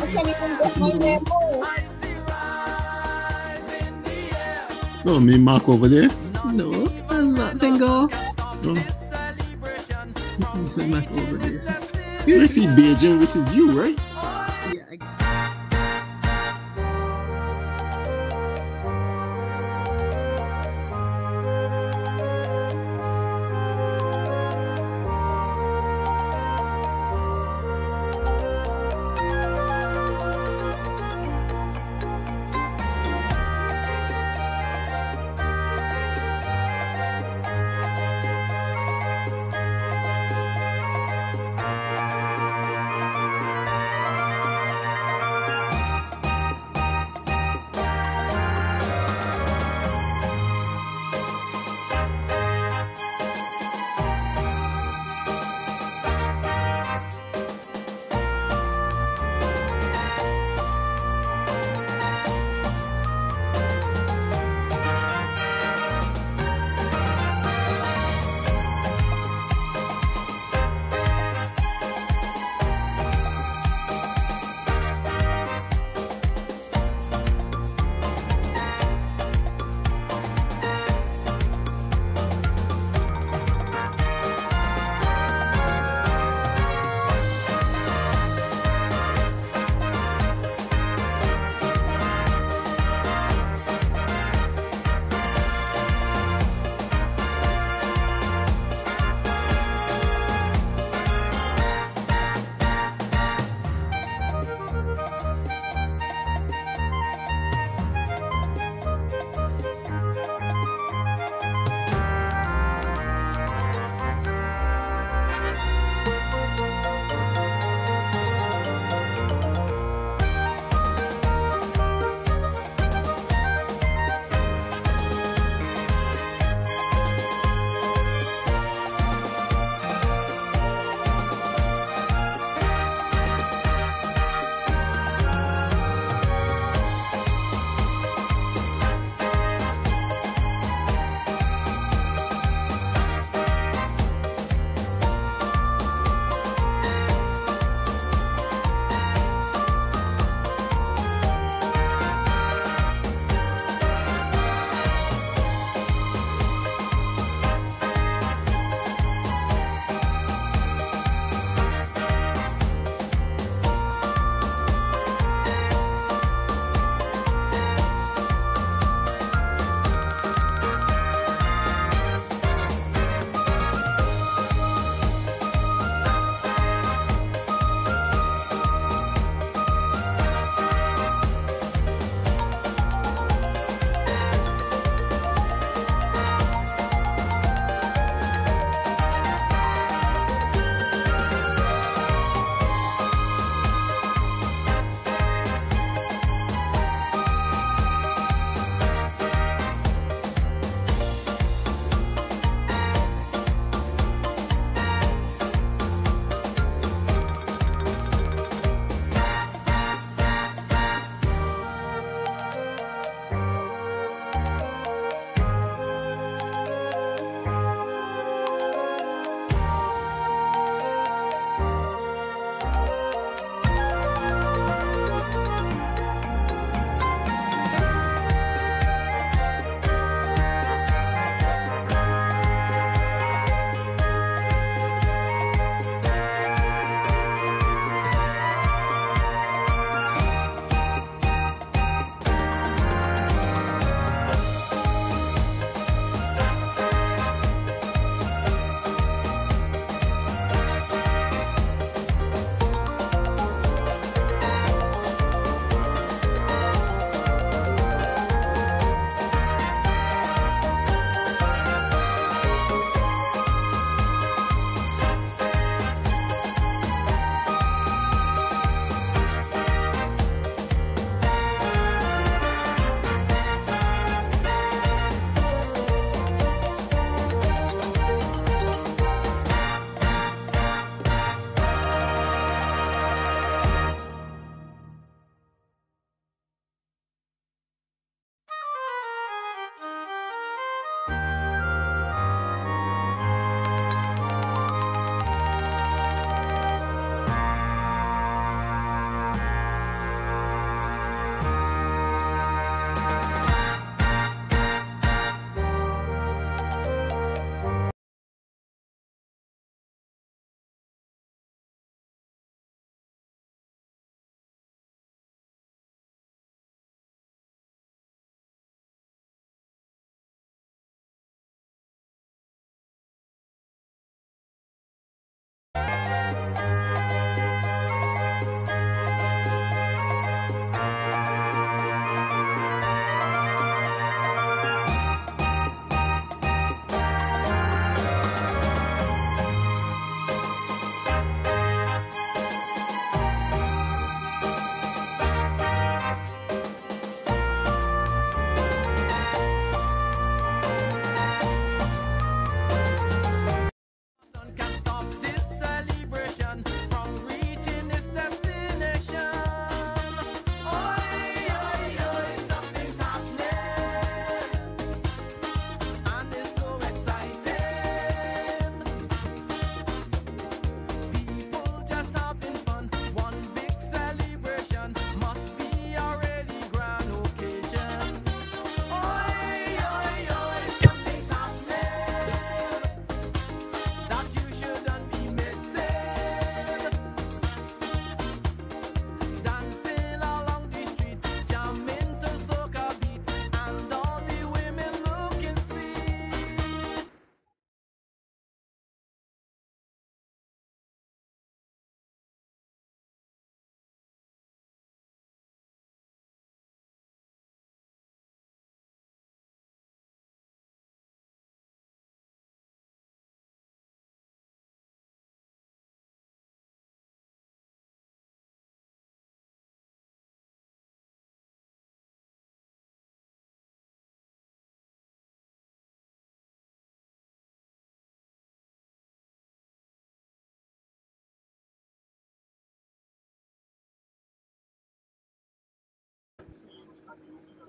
can even get my memo. Oh, me mark over there? No, I'm not Fingall. Oh. You said mark over there. I see Beijing, which is you, right? Yeah, I guess.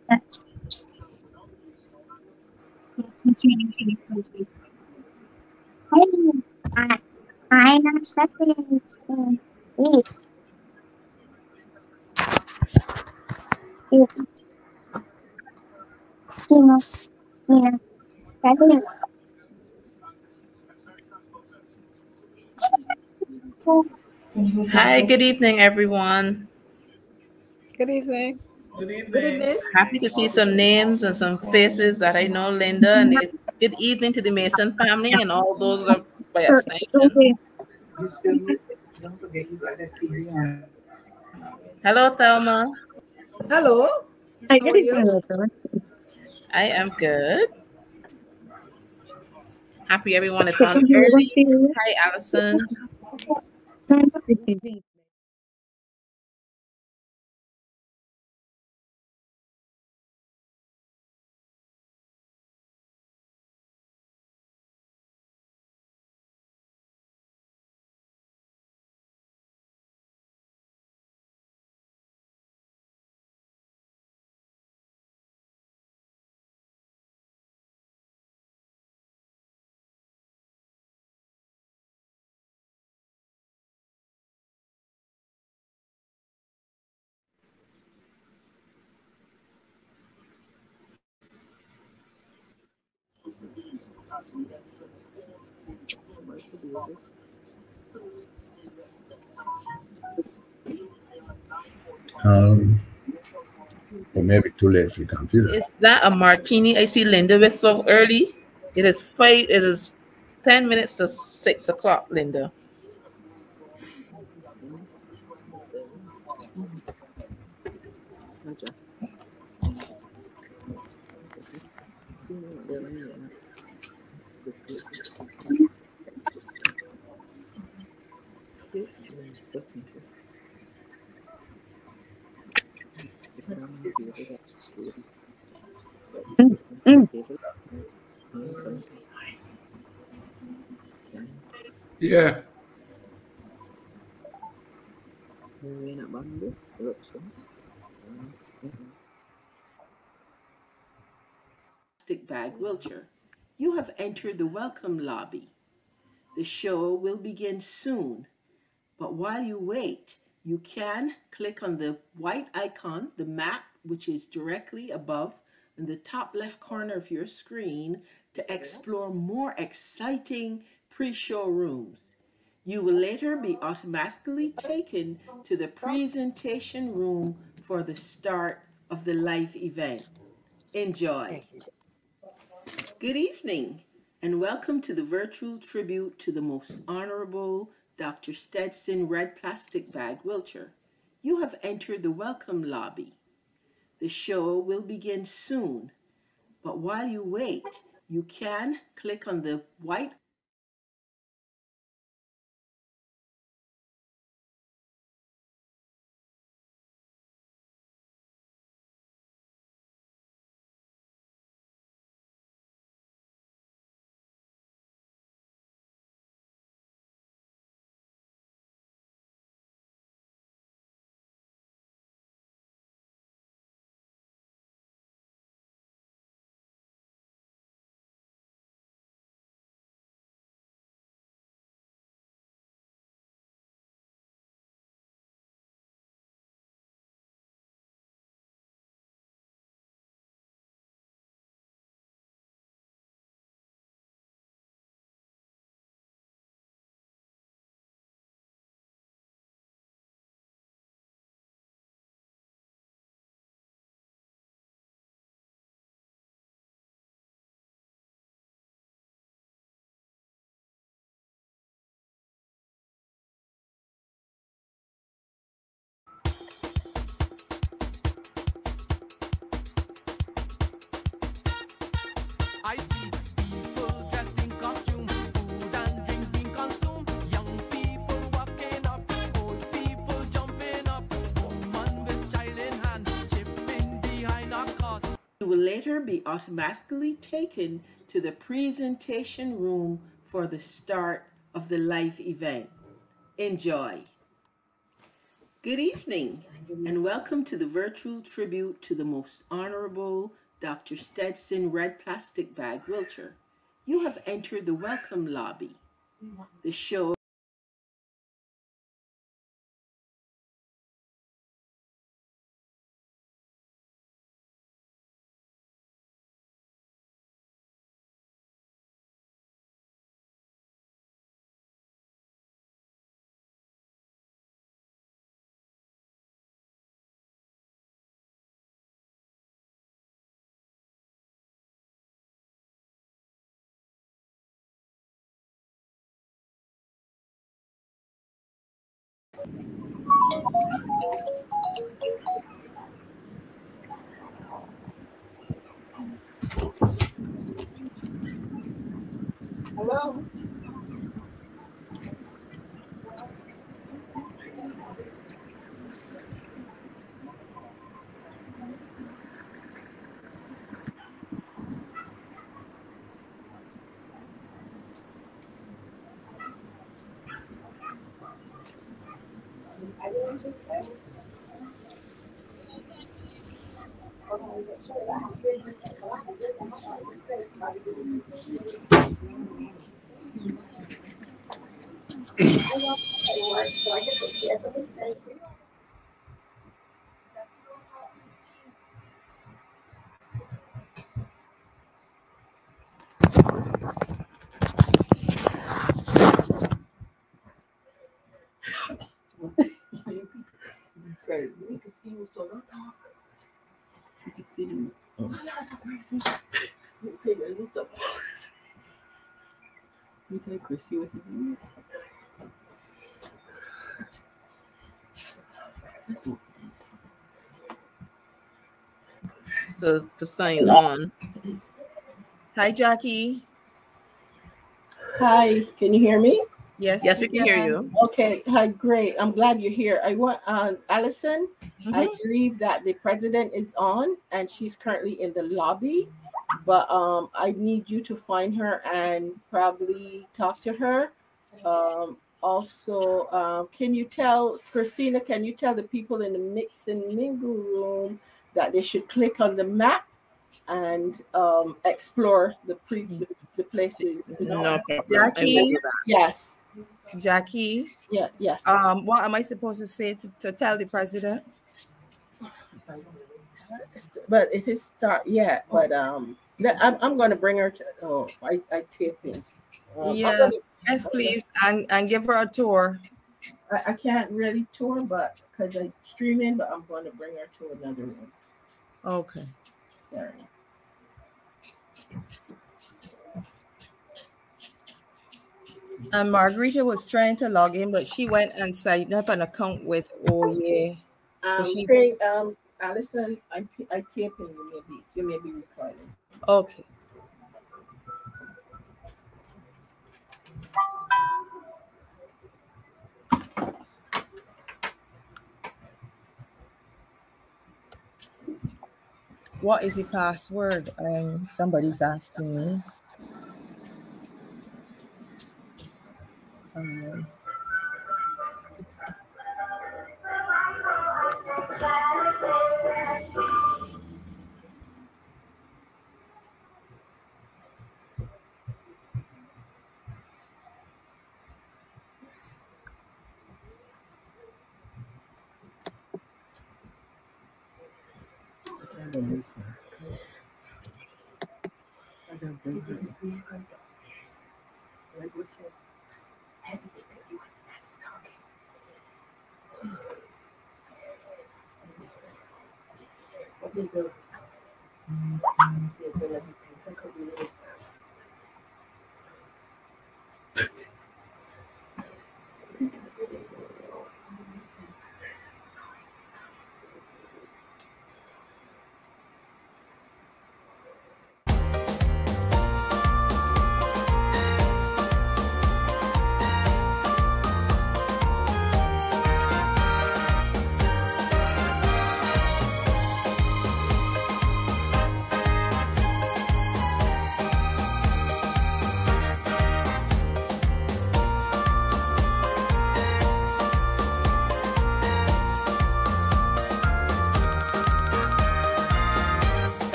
Hi, good evening, everyone. Good evening. Good evening. Happy to see some names and some faces that I know, Linda. And good evening to the Mason family and all those that by extension. Hello, Thelma. Hello. How are you? I am good. Happy everyone is on early. Hi, Allison. Or maybe too late for the computer. Is that a martini? I see Linda with so early. It is 10 minutes to 6 o'clock, Linda. Yeah. Plastic bag, Wiltshire. You have entered the welcome lobby. The show will begin soon, but while you wait, you can click on the white icon, the map, which is directly above in the top left corner of your screen to explore more exciting pre-show rooms. You will later be automatically taken to the presentation room for the start of the live event. Enjoy. Good evening, and welcome to the virtual tribute to the most honorable Dr. Stedson Red Plastic Bag, Wiltshire. You have entered the welcome lobby. The show will begin soon, but while you wait, you can click on the white I see people dressed in costume, food and drink being consumed, young people walking up, old people jumping up, woman with child in hand, chipping behind a cause. You will later be automatically taken to the presentation room for the start of the live event. Enjoy. Good evening, and welcome to the virtual tribute to the Most Honorable Dr. Stedson Red Plastic Bag, Wiltshire. You have entered the welcome lobby. The show you can see what's so long. You can see them. You see them. You can see what you do. So to sign on. Hi, Jackie. Hi, can you hear me? Yes, we can hear you. Okay, hi, great. I'm glad you're here. I want Allison. I believe that the president is on and she's currently in the lobby, but I need you to find her and probably talk to her. Also, can you tell Christina? Can you tell the people in the mix and mingle room that they should click on the map and explore the places? You know? No problem. Jackie. Yes. Jackie. Yeah. Yes. What am I supposed to say to tell the president? But it is start. Yeah. But I'm going to bring her to. Oh, I taping. Yes, please, and give her a tour. I can't really tour, but because I'm streaming, but I'm going to bring her to another one. Okay. Sorry. And Margarita was trying to log in, but she went and signed up an account with OHYAY. Allison, I taping you may be recording. Okay. What is the password? Somebody's asking me.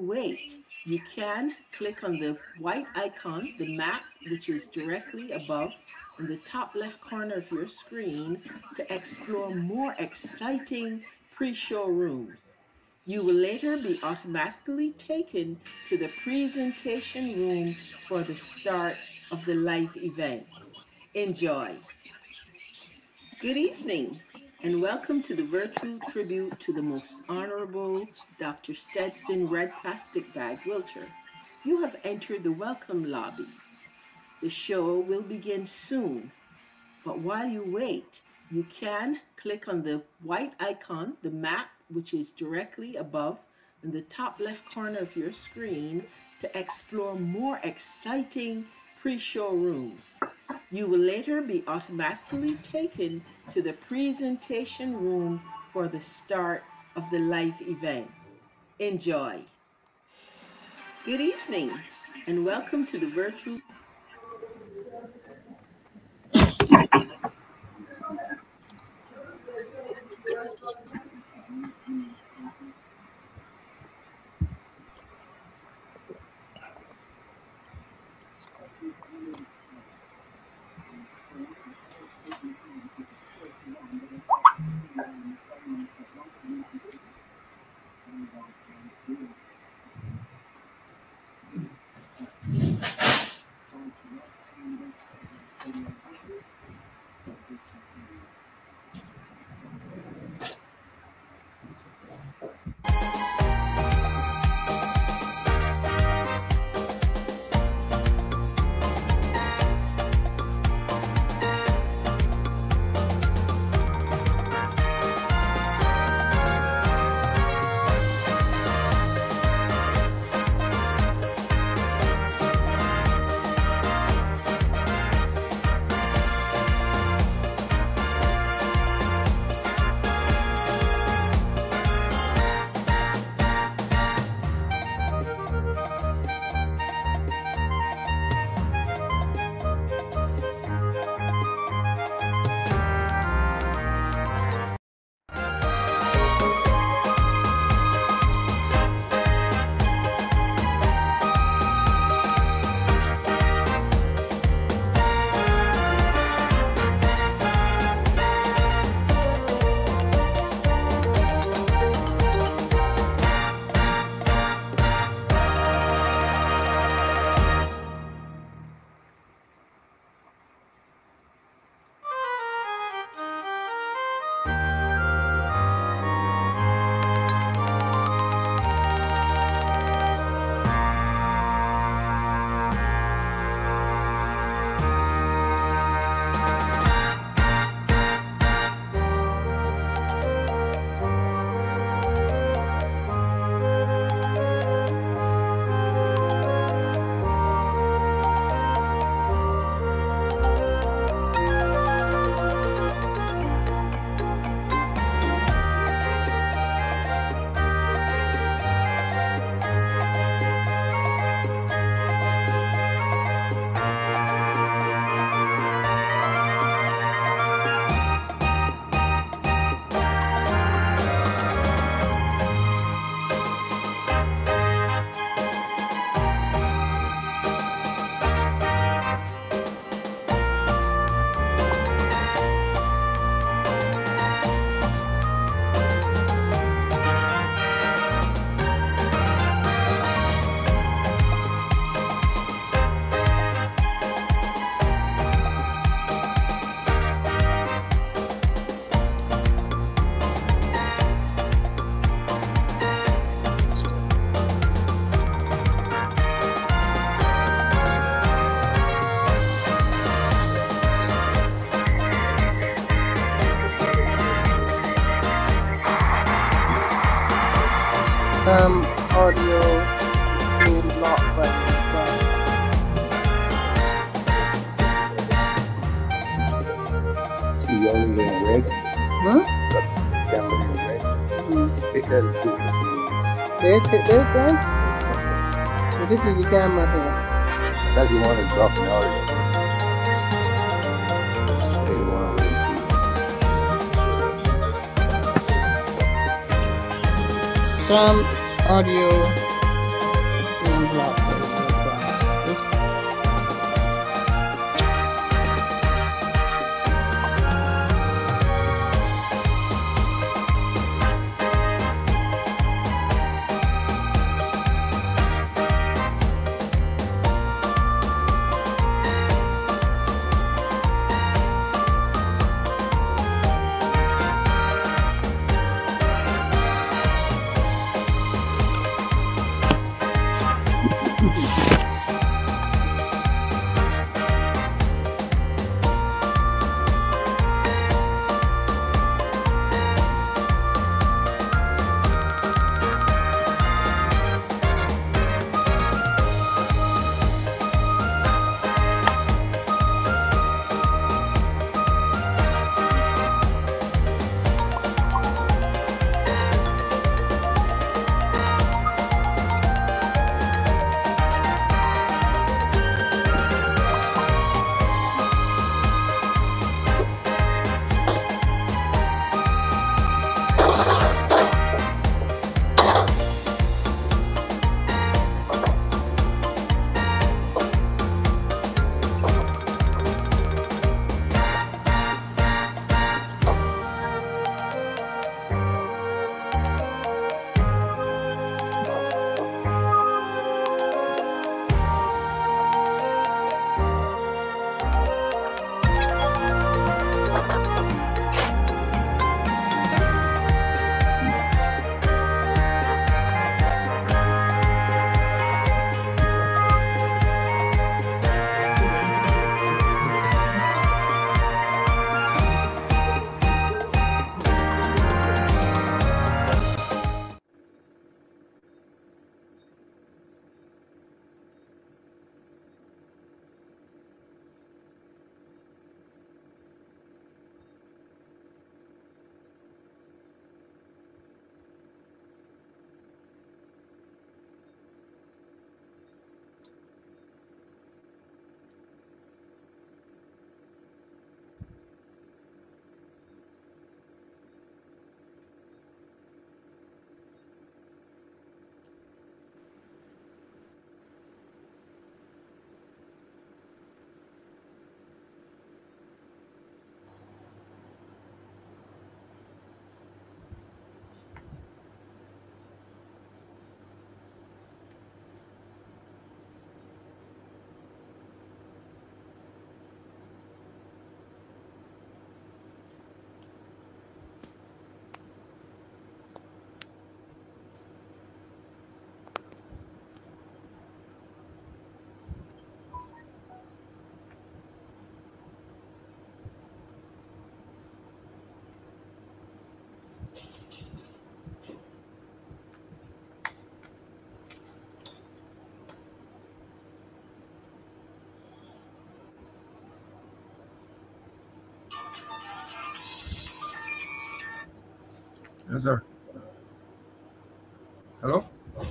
wait, you can click on the white icon, the map, which is directly above in the top left corner of your screen to explore more exciting pre-show rooms. You will later be automatically taken to the presentation room for the start of the live event. Enjoy. Good evening, and welcome to the virtual tribute to the Most Honorable Dr. Stedson Red Plastic Bag, Wiltshire. You have entered the welcome lobby. The show will begin soon, but while you wait, you can click on the white icon, the map, which is directly above in the top left corner of your screen to explore more exciting pre-show rooms. You will later be automatically taken to the presentation room for the start of the live event. Enjoy. Good evening, and welcome to the virtual. Audio being locked by See, you only in red. Huh? Down in red. Hit that and see what it This hit this then? Well, this is your camera here. is. That's you want to drop an audio. They want to Some audio One block for the glass. This Yes, sir. Hello?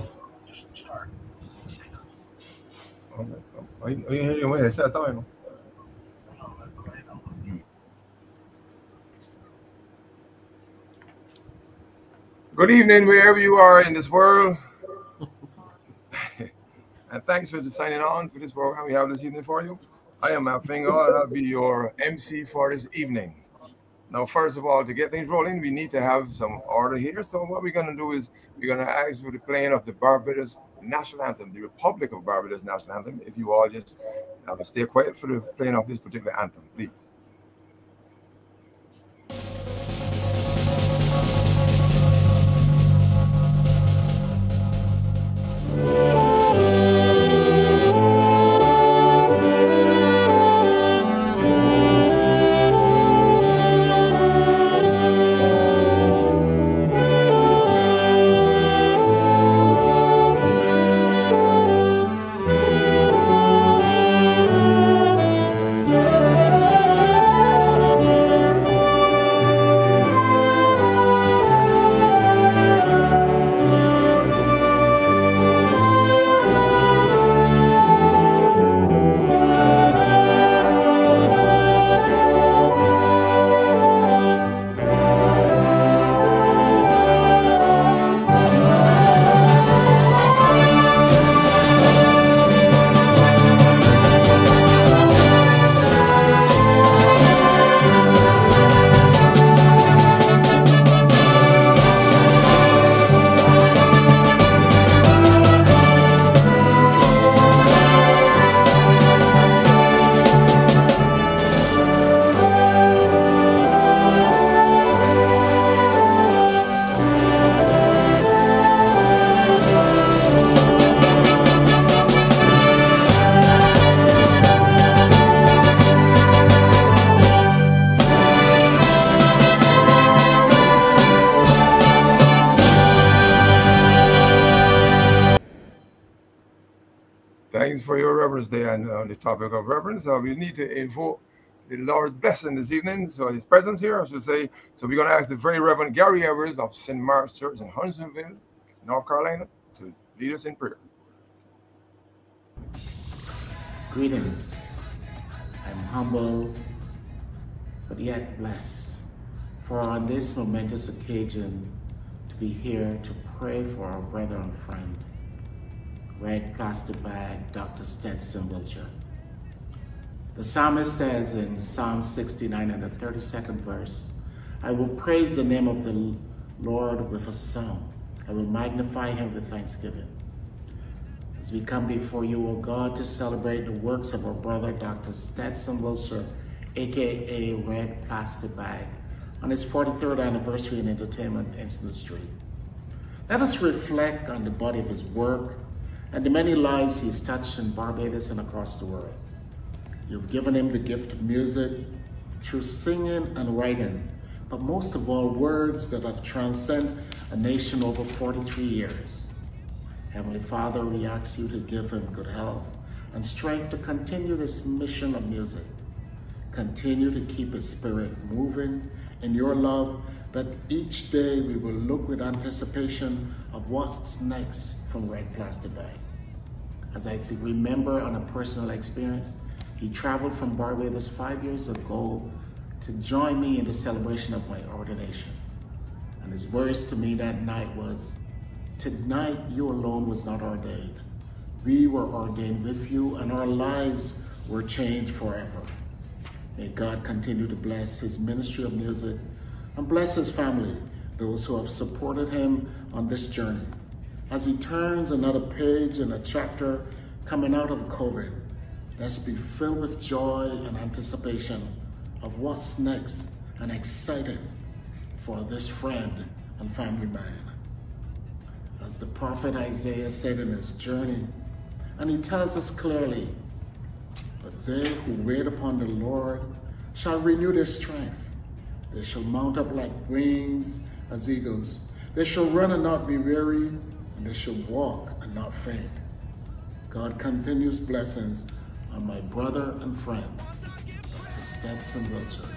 Oye, oye, ese está bueno. Good evening, wherever you are in this world. And thanks for signing on for this program we have this evening for you. I am Fingall, and I'll be your MC for this evening. Now, first of all, to get things rolling, we need to have some order here. So what we're going to do is we're going to ask for the playing of the Barbados National Anthem, the Republic of Barbados National Anthem. If you all just stay quiet for the playing of this particular anthem, please. Thanks for your reverence there. And on the topic of reverence, we need to invoke the Lord's blessing this evening. So his presence here, I should say. So we're going to ask the very Reverend Gary Evers of St. Mark's Church in Huntsville, North Carolina, to lead us in prayer. Greetings. I'm humble, but yet blessed, for on this momentous occasion to be here to pray for our brother and friend, Red Plastic Bag, Dr. Stedson, Wiltshire. The psalmist says in Psalm 69 and the 32nd verse, I will praise the name of the Lord with a song. I will magnify him with thanksgiving. As we come before you, O God, to celebrate the works of our brother, Dr. Stedson Wiltshire, aka Red Plastic Bag, on his 43rd anniversary in entertainment industry. Let us reflect on the body of his work and the many lives he's touched in Barbados and across the world. You've given him the gift of music through singing and writing, but most of all, words that have transcended a nation over 43 years. Heavenly Father, we ask you to give him good health and strength to continue this mission of music. Continue to keep his spirit moving in your love, that each day we will look with anticipation of what's next from Red Plastic Bag. As I remember on a personal experience, he traveled from Barbados 5 years ago to join me in the celebration of my ordination. And his words to me that night was, tonight you alone was not ordained. We were ordained with you and our lives were changed forever. May God continue to bless his ministry of music and bless his family, those who have supported him on this journey. As he turns another page in a chapter coming out of COVID, let's be filled with joy and anticipation of what's next and excited for this friend and family man. As the prophet Isaiah said in his journey, and he tells us clearly, but they who wait upon the Lord shall renew their strength. They shall mount up like wings as eagles. They shall run and not be weary, and they shall walk and not faint. God continues blessings on my brother and friend, Dr. Stedson Wiltshire.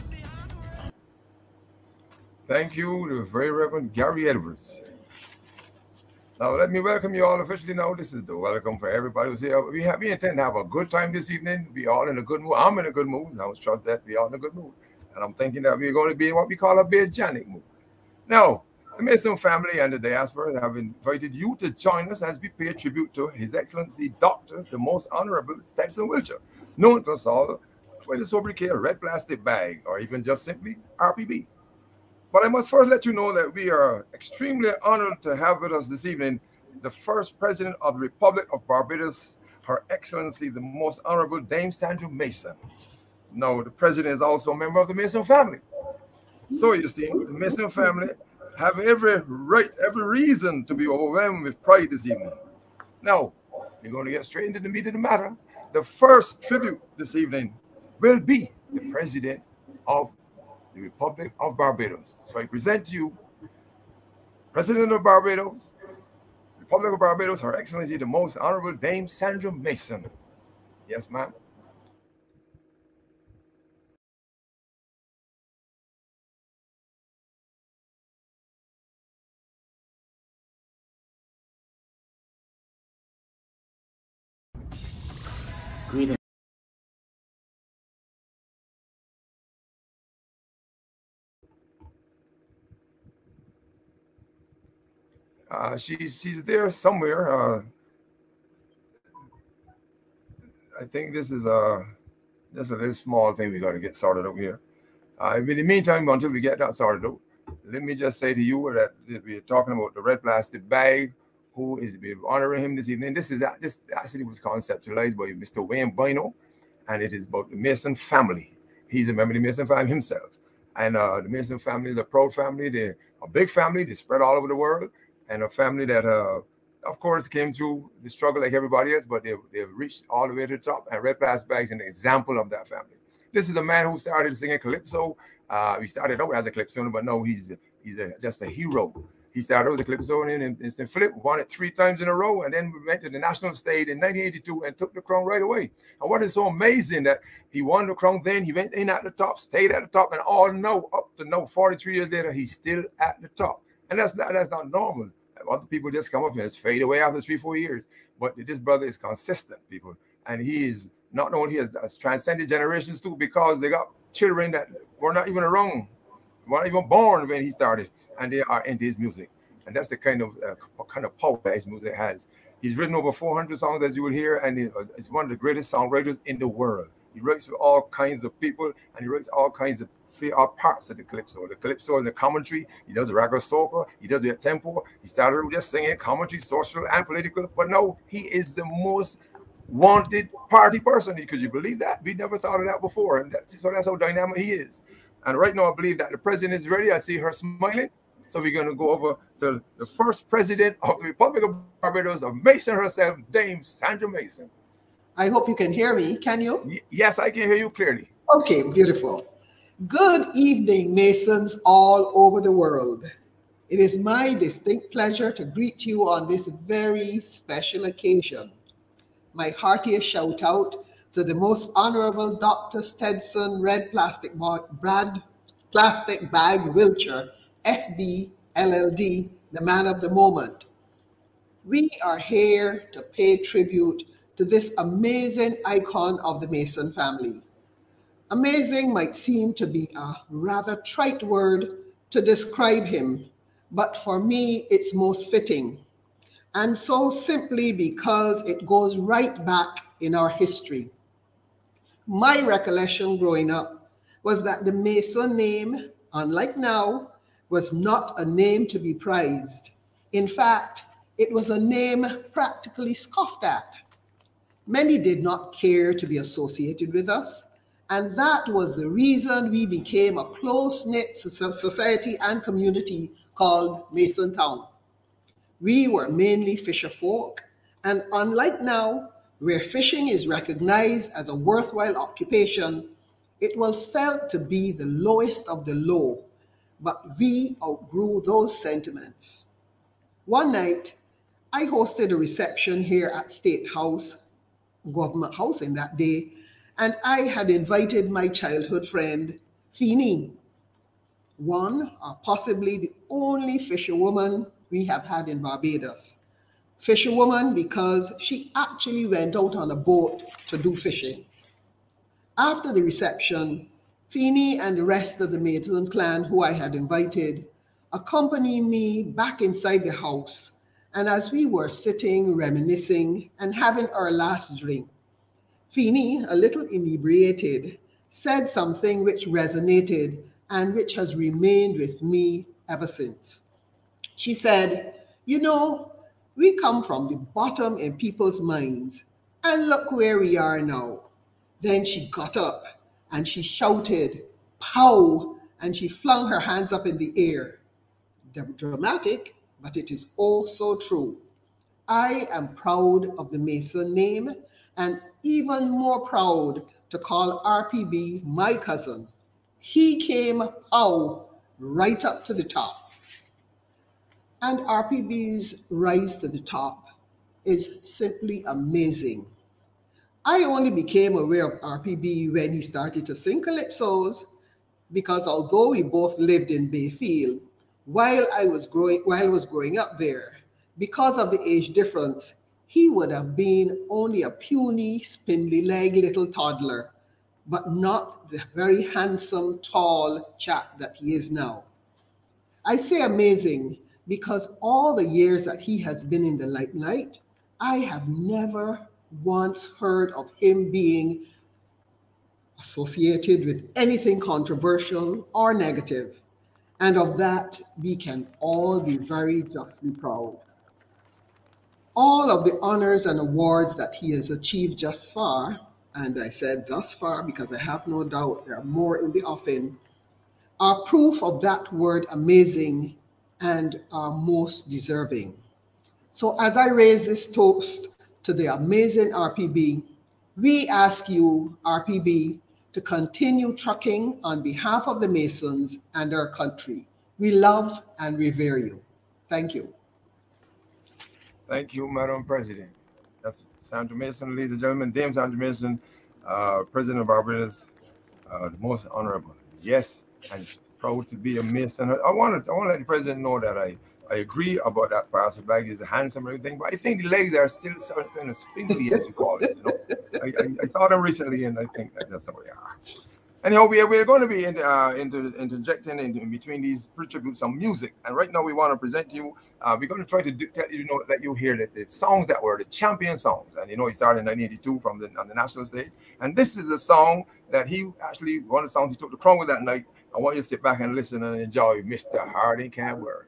Thank you, the very Reverend Gary Edwards. Now, let me welcome you all officially now. This is the welcome for everybody who's here. We intend to have a good time this evening. We all in a good mood. I'm in a good mood. I would trust that we all in a good mood. And I'm thinking that we're going to be in what we call a Bajanic mood. Now, the Mason family and the diaspora have invited you to join us as we pay tribute to His Excellency Dr. the Most Honorable Stedson Wiltshire, known to us all by the sobriquet Red Plastic Bag, or even just simply RPB. But I must first let you know that we are extremely honored to have with us this evening the first President of the Republic of Barbados, Her Excellency the Most Honorable Dame Sandra Mason. Now, the President is also a member of the Mason family. So you see, the Mason family have every right, every reason to be overwhelmed with pride this evening. Now, we're going to get straight into the meat of the matter. The first tribute this evening will be the President of the Republic of Barbados. So I present to you President of Barbados, Republic of Barbados, Her Excellency the Most Honorable Dame Sandra Mason. Yes, ma'am. Greetings. She's there somewhere. I think this is a little small thing we got to get sorted out here. In the meantime, until we get that sorted out, let me just say to you that we're talking about the Red Plastic Bag, who is honoring him this evening. This actually was conceptualized by Mr. Wayne Bino, and it is about the Mason family. He's a member of the Mason family himself. And the Mason family is a proud family. They're a big family. They spread all over the world. And a family that, of course, came through the struggle like everybody else, but they've reached all the way to the top. And Red Plastic Bag is an example of that family. This is a man who started singing calypso. He started out as a calypso, but no, he's just a hero. He started with the Calypso in St. Philip, won it 3 times in a row, and then we went to the national stage in 1982 and took the crown right away. And what is so amazing that he won the crown then, he went in at the top, stayed at the top, and up to now, 43 years later, he's still at the top. And that's not normal. Other people just come up and just fade away after 3-4 years. But this brother is consistent, people. And he is not only has transcended generations too, because they got children that were not even around, weren't even born when he started, and they are into his music. And that's the kind of power that his music has. He's written over 400 songs, as you will hear, and he's one of the greatest songwriters in the world. He writes for all kinds of people, and he writes all kinds of parts of the Calypso. The Calypso and the commentary, he does the raga soca, he does the tempo. He started with just singing commentary, social and political, but no, he is the most wanted party person. Could you believe that? We never thought of that before, and so that's how dynamic he is. And right now, I believe that the president is ready. I see her smiling. So we're going to go over to the first president of the Republic of Barbados, of Mason herself, Dame Sandra Mason. I hope you can hear me. Can you? Yes, I can hear you clearly. Okay, beautiful. Good evening, Masons all over the world. It is my distinct pleasure to greet you on this very special occasion. My heartiest shout out to the most honorable Dr. Stedson Red Plastic Bag Wiltshire, FB LLD, the man of the moment. We are here to pay tribute to this amazing icon of the Mason family. Amazing might seem to be a rather trite word to describe him, but for me, it's most fitting. And so simply because it goes right back in our history. My recollection growing up was that the Mason name, unlike now, was not a name to be prized. In fact, it was a name practically scoffed at. Many did not care to be associated with us, and that was the reason we became a close-knit society and community called Mason Town. We were mainly fisher folk, and unlike now, where fishing is recognized as a worthwhile occupation, it was felt to be the lowest of the low, but we outgrew those sentiments. One night, I hosted a reception here at State House, Government House in that day, and I had invited my childhood friend, Fini, one or possibly the only fisherwoman we have had in Barbados. Fisherwoman because she actually went out on a boat to do fishing. After the reception, Fini and the rest of the Mason clan who I had invited accompanied me back inside the house, and as we were sitting, reminiscing, and having our last drink, Fini, a little inebriated, said something which resonated and which has remained with me ever since. She said, "You know, we come from the bottom in people's minds, and look where we are now." Then she got up and she shouted, "Pow!" and she flung her hands up in the air. Dramatic, but it is oh so true. I am proud of the Mason name, and even more proud to call RPB my cousin. He came pow right up to the top. And RPB's rise to the top is simply amazing. I only became aware of RPB when he started to sing calypsos, because although we both lived in Bayfield, while I was growing up there, because of the age difference, he would have been only a puny, spindly-legged little toddler, but not the very handsome, tall chap that he is now. I say amazing because all the years that he has been in the limelight, I have never once heard of him being associated with anything controversial or negative. And of that, we can all be very justly proud. All of the honors and awards that he has achieved thus far, and I said thus far because I have no doubt there are more in the offing, are proof of that word amazing and are most deserving. So as I raise this toast to the amazing RPB, we ask you, RPB, to continue trucking on behalf of the Masons and our country. We love and revere you. Thank you. Thank you, Madam President. That's Sandra Mason, ladies and gentlemen. Dame Sandra Mason, President of Barbados, the most honorable. Yes, I'm proud to be a Mason. I want to let the President know that I agree about that Pastor Bag is handsome and everything, but I think the legs are still sort of kind of spindly, as you call it. You know, I saw them recently, and I think that's how they are. Anyhow, we're going to be interjecting in between these tributes some music, and right now we want to present to you. We're going to try to let you hear the songs that were the champion songs, and he started in 1982 on the national stage, and this is a song that one of the songs he took the crown with that night. I want you to sit back and listen and enjoy. Mr. Harding Can't Work.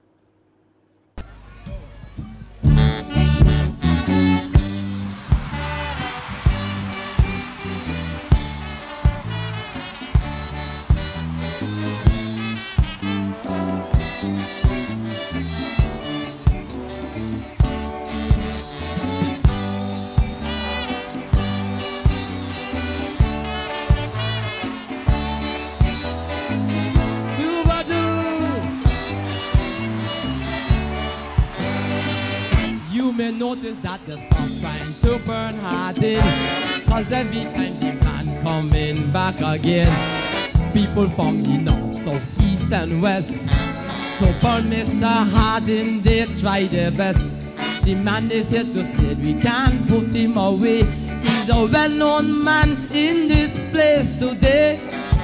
You may notice that the sun's trying to burn hard in, cause every time the man coming back again, people from the north, south, east and west, so burn Mr. Harding, they try their best. The man is here to stay, we can't put him away. He's a well-known man in this place today.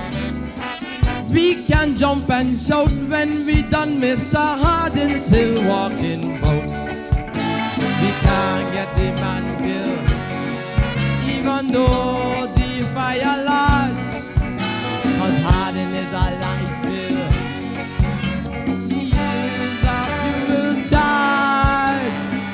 We can jump and shout when we done, Mr. Harding still walking about. We can't get the man killed, even though the fire lasts, cause Harding is alive still. He is a fuel charge.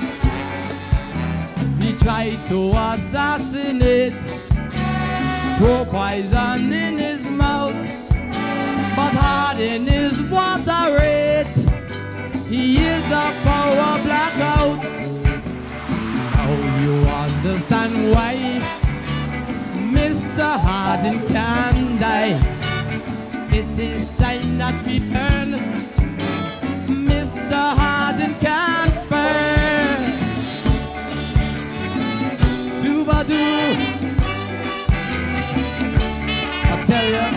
We try to assassinate, throw poison in his mouth, but Harding is water rate. He is a power blackout. Now you understand why Mr. Harding can die. It is time that we turn. Mr. Harding can burn. Doobadoo, I tell ya.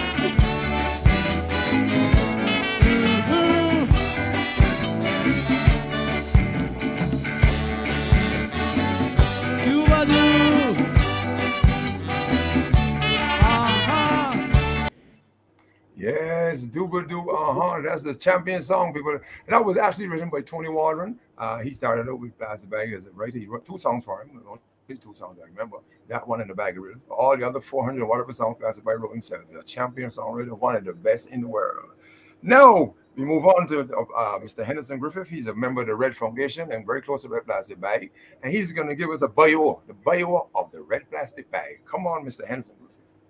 Yes, Dooba-doo, that's the champion song, people. And that was actually written by Tony Waldron. He started out with Plastic Bag as a writer. He wrote 2 songs for him. Only 2 songs, I remember. That one in the Bag of Riddles. All the other 400 whatever songs Plastic Bag wrote himself. The champion songwriter, one of the best in the world. Now, we move on to Mr. Henderson Griffith. He's a member of the Red Foundation and very close to Red Plastic Bag. And he's going to give us the bio of the Red Plastic Bag. Come on, Mr. Henderson Griffith.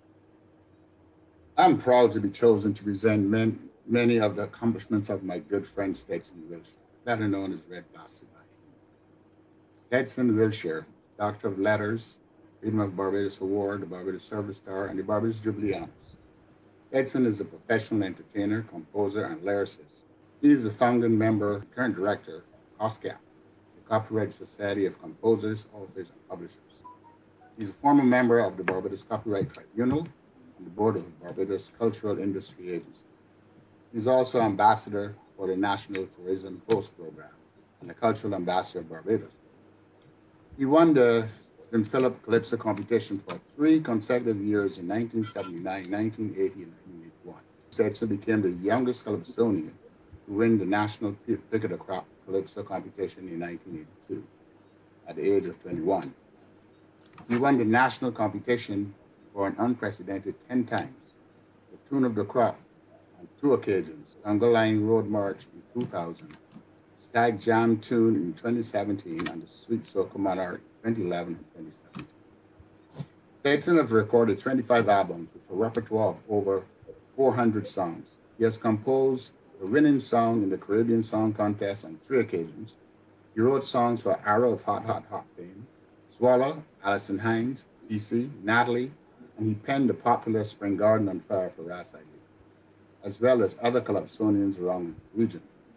I'm proud to be chosen to present many of the accomplishments of my good friend Stedson Wiltshire, better known as Red Plastic Bag. Stedson Wiltshire, Doctor of Letters, Freedom of Barbados Award, the Barbados Service Star, and the Barbados Jubilee Honors. Stedson is a professional entertainer, composer, and lyricist. He is a founding member, current director, COSCAP, the Copyright Society of Composers, Authors, and Publishers. He's a former member of the Barbados Copyright Tribunal and the board of Barbados Cultural Industry Agency. He's also ambassador for the National Tourism Host Program and the Cultural Ambassador of Barbados. He won the St. Philip Calypso competition for 3 consecutive years in 1979, 1980, and 1981. Stedson became the youngest calypsonian to win the National Pick of the Crop Calypso competition in 1982 at the age of 21. He won the national competition for an unprecedented 10 times, the Tune of the Crop on 2 occasions, Fingall Line Road March in 2000, Stag Jam Tune in 2017, and the Sweet Soca Monarch in 2011 and 2017. Stedson has recorded 25 albums with a repertoire of over 400 songs. He has composed a winning song in the Caribbean Song Contest on 3 occasions. He wrote songs for Arrow of Hot Hot Hot fame, Swallow, Alison Hines, TC, Natalie, and he penned the popular Spring Garden on Fire for Ras Ali, as well as other calypsonians around the region.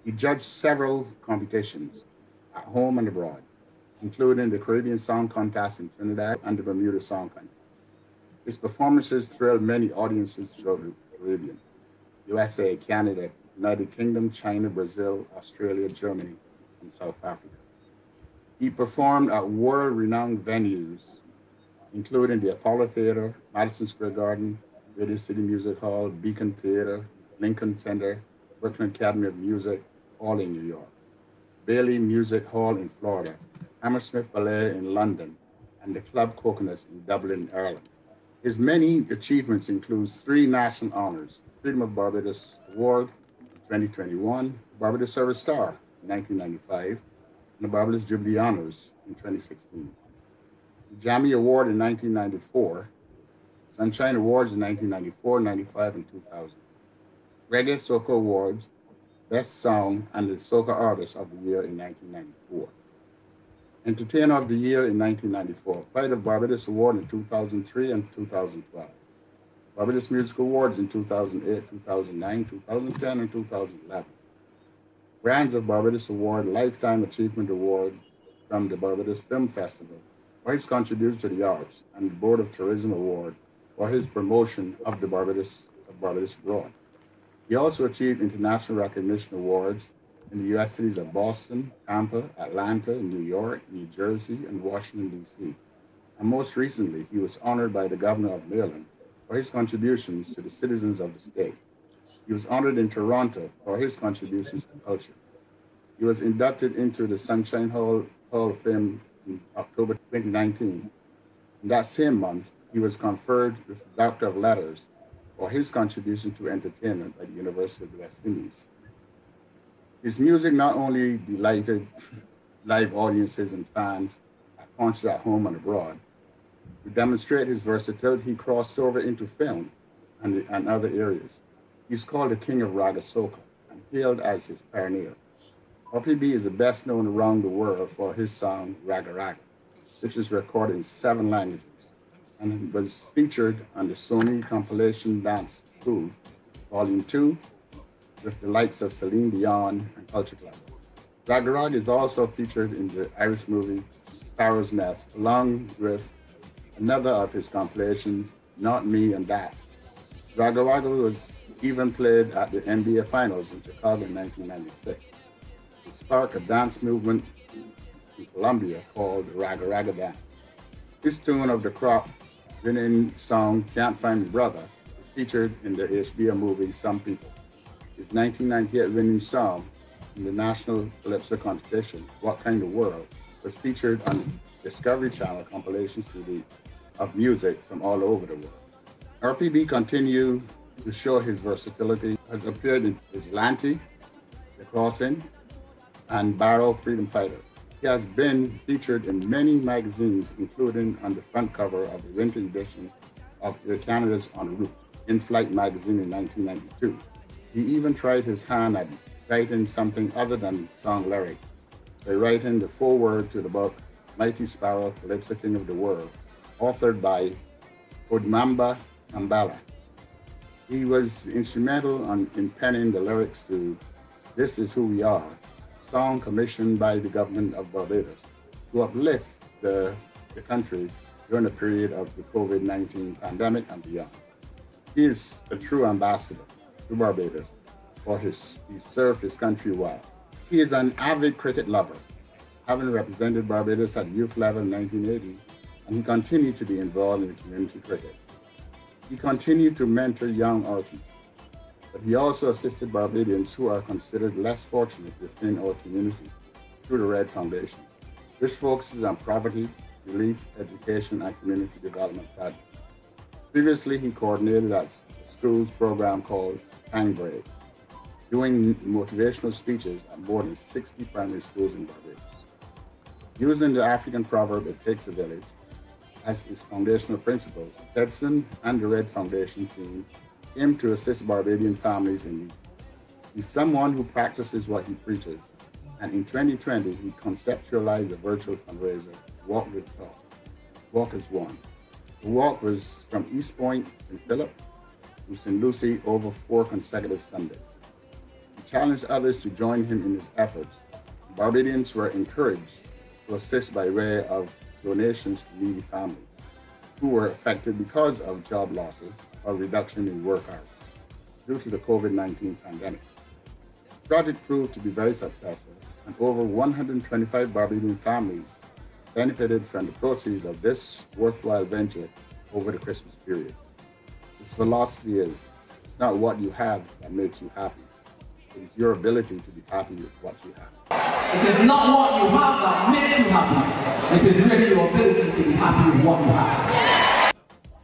He judged several competitions at home and abroad, including the Caribbean Song Contest in Trinidad and the Bermuda Song Contest. His performances thrilled many audiences throughout the Caribbean, USA, Canada, United Kingdom, China, Brazil, Australia, Germany, and South Africa. He performed at world-renowned venues, including the Apollo Theater, Madison Square Garden, Radio City Music Hall, Beacon Theater, Lincoln Center, Brooklyn Academy of Music, all in New York, Bailey Music Hall in Florida, Hammersmith Ballet in London, and the Club Coconuts in Dublin, Ireland. His many achievements include 3 national honors: Freedom of Barbados Award in 2021, Barbados Service Star in 1995, and the Barbados Jubilee Honors in 2016. The Jammy Award in 1994, Sunshine Awards in 1994, 95, and 2000. Reggae Soca Awards, Best Song and the Soca Artist of the Year in 1994. Entertainer of the Year in 1994, Pride of Barbados Award in 2003 and 2012. Barbados Music Awards in 2008, 2009, 2010, and 2011. Brands of Barbados Award, Lifetime Achievement Award from the Barbados Film Festival for his contribution to the arts, and the Board of Tourism Award for his promotion of the Barbados abroad. He also achieved international recognition awards in the US cities of Boston, Tampa, Atlanta, New York, New Jersey, and Washington, D.C. And most recently, he was honored by the Governor of Maryland for his contributions to the citizens of the state. He was honored in Toronto for his contributions to culture. He was inducted into the Sunshine Hall of Fame in October 2019. In that same month, he was conferred with the Doctor of Letters for his contribution to entertainment at the University of the West Indies. His music not only delighted live audiences and fans at concerts at home and abroad. To demonstrate his versatility, he crossed over into film and other areas. He's called the King of Raga Soca and hailed as his pioneer. RPB is the best known around the world for his song Raga Raga, which is recorded in 7 languages and was featured on the Sony compilation Dance Food, Volume 2, with the likes of Celine Dion and Culture Club. Raga Raga is also featured in the Irish movie Sparrow's Nest, along with another of his compilations, Not Me and That. Raga Raga was even played at the NBA Finals in Chicago in 1996. It sparked a dance movement in Colombia called the Raga Raga Dance. This tune of the crop-winning song Can't Find Me Brother is featured in the HBO movie Some People. His 1998 winning song in the National Calypso competition, What Kind of World, was featured on Discovery Channel compilation CD of music from all over the world. RPB continued to show his versatility, has appeared in Vigilante, The Crossing, and Barrow Freedom Fighter. He has been featured in many magazines, including on the front cover of the winter edition of Air Canada's En Route, In Flight magazine in 1992. He even tried his hand at writing something other than song lyrics by writing the foreword to the book Mighty Sparrow, Calypso King of the World, authored by Odmamba Ambala. He was instrumental in penning the lyrics to This Is Who We Are, a song commissioned by the government of Barbados to uplift the country during the period of the COVID-19 pandemic and beyond. He is a true ambassador to Barbados, for he served his country well. He is an avid cricket lover, having represented Barbados at youth level in 1980, and he continued to be involved in community cricket. He continued to mentor young artists, but he also assisted Barbadians who are considered less fortunate within our community through the Red Foundation, which focuses on poverty, relief, education, and community development projects. Previously, he coordinated a school's program called Time Break, doing motivational speeches at more than 60 primary schools in Barbados. Using the African proverb, it takes a village, as his foundational principle, Stedson and the Red Foundation team aim to assist Barbadian families in need. He's someone who practices what he preaches, and in 2020, he conceptualized a virtual fundraiser, Walk with Talk, Walk as One. The walk was from East Point, St. Philip, to St. Lucie over 4 consecutive Sundays. The challenged others to join him in his efforts. Barbadians were encouraged to assist by way of donations to needy families who were affected because of job losses or reduction in work hours due to the COVID-19 pandemic. The project proved to be very successful, and over 125 Barbadian families benefited from the proceeds of this worthwhile venture over the Christmas period. His philosophy is, it's not what you have that makes you happy. It is your ability to be happy with what you have. It is not what you have that makes you happy. It is really your ability to be happy with what you have.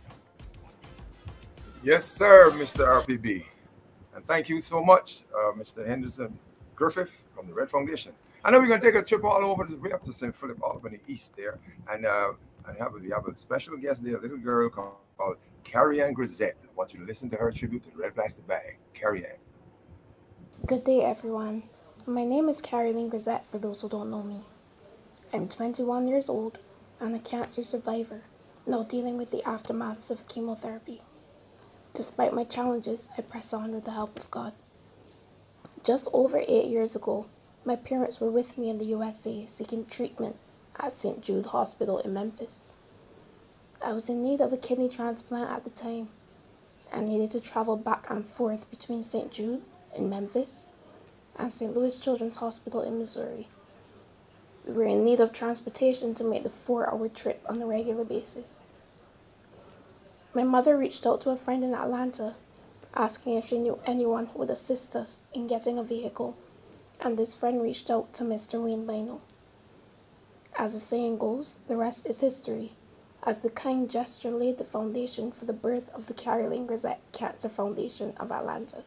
Yes, sir, Mr. RPB. And thank you so much, Mr. Henderson Griffith from the Red Foundation. I know we're going to take a trip all over way up to St. Philip, all up in the east there. And we have a special guest there, a little girl called Carrie Ann Grisette. I want you to listen to her tribute to the Red Plastic Bag. Carrie Ann. Good day, everyone. My name is Caroline Grisette, for those who don't know me. I'm 21 years old and a cancer survivor, now dealing with the aftermaths of chemotherapy. Despite my challenges, I press on with the help of God. Just over 8 years ago, my parents were with me in the USA seeking treatment at St. Jude Hospital in Memphis. I was in need of a kidney transplant at the time and needed to travel back and forth between St. Jude in Memphis and St. Louis Children's Hospital in Missouri. We were in need of transportation to make the 4-hour trip on a regular basis. My mother reached out to a friend in Atlanta, asking if she knew anyone who would assist us in getting a vehicle, and this friend reached out to Mr. Wayne Bino. As the saying goes, the rest is history, as the kind gesture laid the foundation for the birth of the Caroline Grisette Cancer Foundation of Atlanta.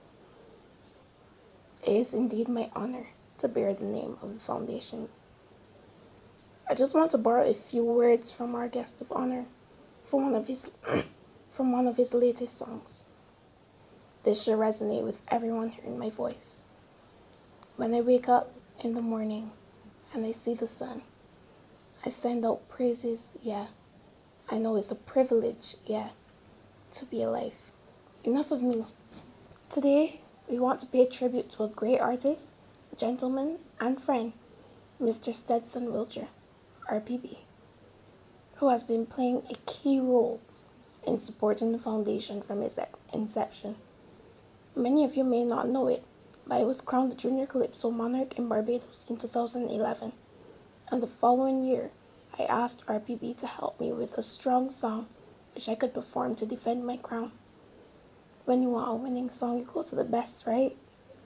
It is indeed my honor to bear the name of the foundation. I just want to borrow a few words from our guest of honor from one of his latest songs. This should resonate with everyone hearing my voice. When I wake up in the morning and I see the sun, I send out praises, yeah. I know it's a privilege, yeah, to be alive. Enough of me. Today, we want to pay tribute to a great artist, gentleman, and friend, Mr. Stedson Wiltshire, RPB, who has been playing a key role in supporting the foundation from its inception. Many of you may not know it, but I was crowned the Junior Calypso Monarch in Barbados in 2011, and the following year, I asked RPB to help me with a strong song which I could perform to defend my crown. When you want a winning song, you go to the best, right?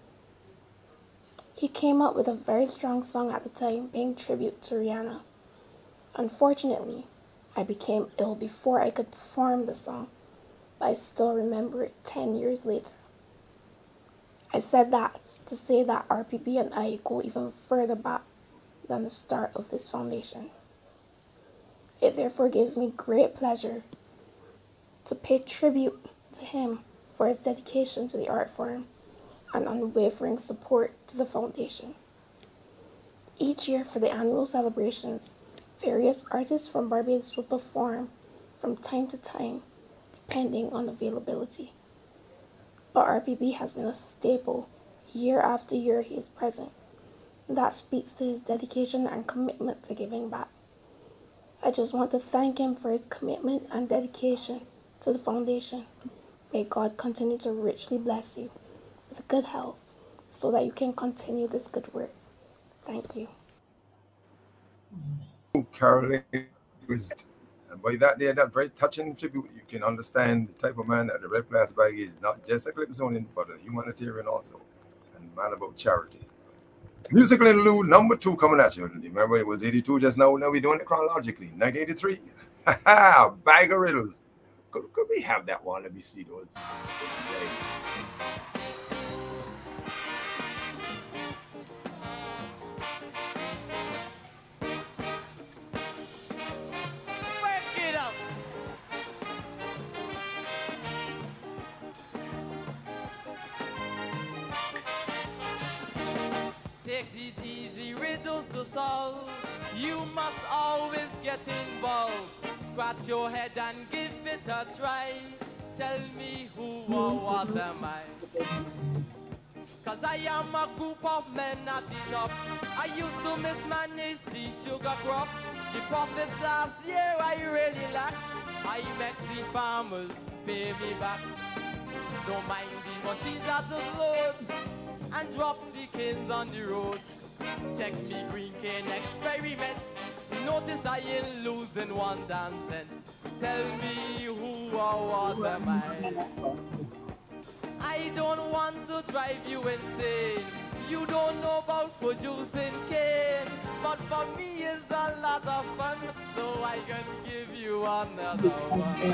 He came up with a very strong song at the time, paying tribute to Rihanna. Unfortunately, I became ill before I could perform the song, but I still remember it 10 years later. I said that to say that RPB and I go even further back than the start of this foundation. It therefore gives me great pleasure to pay tribute to him for his dedication to the art form and unwavering support to the foundation. Each year for the annual celebrations, various artists from Barbados will perform from time to time, depending on availability. But RPB has been a staple. Year after year he is present. That speaks to his dedication and commitment to giving back. I just want to thank him for his commitment and dedication to the foundation. May God continue to richly bless you with good health so that you can continue this good work. Thank you. Caroline Grisette. And by that day, that very touching tribute, you can understand the type of man that the Red Plastic Bag is, not just a Calypsonian, but a humanitarian also, and man about charity. Musical interlude number 2 coming at you. Remember, it was 82 just now. Now we're doing it chronologically. 1983. Bag of riddles. Could we have that one? Let me see those. Break it up. Take these easy riddles to solve. You must always get involved. Scratch your head and give it a try. Tell me who or what am I? Cause I am a group of men at the top. I used to mismanage the sugar crop. The profits last year I really lacked. I met the farmers pay me back. Don't mind the machines that load and drop the canes on the road. Check me green cane experiment. Notice I ain't losing one damn cent. Tell me who or what am I? I don't want to drive you insane. You don't know about producing cane, but for me it's a lot of fun, so I can give you another one.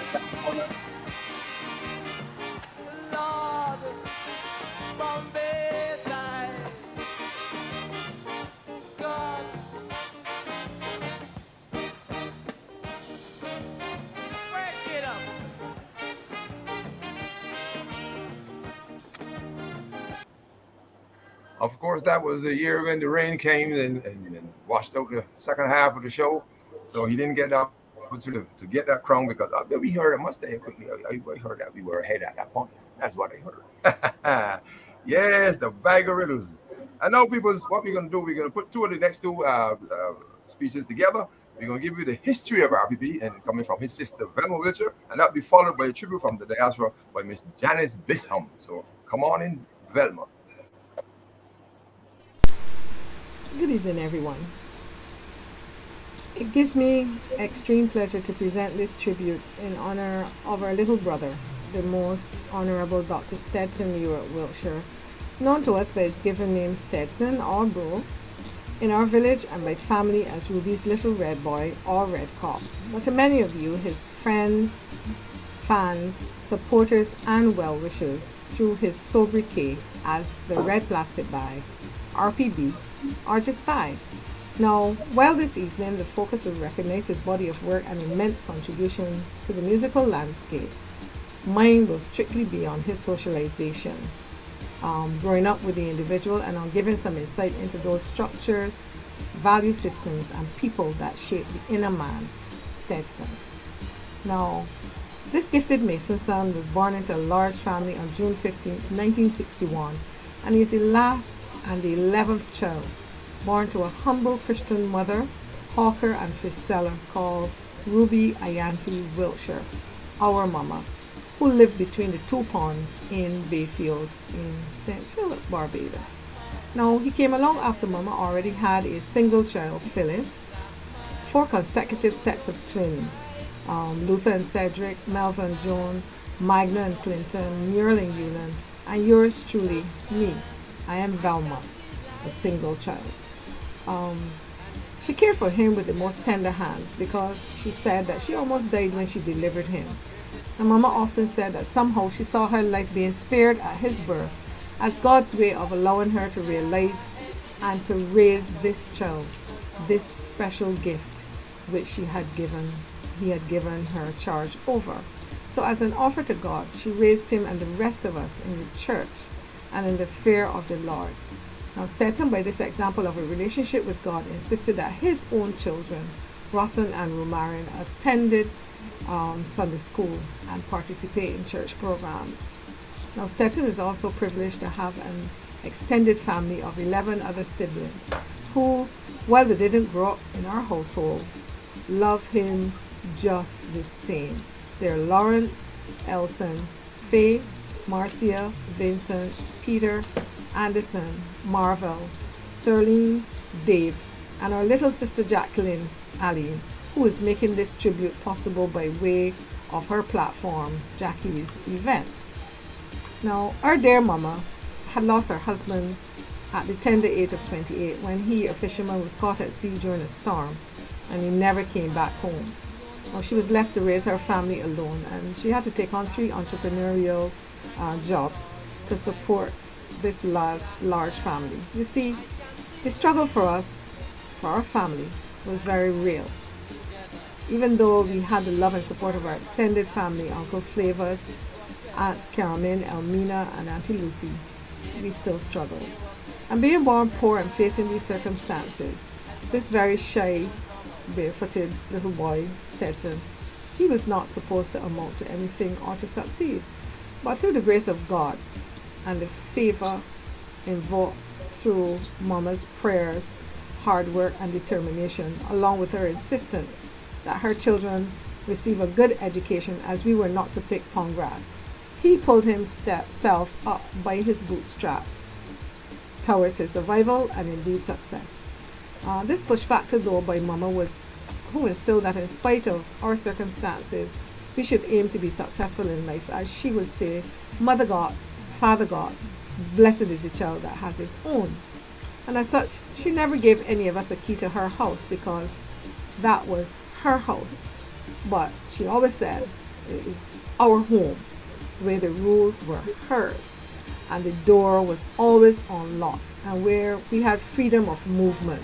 Lord, Bombay side, God. Break it up. Of course, that was the year when the rain came and washed out the second half of the show. So he didn't get the opportunity to get that crown because we heard, I must say quickly, I heard that we were ahead at that point. That's what I heard. Yes, the bag of riddles. I know people, what we're going to do, we're going to put two of the next two speeches together. We're going to give you the history of RPP and coming from his sister, Velma Wiltshire, and that'll be followed by a tribute from the diaspora by Miss Janice Bisham. So come on in, Velma. Good evening, everyone. It gives me extreme pleasure to present this tribute in honor of our little brother, the Most Honorable Dr. Stedson Wiltshire, known to us by his given name Stedson or Bro, in our village and by family as Ruby's little red boy or red cop. But to many of you, his friends, fans, supporters, and well-wishers, through his sobriquet as the Red Plastic Bag, RPB, or just Bag. Now, while this evening the focus will recognize his body of work and immense contribution to the musical landscape, mine will strictly be on his socialization, growing up with the individual, and on giving some insight into those structures, value systems, and people that shape the inner man, Stedson. Now, this gifted Mason son was born into a large family on June 15, 1961, and he is the last and the 11th child, born to a humble Christian mother, hawker and fish seller called Ruby Ayanthi Wiltshire, our mama, who lived between the two ponds in Bayfield in St. Philip, Barbados. Now, he came along after mama already had a single child, Phyllis, 4 consecutive sets of twins, Luther and Cedric, Melvin and Joan, Magna and Clinton, Muriel and Euland, and yours truly, me. I am Velma, a single child. She cared for him with the most tender hands because she said that she almost died when she delivered him. And Mama often said that somehow she saw her life being spared at his birth as God's way of allowing her to realize and to raise this child, this special gift which he had given her charge over. So as an offer to God, she raised him and the rest of us in the church and in the fear of the Lord. Now, Stedson, by this example of a relationship with God, insisted that his own children, Rossan and Romarin, attended Sunday school and participate in church programs. Now, Stedson is also privileged to have an extended family of 11 other siblings who, while they didn't grow up in our household, love him just the same. They're Lawrence, Elson, Faye, Marcia, Vincent, Peter, Anderson, Marvel, Serlene, Dave, and our little sister Jacqueline, Aline, who is making this tribute possible by way of her platform, Jackie's Events. Now, our dear mama had lost her husband at the tender age of 28 when he, a fisherman, was caught at sea during a storm, and he never came back home. Now, she was left to raise her family alone, and she had to take on 3 entrepreneurial jobs to support this large family. You see, the struggle for us, for our family, was very real. Even though we had the love and support of our extended family, Uncle Flavors, Aunts Carmen, Elmina, and Auntie Lucy, we still struggled. And being born poor and facing these circumstances, this very shy, barefooted little boy, Stedson, he was not supposed to amount to anything or to succeed. But through the grace of God and the favor invoked through Mama's prayers, hard work, and determination, along with her insistence that her children receive a good education, as we were not to pick pond grass. He pulled himself up by his bootstraps towards his survival and indeed success. This push factor, though, by Mama was who instilled that in spite of our circumstances, we should aim to be successful in life. As she would say, Mother God, Father God, blessed is the child that has his own. And as such, she never gave any of us a key to her house because that was her house. But she always said, it is our home, where the rules were hers, and the door was always unlocked, and where we had freedom of movement.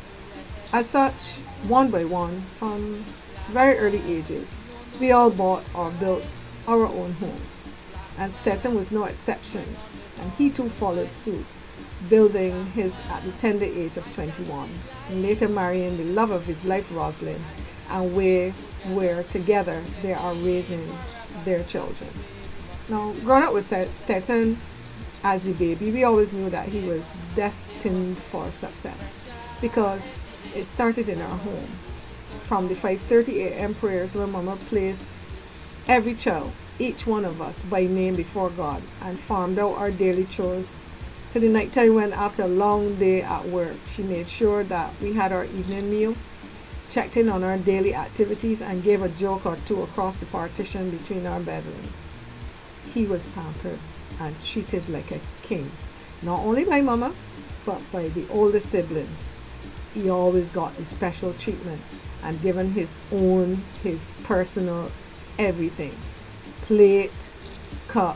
As such, one by one, from very early ages, we all bought or built our own homes. And Stedson was no exception, and he too followed suit, building his at the tender age of 21, and later marrying the love of his life, Rosalind, and where together they are raising their children. Now, growing up with Stedson as the baby, we always knew that he was destined for success because it started in our home. From the 5:30 a.m. prayers where Mama placed every child, each one of us, by name before God and farmed out our daily chores, to the night time when, after a long day at work, she made sure that we had our evening meal, checked in on our daily activities, and gave a joke or two across the partition between our bedrooms. He was pampered and treated like a king, not only by Mama, but by the older siblings. He always got the special treatment and given his own, his personal everything. Plate, cup,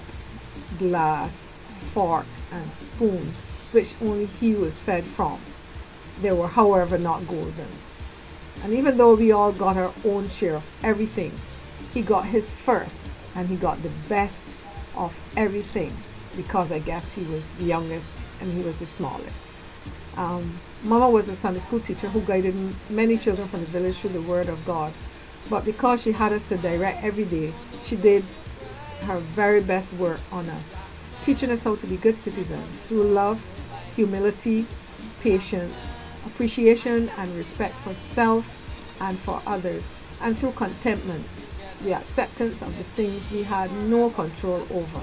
glass, fork, and spoon, which only he was fed from. They were, however, not golden. And even though we all got our own share of everything, he got his first, and he got the best of everything, because I guess he was the youngest and he was the smallest. Mama was a Sunday school teacher who guided many children from the village through the Word of God. But because she had us to direct every day, she did her very best work on us, teaching us how to be good citizens through love, humility, patience, appreciation, and respect for self and for others, and through contentment, the acceptance of the things we had no control over.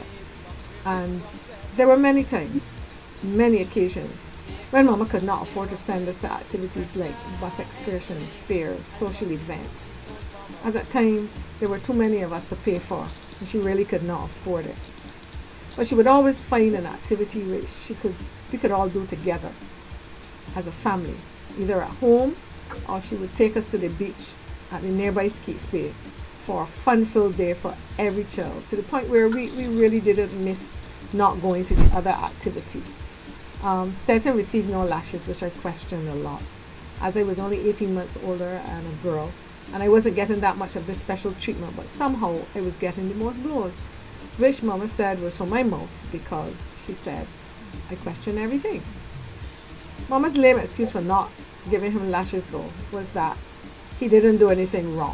And there were many times, many occasions, when Mama could not afford to send us to activities like bus excursions, fairs, social events, as at times there were too many of us to pay for, and she really could not afford it. But she would always find an activity which we could all do together as a family, either at home, or she would take us to the beach at the nearby ski spade for a fun-filled day for every child, to the point where we really didn't miss not going to the other activity. Stedson received no lashes, which I questioned a lot, as I was only 18 months older and a girl, and I wasn't getting that much of this special treatment, but somehow I was getting the most blows, which Mama said was from my mouth, because she said I question everything. Mama's lame excuse for not giving him lashes, though, was that he didn't do anything wrong,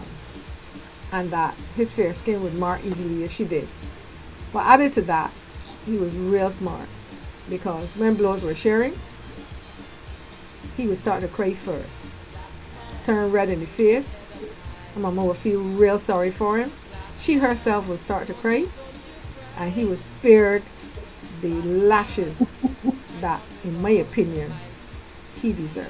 and that his fair skin would mar easily if she did. But added to that, he was real smart, because when blows were sharing, he would start to cry first, turn red in the face, and Mama would feel real sorry for him. She herself would start to cry, and he was spared the lashes that, in my opinion, he deserved.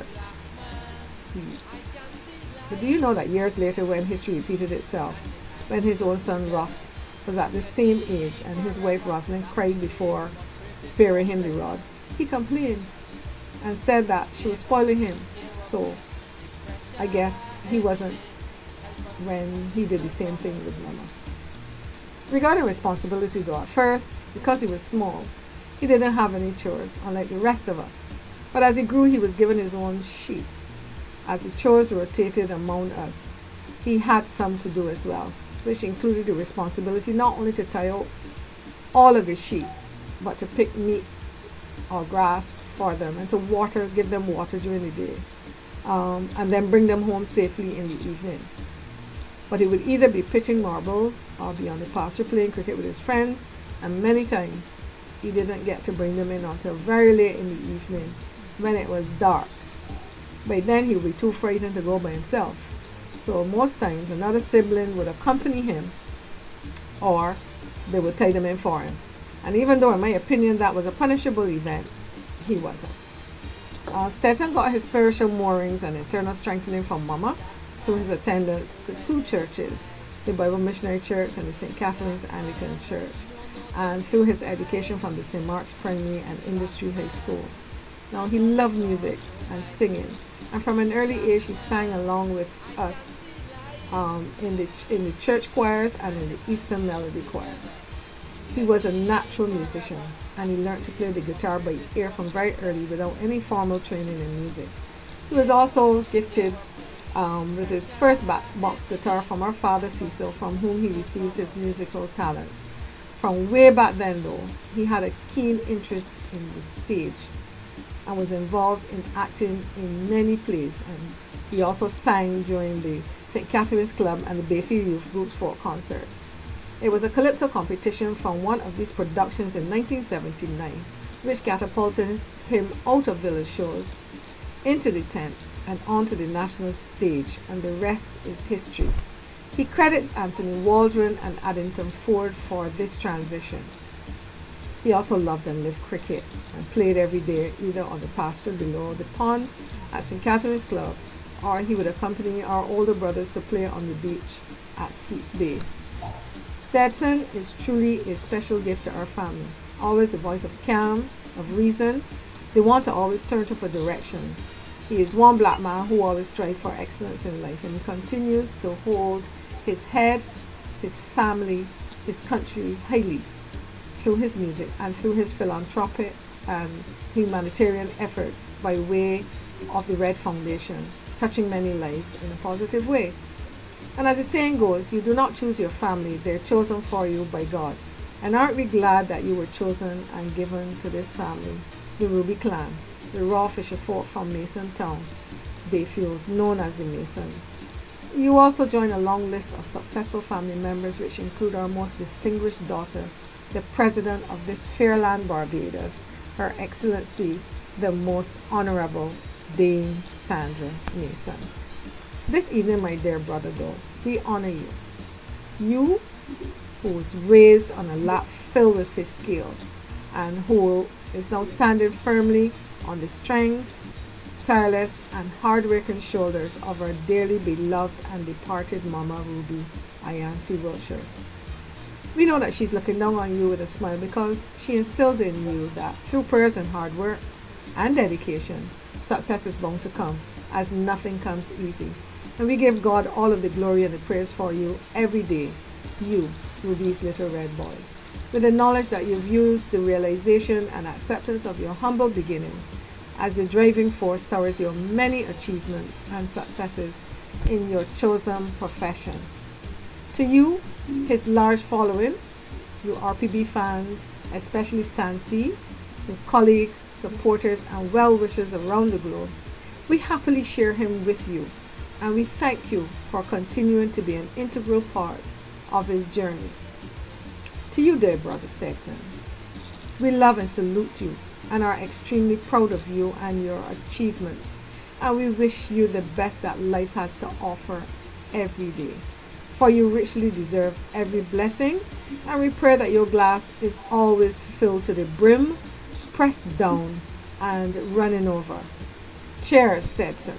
But do you know that years later, when history repeated itself, when his own son Ross was at the same age and his wife Rosalind cried before sparing him the rod, he complained and said that she was spoiling him. So I guess he wasn't when he did the same thing with Mama. Regarding responsibility, though, at first, because he was small, he didn't have any chores, unlike the rest of us. But as he grew, he was given his own sheep. As the chores rotated among us, he had some to do as well, which included the responsibility not only to tie out all of his sheep, but to pick meat or grass for them and to give them water during the day, and then bring them home safely in the evening. But he would either be pitching marbles or be on the pasture playing cricket with his friends, and many times he didn't get to bring them in until very late in the evening when it was dark. By then he would be too frightened to go by himself. So most times another sibling would accompany him, or they would tie them in for him. And even though in my opinion that was a punishable event, he wasn't. Stedson got his spiritual moorings and internal strengthening from Mama through his attendance to two churches, the Bible Missionary Church and the St. Catherine's Anglican Church, and through his education from the St. Mark's Primary and Industry High Schools. Now he loved music and singing, and from an early age he sang along with us in the church choirs and in the Eastern Melody Choir. He was a natural musician, and he learned to play the guitar by ear from very early without any formal training in music. He was also gifted with his first box guitar from our father Cecil, from whom he received his musical talent. From way back then though, he had a keen interest in the stage and was involved in acting in many plays, and he also sang during the St. Catherine's Club and the Bayfield Youth Group's folk concerts. It was a calypso competition from one of these productions in 1979 which catapulted him out of village shows into the tents and onto the national stage, and the rest is history. He credits Anthony Waldron and Addington Ford for this transition. He also loved and lived cricket and played every day either on the pasture below the pond at St. Catherine's Club, or he would accompany our older brothers to play on the beach at Skeets Bay. Stedson is truly a special gift to our family, always the voice of calm, of reason, the one to always turn to for direction. He is one black man who always strives for excellence in life, and he continues to hold his head, his family, his country highly through his music and through his philanthropic and humanitarian efforts by way of the Red Foundation, touching many lives in a positive way. And as the saying goes, you do not choose your family, they're chosen for you by God. And aren't we glad that you were chosen and given to this family, the Ruby clan, the raw fisher folk from Mason Town, Bayfield, known as the Masons. You also join a long list of successful family members, which include our most distinguished daughter, the President of this fair land Barbados, Her Excellency, the Most Honorable Dame Sandra Mason. This evening, my dear brother, though, we honor you. You, who was raised on a lap filled with fish scales, and who is now standing firmly on the strength, tireless, and hard-working shoulders of our dearly beloved and departed Mama Ruby, Ianthe Wiltshire. We know that she's looking down on you with a smile because she instilled in you that through prayers and hard work and dedication, success is bound to come, as nothing comes easy. And we give God all of the glory and the praise for you every day, you, Ruby's little red boy, with the knowledge that you've used the realization and acceptance of your humble beginnings as the driving force towards your many achievements and successes in your chosen profession. To you, his large following, you RPB fans, especially Stan C, your colleagues, supporters, and well-wishers around the globe, we happily share him with you, and we thank you for continuing to be an integral part of his journey. To you, dear brother Stedson, we love and salute you and are extremely proud of you and your achievements, and we wish you the best that life has to offer every day, for you richly deserve every blessing, and we pray that your glass is always filled to the brim, pressed down and running over. Cheers, Stedson.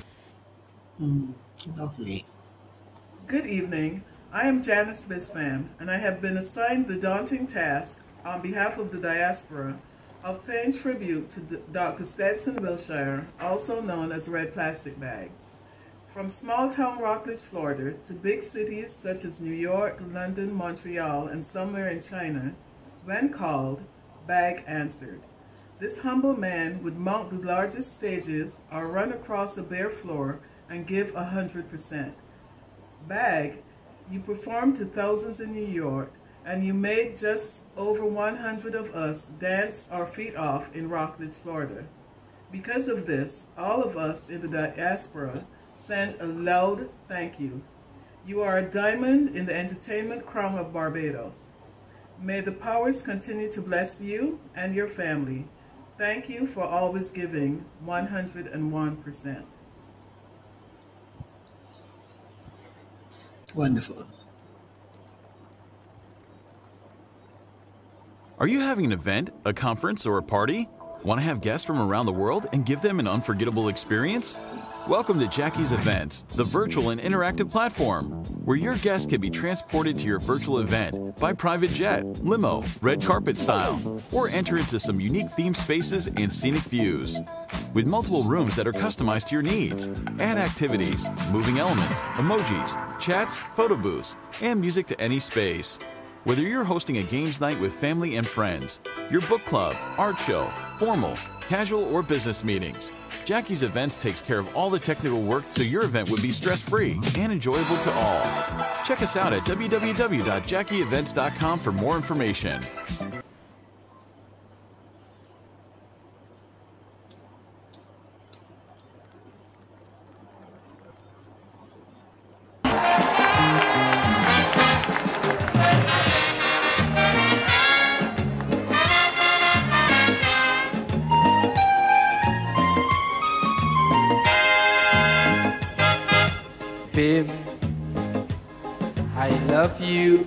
Lovely. Good evening. I am Janice Bispham, and I have been assigned the daunting task, on behalf of the diaspora, of paying tribute to Dr. Stedson Wiltshire, also known as Red Plastic Bag. From small-town Rockledge, Florida, to big cities such as New York, London, Montreal, and somewhere in China, when called, Bag answered. This humble man would mount the largest stages or run across a bare floor and give 100%. Bag, you performed to thousands in New York, and you made just over 100 of us dance our feet off in Rockledge, Florida. Because of this, all of us in the diaspora sent a loud thank you. You are a diamond in the entertainment crown of Barbados. May the powers continue to bless you and your family. Thank you for always giving 101%. Wonderful. Are you having an event, a conference, or a party? Want to have guests from around the world and give them an unforgettable experience? Welcome to Jackie's Events, the virtual and interactive platform, where your guests can be transported to your virtual event by private jet, limo, red carpet style, or enter into some unique themed spaces and scenic views. With multiple rooms that are customized to your needs, add activities, moving elements, emojis, chats, photo booths, and music to any space. Whether you're hosting a games night with family and friends, your book club, art show, formal, casual, or business meetings, Jackie's Events takes care of all the technical work so your event would be stress-free and enjoyable to all. Check us out at www.jackieevents.com for more information. Babe, I love you.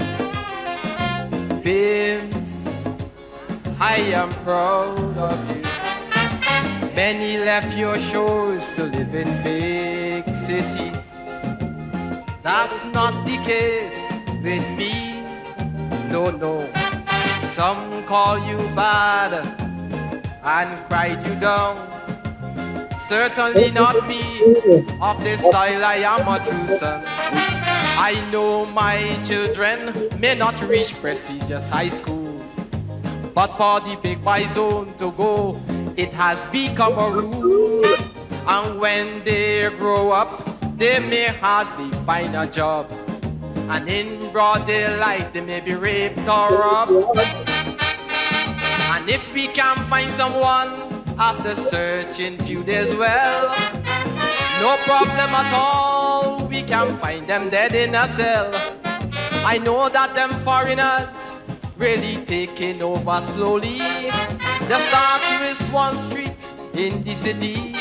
Babe, I am proud of you. Many left your shores to live in big city. That's not the case with me. No, no. Some call you bad and cried you down. Certainly not me. Of this style I am a true son. I know my children may not reach prestigious high school, but for the big boy zone to go, it has become a rule. And when they grow up, they may hardly find a job, and in broad daylight they may be raped or robbed. And if we can find someone after searching few days, well, no problem at all, we can find them dead in a cell. I know that them foreigners really taking over slowly. They start with one street in the city,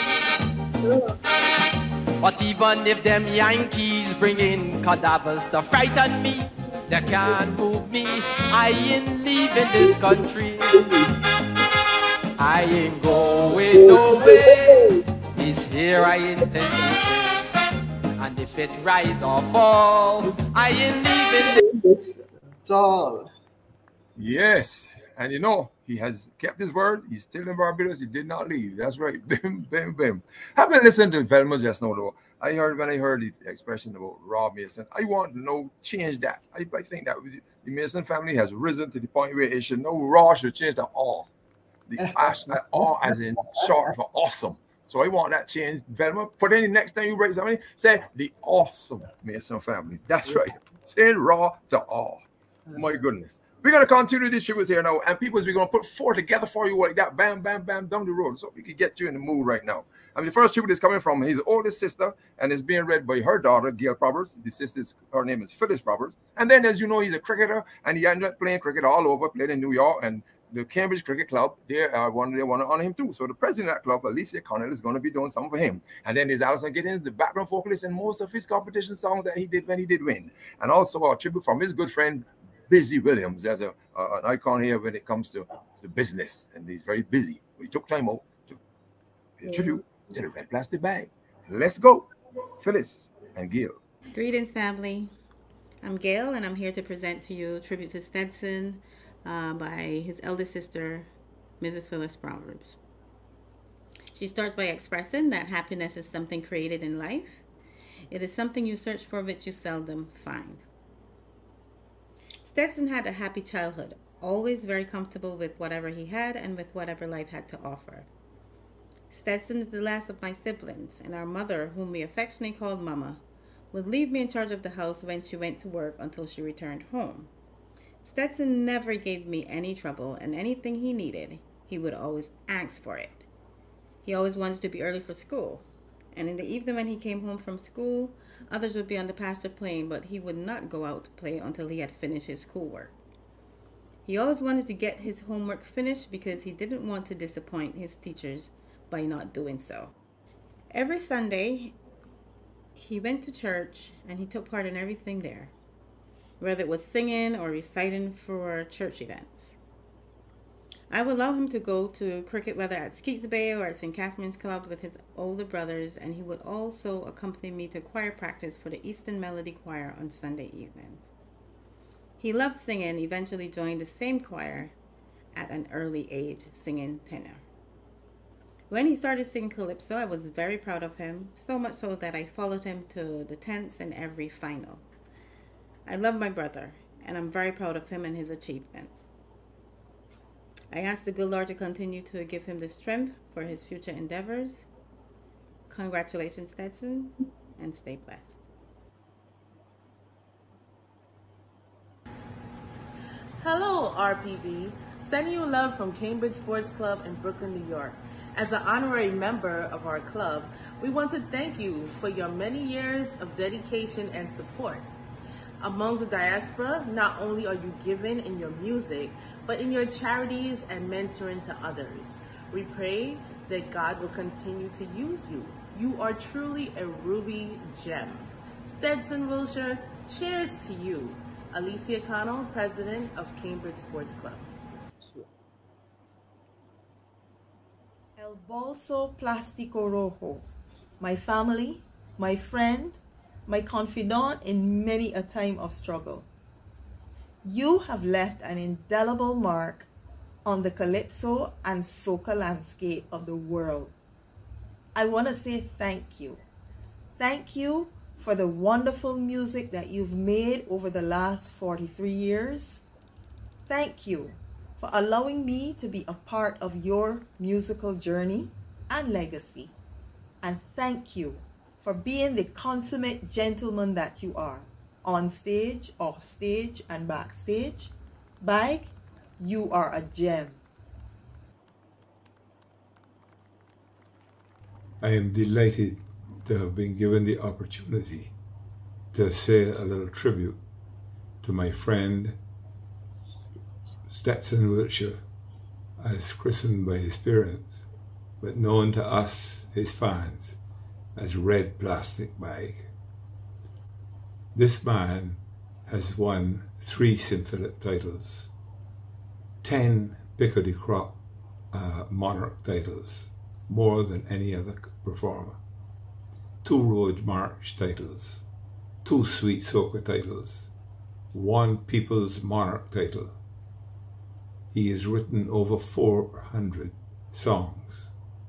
but even if them Yankees bring in cadavers to frighten me, they can't move me. I ain't leaving this country. I ain't going nowhere. It's here I intend to stay. And if it rise or fall, I ain't leaving this at all. Yes, and you know, he has kept his word. He's still in Barbados. He did not leave. That's right. Bim, bim, bim. I've been listening to Velma just now, though. When I heard the expression about Rob Mason, I want to know, change that. I think that the Mason family has risen to the point where it should know Raw should change to all. The ash, all as in short for awesome. So I want that change. Velma, put in next time you write something, say the awesome Mason family. That's right. Change Raw to all. My goodness. We're going to continue these tributes here now. And people, we're going to put four together for you like that. Bam, bam, bam, down the road. So we can get you in the mood right now. I mean, the first tribute is coming from his oldest sister and is being read by her daughter, Gail Proverbs. The sister's, her name is Phyllis Proverbs. And then, as you know, he's a cricketer and he ended up playing cricket all over, played in New York and the Cambridge Cricket Club. They want to honor him too. So the president of that club, Alicia Connell, is going to be doing something for him. And then there's Alison Gittins, the background vocalist in most of his competition songs that he did when he did win. And also a tribute from his good friend, Busy Williams. There's an icon here when it comes to the business. And he's very busy. He took time out to pay a tribute to the red plastic bag. Let's go. Phyllis and Gail. Greetings, family. I'm Gail, and I'm here to present to you a tribute to Stedson by his elder sister, Mrs. Phyllis Proverbs. She starts by expressing that happiness is something created in life. It is something you search for which you seldom find. Stedson had a happy childhood, always very comfortable with whatever he had and with whatever life had to offer. Stedson is the last of my siblings, and our mother, whom we affectionately called Mama, would leave me in charge of the house when she went to work until she returned home. Stedson never gave me any trouble, and anything he needed, he would always ask for it. He always wanted to be early for school, and in the evening when he came home from school, others would be on the pasture playing, but he would not go out to play until he had finished his schoolwork. He always wanted to get his homework finished because he didn't want to disappoint his teachers by not doing so. Every Sunday, he went to church and he took part in everything there, whether it was singing or reciting for church events. I would allow him to go to cricket, whether at Skeets Bay or at St. Catherine's Club with his older brothers, and he would also accompany me to choir practice for the Eastern Melody Choir on Sunday evenings. He loved singing, eventually joined the same choir at an early age, singing tenor. When he started singing calypso, I was very proud of him, so much so that I followed him to the tents in every final. I love my brother, and I'm very proud of him and his achievements. I ask the good Lord to continue to give him the strength for his future endeavors. Congratulations, Stedson, and stay blessed. Hello, RPB. Sending you love from Cambridge Sports Club in Brooklyn, New York. As an honorary member of our club, we want to thank you for your many years of dedication and support. Among the diaspora, not only are you given in your music, but in your charities and mentoring to others. We pray that God will continue to use you. You are truly a ruby gem. Stedson, Wiltshire, cheers to you. Alicia Connell, President of Cambridge Sports Club. El Bolso Plastico Rojo, my family, my friend, my confidant in many a time of struggle. You have left an indelible mark on the calypso and soca landscape of the world. I want to say thank you. Thank you for the wonderful music that you've made over the last 43 years. Thank you for allowing me to be a part of your musical journey and legacy. And thank you for being the consummate gentleman that you are, on stage, off stage, and backstage. Bag, you are a gem. I am delighted to have been given the opportunity to say a little tribute to my friend Stedson, Wiltshire, as christened by his parents, but known to us, his fans, as Red Plastic Bag. This man has won 3 Symphonic titles, 10 Picardy Crop Monarch titles, more than any other performer, 2 Road March titles, 2 Sweet Soca titles, 1 People's Monarch title. He has written over 400 songs.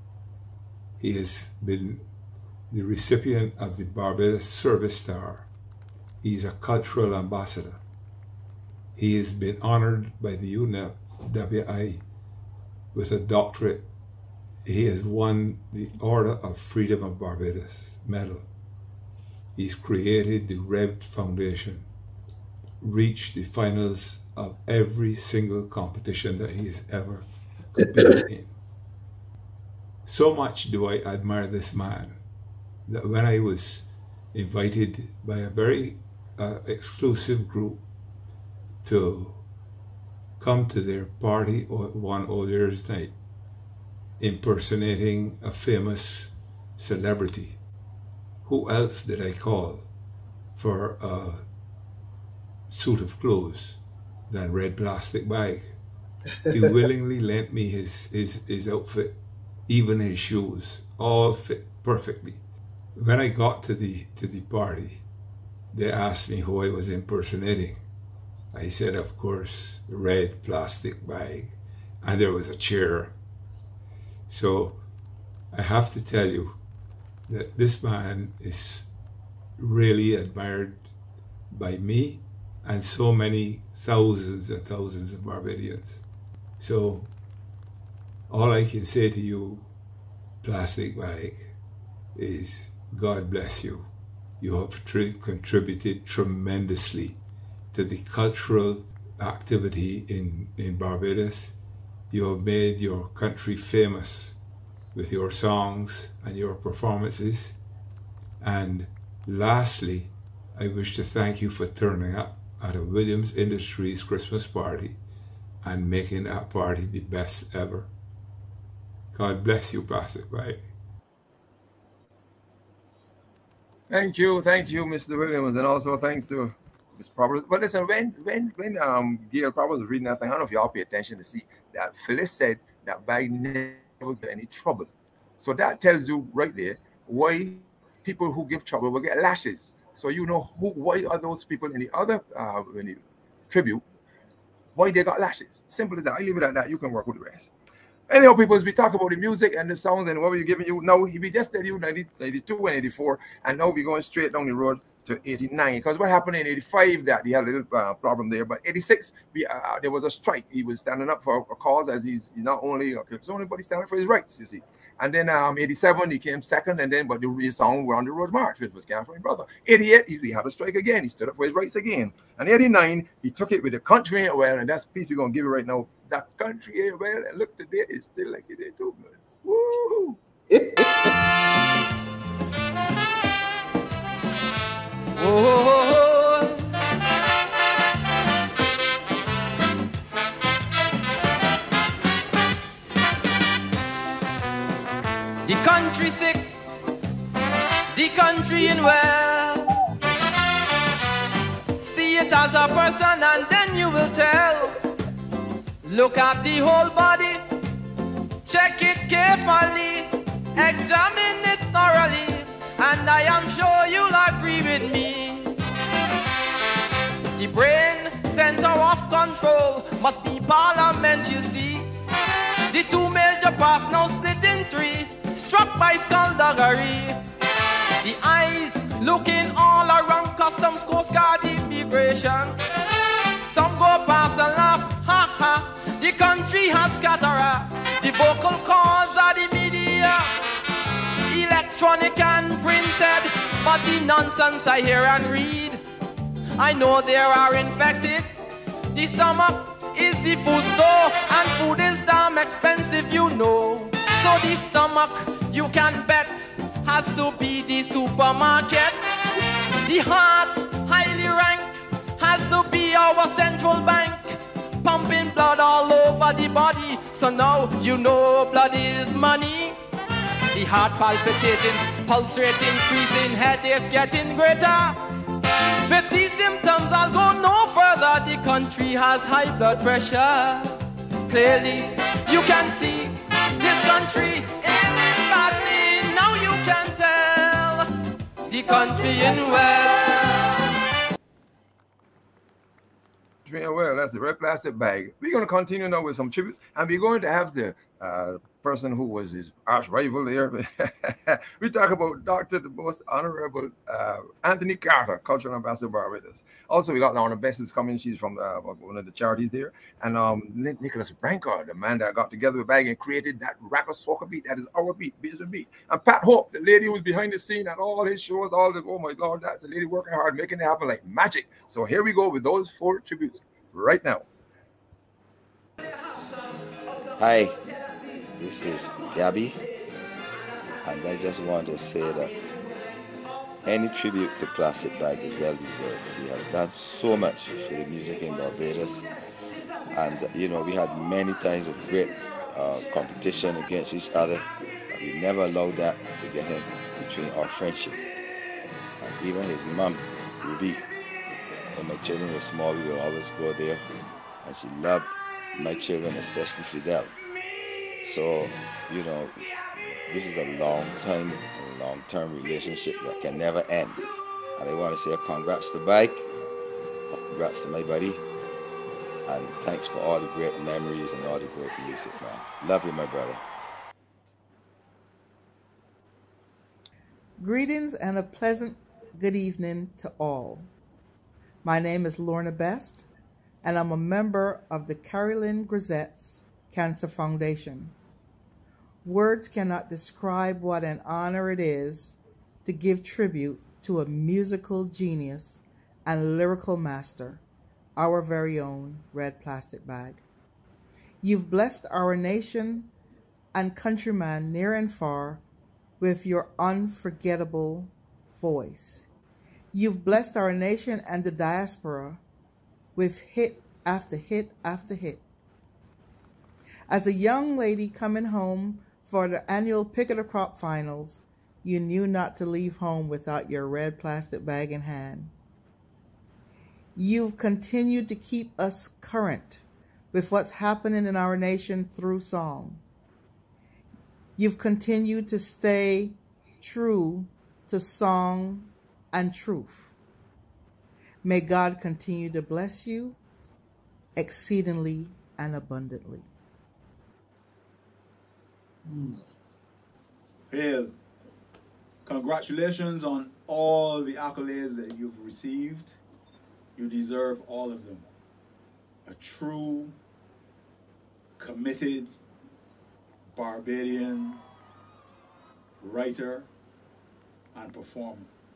He has been the recipient of the Barbados Service Star. He's a cultural ambassador. He has been honored by the UNWI with a doctorate. He has won the Order of Freedom of Barbados medal. He's created the REV Foundation, reached the finals of every single competition that he has ever competed in. So much do I admire this man that when I was invited by a very exclusive group to come to their party one All Year's Night, impersonating a famous celebrity, who else did I call for a suit of clothes than Red Plastic Bag? He willingly lent me his outfit, even his shoes, all fit perfectly. When I got to the party, they asked me who I was impersonating. I said, of course, Red Plastic Bag, and there was a cheer. So I have to tell you that this man is really admired by me and so many thousands and thousands of Barbadians. So all I can say to you, Plastic Bag, is God bless you. You have contributed tremendously to the cultural activity in Barbados. You have made your country famous with your songs and your performances. And lastly, I wish to thank you for turning up at a Williams Industries Christmas party and making that party the best ever. God bless you, Plastic Bag. Thank you, Mr. Williams, and also thanks to Ms. Proberts. But listen, when Gail Proberts was reading that thing, I don't know if y'all pay attention to see that Phyllis said that bag never get any trouble. So that tells you right there why people who give trouble will get lashes. So you know why are those people in the other in the tribute, why they got lashes. Simple as that. I leave it at that. You can work with the rest. Anyhow, people, as we talk about the music and the songs and what we're giving you, now we just did you 92 and 84, and now we're going straight down the road to 89. Because what happened in 85, that he had a little problem there, but 86, there was a strike. He was standing up for a cause, as he's not only a clip zone, but he's standing for his rights, you see. And then 87, he came second, and then, but his song were on the road march, which was Camp for My Brother. 88, he had a strike again. He stood up for his rights again. And 89, he took it with the Country Ain't Well, and that's the piece we're going to give you right now. That Country Ain't Well, and look, today it's still like it ain't too good. Woo! Oh, the country sick, the country in well. See it as a person and then you will tell. Look at the whole body, check it carefully, examine it thoroughly, and I am sure you'll agree with me. The brain center of control must be Parliament, you see. The two major parts now split in three, struck by skullduggery. The eyes looking all around customs, coast guard, immigration. Some go past and laugh, ha ha. The country has cataract. The vocal cords are the media, electronic and printed. But the nonsense I hear and read, I know they are infected. The stomach is the food store, and food is damn expensive, you know. So the stomach, you can bet, has to be the supermarket. The heart, highly ranked, has to be our central bank, pumping blood all over the body. So now you know blood is money. The heart palpitating, pulse rate increasing, headaches getting greater. With these symptoms I'll go no further. The country has high blood pressure. Clearly you can see this country is in badly. Now you can tell the country in well. Well, that's the Red Plastic Bag. We're going to continue now with some tributes, and we're going to have the person who was his arch rival there. We talk about Dr. the Most Honorable Anthony Carter, Cultural Ambassador Barbados. Also, we got Lorna Best who's coming. She's from one of the charities there. And Nicholas Branca, the man that got together with Bag and created that rapper soca beat that is our beat, Beat. And Pat Hope, the lady who's behind the scene at all his shows, oh my Lord, that's a lady working hard, making it happen like magic. So here we go with those 4 tributes right now. Hi, this is Gabby, and I just want to say that any tribute to Plastic Bag is well deserved. He has done so much for the music in Barbados, and you know, we had many times of great competition against each other, and we never allowed that to get in between our friendship. And even his mom, Ruby, when my children were small, we would always go there, and she loved my children, especially Fidel. So, you know, this is a long-term relationship that can never end. And I want to say congrats to Bike, congrats to my buddy, and thanks for all the great memories and all the great music, man. Love you, my brother. Greetings and a pleasant good evening to all. My name is Lorna Best, and I'm a member of the Carolyn Grisette's Cancer Foundation. Words cannot describe what an honor it is to give tribute to a musical genius and lyrical master, our very own Red Plastic Bag. You've blessed our nation and countrymen near and far with your unforgettable voice. You've blessed our nation and the diaspora with hit after hit after hit. As a young lady coming home for the annual Pick of the Crop finals, you knew not to leave home without your red plastic bag in hand. You've continued to keep us current with what's happening in our nation through song. You've continued to stay true to song and truth. May God continue to bless you exceedingly and abundantly. Hail. Congratulations on all the accolades that you've received. You deserve all of them. A true, committed Barbadian writer and performer,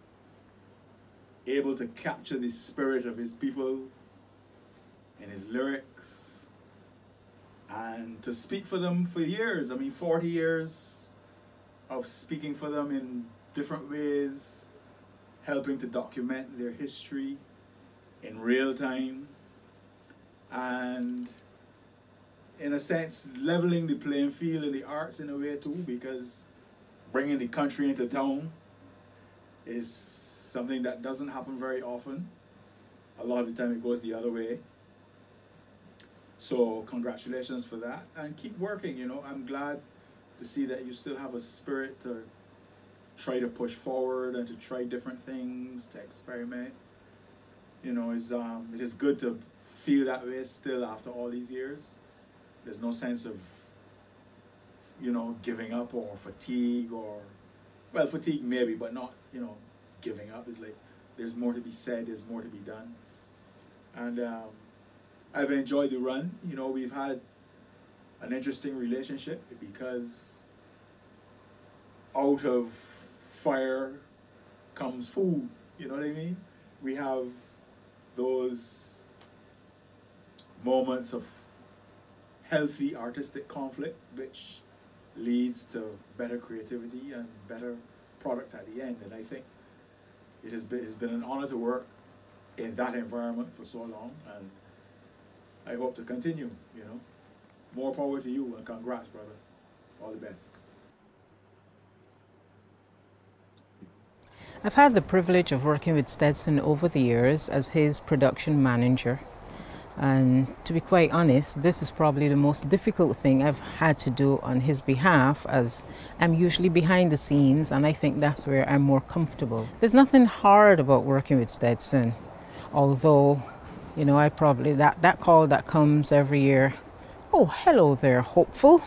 able to capture the spirit of his people in his lyrics and to speak for them for years. I mean, 40 years of speaking for them in different ways, helping to document their history in real time, and in a sense leveling the playing field in the arts in a way too, because bringing the country into town is something that doesn't happen very often. A lot of the time it goes the other way. So congratulations for that, and keep working. You know, I'm glad to see that you still have a spirit to try to push forward and to try different things, to experiment. You know, it is good to feel that way still after all these years. There's no sense of, you know, giving up or fatigue, or, well, fatigue maybe, but not, you know, giving up. It's like there's more to be said, there's more to be done. And I've enjoyed the run. You know, we've had an interesting relationship because out of fire comes food, you know what I mean? We have those moments of healthy artistic conflict which leads to better creativity and better product at the end. And I think it's been an honor to work in that environment for so long, and I hope to continue, you know. More power to you, and congrats, brother. All the best. I've had the privilege of working with Stedson over the years as his production manager. And to be quite honest, this is probably the most difficult thing I've had to do on his behalf, as I'm usually behind the scenes, and I think that's where I'm more comfortable. There's nothing hard about working with Stedson, although, you know, I probably, that call that comes every year, oh, hello there, hopeful.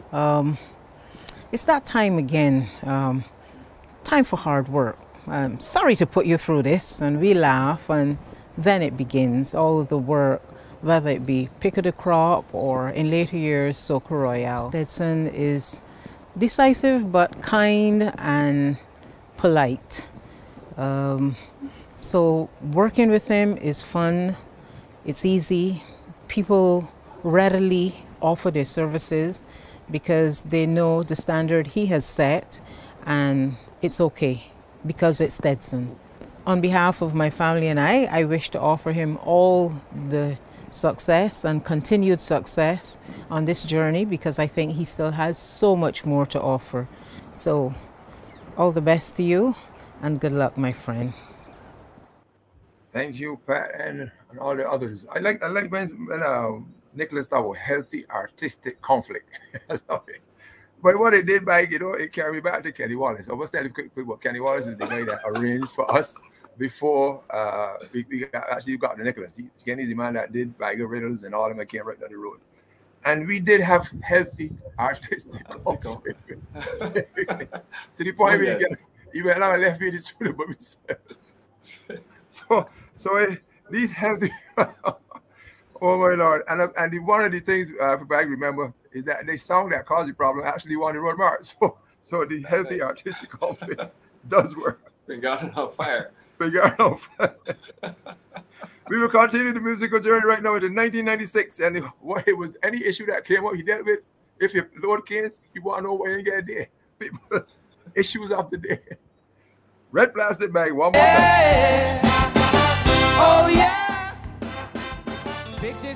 It's that time again, time for hard work. Sorry to put you through this, and we laugh, and then it begins, all of the work, whether it be pick of the crop or in later years, Soca Royale. Stedson is decisive but kind and polite. So working with him is fun, it's easy. People readily offer their services because they know the standard he has set, and it's okay because it's Stedson. On behalf of my family and I wish to offer him all the success and continued success on this journey, because I think he still has so much more to offer. So all the best to you, and good luck, my friend. Thank you, Pat, and all the others. I like when Nicholas talked about healthy artistic conflict. I love it. But what it did back, you know, it carried me back to Kenny Wallace. I was telling you quick what Kenny Wallace is the guy that arranged for us before we got the Nicholas. Kenny's the man that did Bagger Riddles and all of them that came right down the road. And we did have healthy artistic conflict. To the point where you went out and left me in the studio by myself. So these healthy, oh my Lord. And one of the things I remember is that the song that caused the problem actually won the road march. So the healthy artistic conflict does work. Fingall on fire. Fingall on fire. We will continue the musical journey right now into 1996, and it was any issue that came up he dealt with. If your Lord cares, he want to know where you get there. People's issues of the day. Red plastic bag, one more time. Oh yeah. Big discussion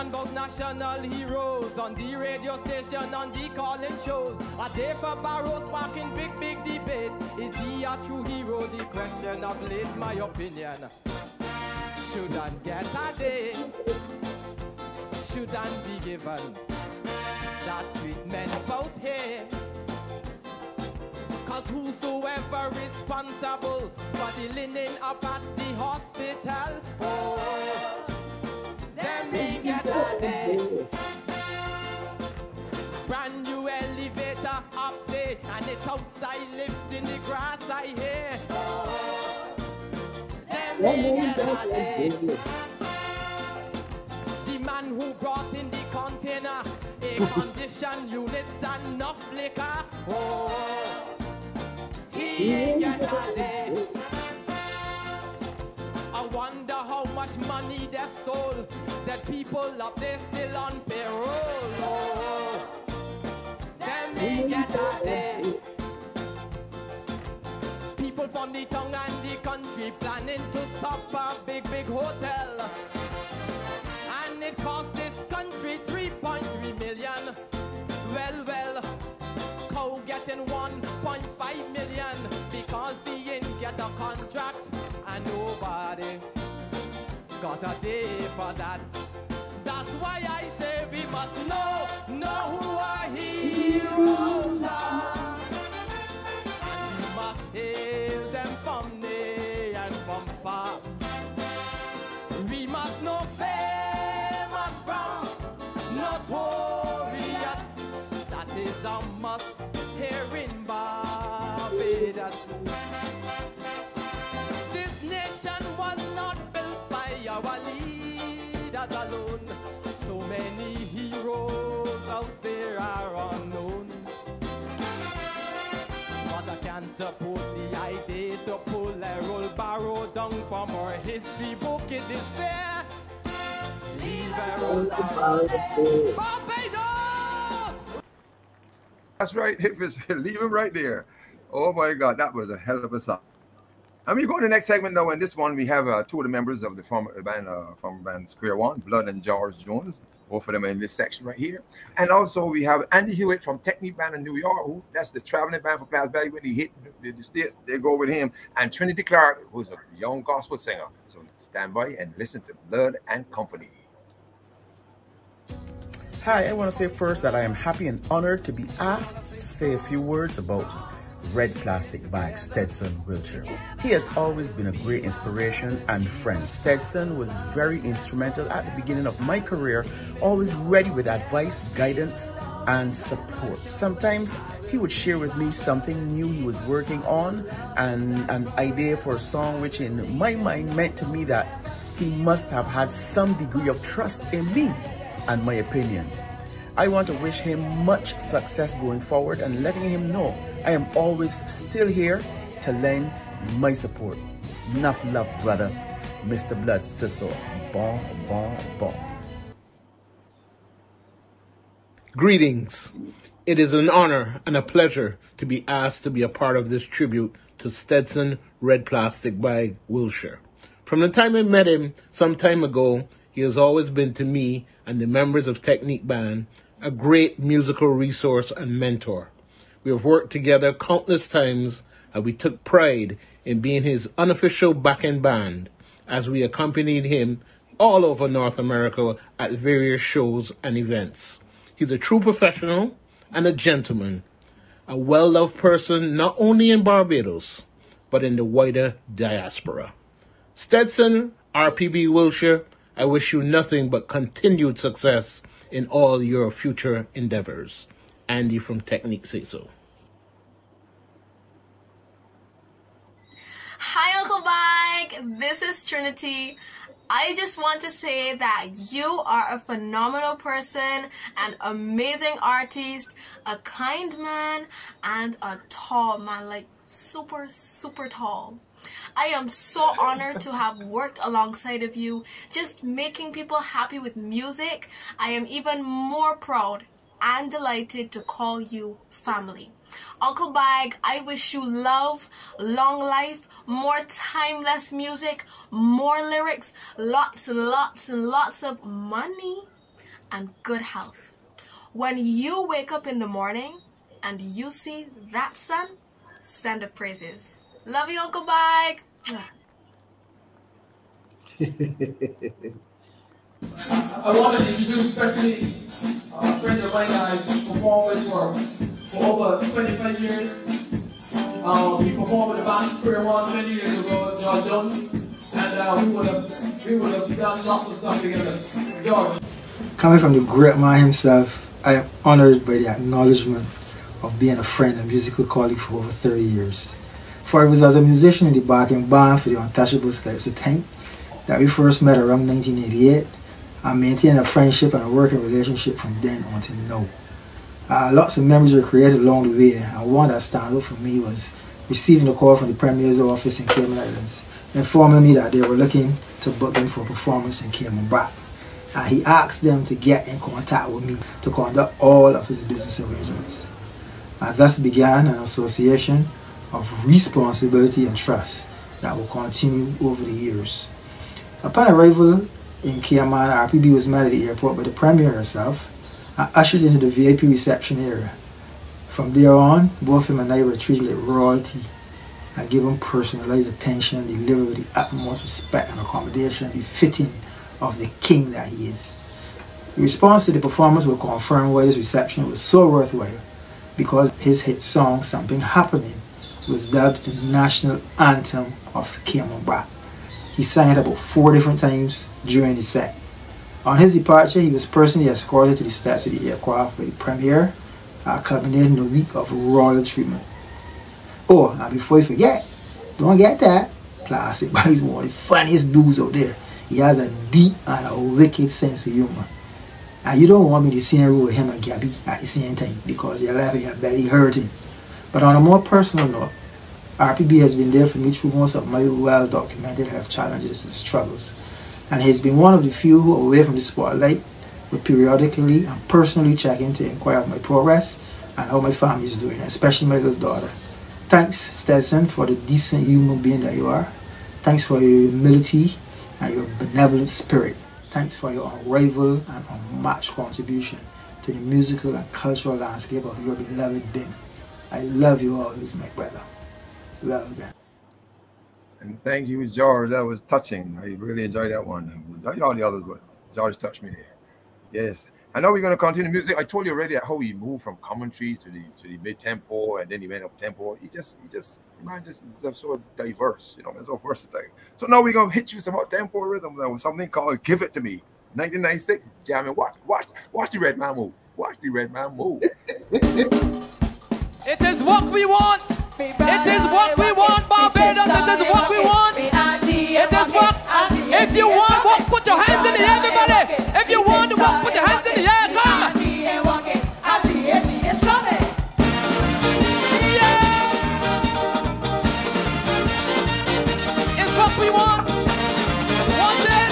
station about national heroes. On the radio station, on the calling shows. A day for Barrow sparking big debate. Is he a true hero? The question of late, my opinion. Shouldn't get a day. Shouldn't be given that treatment out here. Cause whosoever responsible for the linen up at the hospital, oh, them may get a day. Brand new elevator up there, and it outside lifting the grass I hear. Oh, them may get a day. The man who brought in the container, a condition units and enough liquor. Oh, he ain't get a day. I wonder how much money they stole. That people up there still on payroll. Oh, them ain't get a day. People from the town and the country planning to stop a big hotel. And it cost this country 3.3 million. Well, cow getting 1.5 million because he ain't get a contract, and nobody got a day for that. That's why I say we must know who our heroes are, and we must hail them from near and from far. We must know famous from notorious. That is a must here in Barbados. This nation was not built by our leaders alone. So many heroes out there are unknown. But I can't support the idea to pull a roll barrow down from our history book. It is fair. Leave a roll barrow. Barbados! That's right. Leave him right there. Oh my God, that was a hell of a song. And we go to the next segment now. In this one, we have two of the members of the former band Square One, Blood and George Jones. Both of them are in this section right here. And also we have Andy Hewitt from Technique Band in New York, who that's the traveling band for Class Valley. When he hit the States, they go with him. And Trinity Clark, who's a young gospel singer. So stand by and listen to Blood and Company. Hi, I want to say first that I am happy and honored to be asked to say a few words about Red Plastic Bag, Stedson, Wiltshire. He has always been a great inspiration and friend. Stedson was very instrumental at the beginning of my career, always ready with advice, guidance, and support. Sometimes he would share with me something new he was working on and an idea for a song which in my mind meant to me that he must have had some degree of trust in me and my opinions. I want to wish him much success going forward and letting him know I am always still here to lend my support. Enough love, brother. Mr. Blood Sisso. Bon, bon, bon. Greetings. It is an honor and a pleasure to be asked to be a part of this tribute to Stedson Red Plastic Bag, Wiltshire. From the time I met him some time ago, he has always been to me and the members of Technique Band a great musical resource and mentor. We have worked together countless times and we took pride in being his unofficial backing band as we accompanied him all over North America at various shows and events. He's a true professional and a gentleman, a well-loved person not only in Barbados, but in the wider diaspora. Stedson, RPB Wiltshire, I wish you nothing but continued success in all your future endeavors. Andy from Technique say so. Hi, Uncle Mike. This is Trinity. I just want to say that you are a phenomenal person, an amazing artist, a kind man, and a tall man, like super, super tall. I am so honored to have worked alongside of you, just making people happy with music. I am even more proud and delighted to call you family. Uncle Bag, I wish you love, long life, more timeless music, more lyrics, lots and lots and lots of money, and good health. When you wake up in the morning and you see that sun, send up praises. Love you, Uncle Bike. I wanted to introduce especially a friend of mine that I performed with for over 25 years. We performed with the band Prayer One many years ago, George Jones, and we would have done lots of stuff together. George. Coming from the great man himself, I am honored by the acknowledgement of being a friend and musical colleague for over 30 years. For it was as a musician in the backing band for the Untouchables types of thing that we first met around 1988 and maintained a friendship and a working relationship from then on to now. Lots of memories were created along the way, and one that stands out for me was receiving a call from the Premier's office in Cayman Islands informing me that they were looking to book him for a performance in Cayman Brac. And he asked them to get in contact with me to conduct all of his business arrangements. And thus began an association of responsibility and trust that will continue over the years. Upon arrival in Cayman, RPB was met at the airport by the Premier herself and ushered into the VIP reception area. From there on, both him and I were treated like royalty and given personalized attention and delivered with the utmost respect and accommodation befitting of the king that he is. The response to the performance will confirm why this reception was so worthwhile, because his hit song, Something Happening, was dubbed the national anthem of Cayman Brac. He sang it about 4 different times during the set. On his departure, he was personally escorted to the steps of the aircraft by the Premier, culminating a week of royal treatment. Oh, and before you forget, don't get that, Plastic Bag is one of the funniest dudes out there. He has a deep and a wicked sense of humor. And you don't want me to see a room with him and Gabby at the same time because you're laughing your belly hurting. But on a more personal note, RPB has been there for me through most of my well-documented health challenges and struggles. And he's been one of the few who, away from the spotlight, would periodically and personally check in to inquire of my progress and how my family is doing, especially my little daughter. Thanks, Stedson, for the decent human being that you are. Thanks for your humility and your benevolent spirit. Thanks for your unrivaled and unmatched contribution to the musical and cultural landscape of your beloved bin. I love you always, my brother. Well done. And thank you, George. That was touching. I really enjoyed that one. I enjoyed all the others, but George touched me there. Yes. I know we're going to continue music. I told you already how he moved from commentary to the mid tempo, and then he went up tempo. He just is so diverse, you know, it's so versatile. So now we're gonna hit you some up tempo rhythm. There was something called "Give It to Me," 1996. Jamming. Watch the red man move. Watch the red man move. It is what we want. It is what we want, Barbados. It is what we want. It is what. If you want what, put your hands in the air, everybody. If you want to walk, put your hands in the air. Come. It's coming. Yeah. It's what we want. Want it?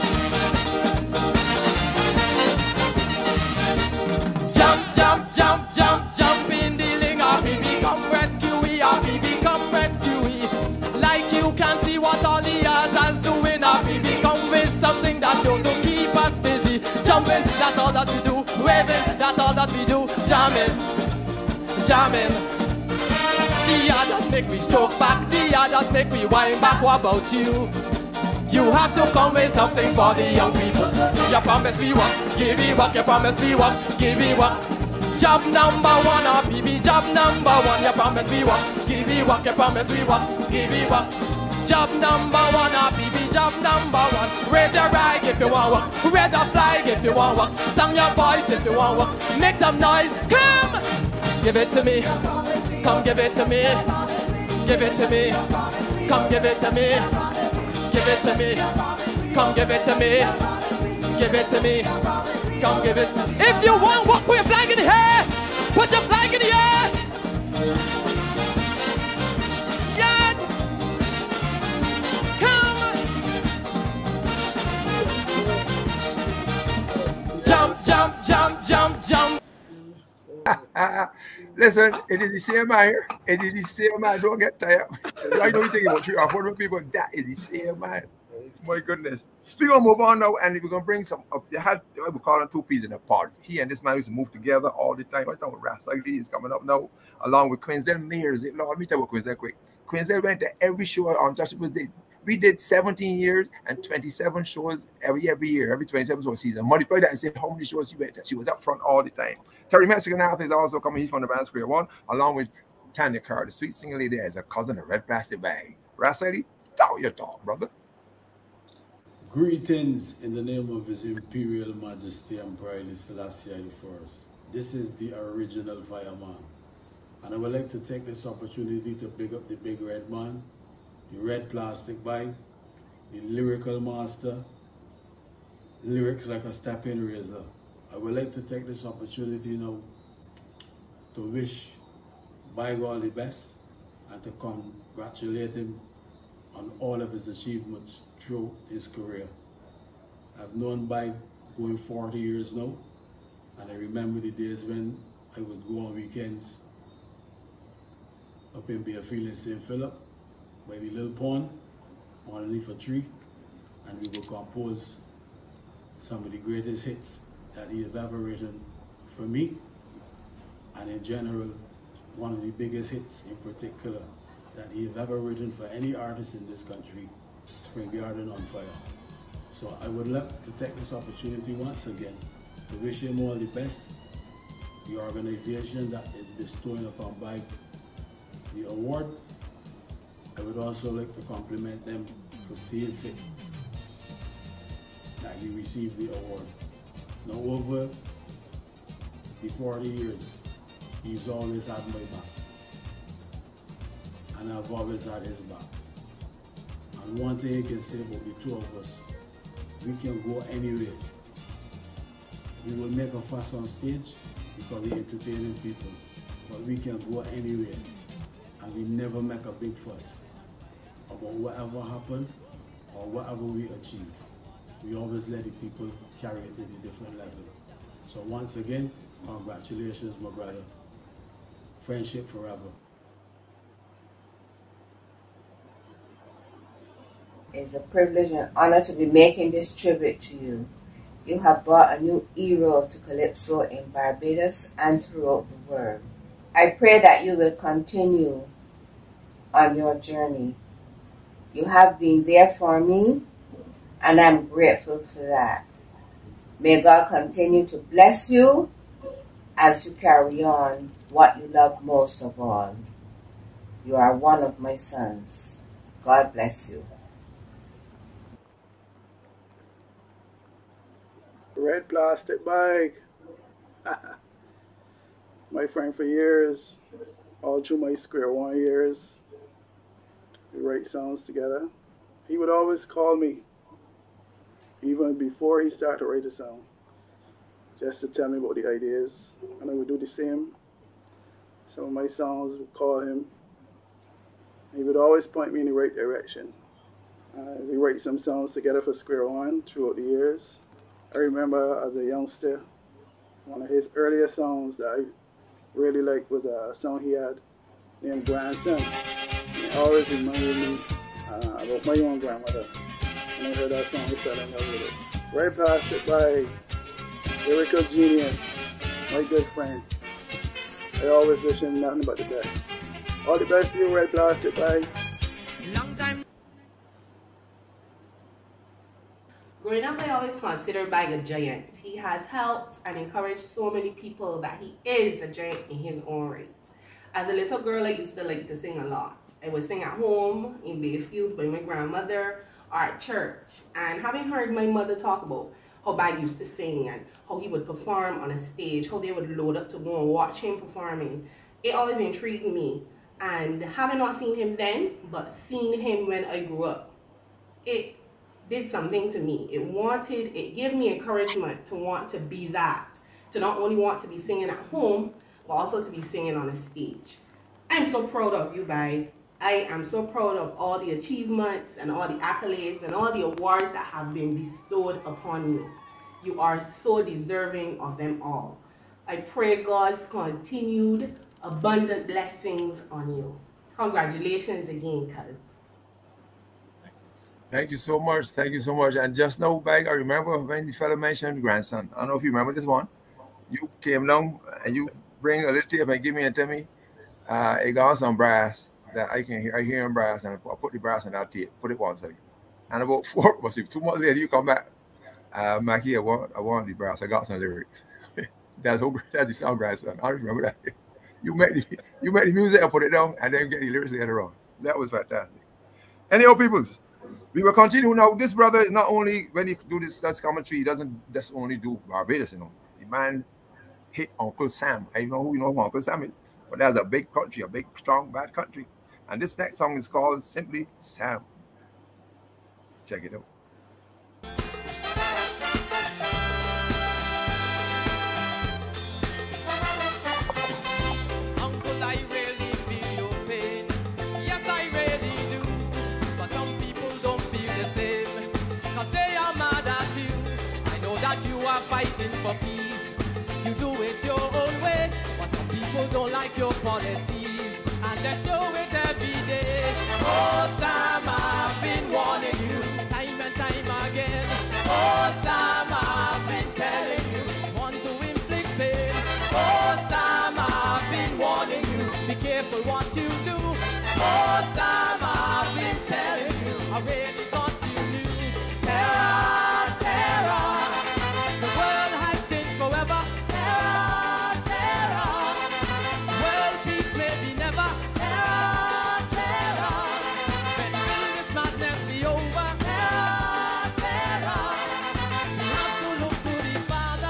Jump, jump, jump, jump, jump in the ling. RPB come rescue we. RPB come rescue we. Like you can see what all the others doing. RPB come with something that show to keep us busy. Jumping, that's all that we do. Waving, that's all that we do. Jamming, jamming. The others make me stroke back. The others make me wind back. What about you? You have to come with something for the young people. You promise me what? Give me what? You promise me what? Give me what? Job number 1, RPB, job number 1. You promise me what? Give me what? You promise me what? Give me what? Job number 1, RPB, job number 1. Raise your rag if you want work. Raise a flag if you want work. Sing your voice if you want work. Make some noise. Come! Give it to me. Come give it to me. Give it to me. Come give it to me. Give it to me. Come give it to me. Give it to me. Come give it. If you want work, put your flag in the air. Put your flag in the air. Yes. Come. Jump, jump, jump, jump, jump. Listen, it is the same man here. It is the same man. Don't get tired. I know you think about 3 or 4 people. That is the same man. My goodness. We're going to move on now, and we're going to bring some up. They had, we call them two peas in a pod. He and this man used to move together all the time. I thought Ras Ugly is coming up now, along with Quinzel Mears. Lord, let me tell you about Quinzel quick. Quinzel went to every show on Joshua's Day. We did 17 years and 27 shows every year, every 27 show season. Multiply that and say how many shows she went to. She was up front all the time. Terry Mexican Arthur is also coming. He's from the band Square One, along with Tanya Carr, the sweet singer lady, as a cousin of Red Plastic Bag. Ras Ugly, talk your talk, brother. Greetings in the name of His Imperial Majesty Emperor Selassie I. This is the original fireman. And I would like to take this opportunity to big up the big red man, the red plastic bag, the lyrical master, lyrics like a stepping razor. I would like to take this opportunity now to wish Bag all the best and to congratulate him on all of his achievements through his career. I've known Bag going 40 years now, and I remember the days when I would go on weekends up in Beerfield in St. Philip by the little pond underneath a tree, and we would compose some of the greatest hits that he has ever written for me, and in general, one of the biggest hits in particular that he has ever written for any artist in this country, Spring Garden on Fire. So I would love to take this opportunity once again to wish him all the best. The organization that is bestowing upon Bag the award, I would also like to compliment them for seeing fit that he received the award. Now over the 40 years, he's always had my back, and I've always had his back. And one thing I can say about the two of us, we can go anywhere. We will make a fuss on stage because we're entertaining people, but we can go anywhere, and we never make a big fuss about whatever happened or whatever we achieve. We always let the people carry it to the different level. So once again, congratulations, my brother. Friendship forever. It's a privilege and honor to be making this tribute to you. You have brought a new era to Calypso in Barbados and throughout the world. I pray that you will continue on your journey. You have been there for me, and I'm grateful for that. May God continue to bless you as you carry on what you love most of all. You are one of my sons. God bless you. Red Plastic Bag. My friend for years, all through my Square One years. We write songs together. He would always call me, even before he started to write a song, just to tell me about the ideas, and I would do the same. Some of my songs would call him. He would always point me in the right direction. We write some songs together for Square One throughout the years. I remember as a youngster, one of his earlier songs that I really liked was a song he had named Grandson. It always reminded me about my own grandmother. When I heard that song, I fell in love with it. Red Plastic Bag, lyrical genius, my good friend. I always wish him nothing but the best. All the best to you, Red Plastic Bag. Growing up, I always considered Bag a giant. He has helped and encouraged so many people that he is a giant in his own right. As a little girl, I used to like to sing a lot. I would sing at home, in Bayfield, by my grandmother, or at church. And having heard my mother talk about how Bag used to sing and how he would perform on a stage, how they would load up to go and watch him performing, it always intrigued me. And having not seen him then, but seeing him when I grew up, it did something to me. It gave me encouragement to want to be that, to not only want to be singing at home, but also to be singing on a stage. I'm so proud of you, Bag. I am so proud of all the achievements and all the accolades and all the awards that have been bestowed upon you. You are so deserving of them all. I pray God's continued abundant blessings on you. Congratulations again, cuz. Thank you so much. Thank you so much. And just now, back, I remember when the fellow mentioned grandson. I don't know if you remember this one. You came down and you bring a little tape and give me and tell me, it got some brass that I can hear. I hear in brass, and I put the brass on that tape, put it one second. And about 2 months later, you come back. Mackie, I want the brass. I got some lyrics. that's the sound grandson. I remember that. You make the music and put it down, and then get the lyrics later on. That was fantastic. Anyhow, peoples, we will continue now. This brother is not only when he do this that's commentary, he doesn't just only do Barbados, you know. The man hit Uncle Sam. I know who Uncle Sam is, but that's a big country, a big, strong, bad country. And this next song is called simply Sam. Check it out. Uncle, I really feel your pain. Yes, I really do. But some people don't feel the same. Cause they are mad at you. I know that you are fighting for peace. You do it your own way. But some people don't like your policies. And they show it every day. Oh, Sam, I've been warning you time and time again. Oh, Sam, I've been telling you, want to inflict pain. Oh, Sam, I've been warning you, be careful what you do. Oh, Sam, I've been telling you, I really thought you knew. Terror, terror, the world has changed forever. Terror, terror, world peace maybe never. Terror, terror, when will this madness be over? Terror, terror, we have to look to the Father.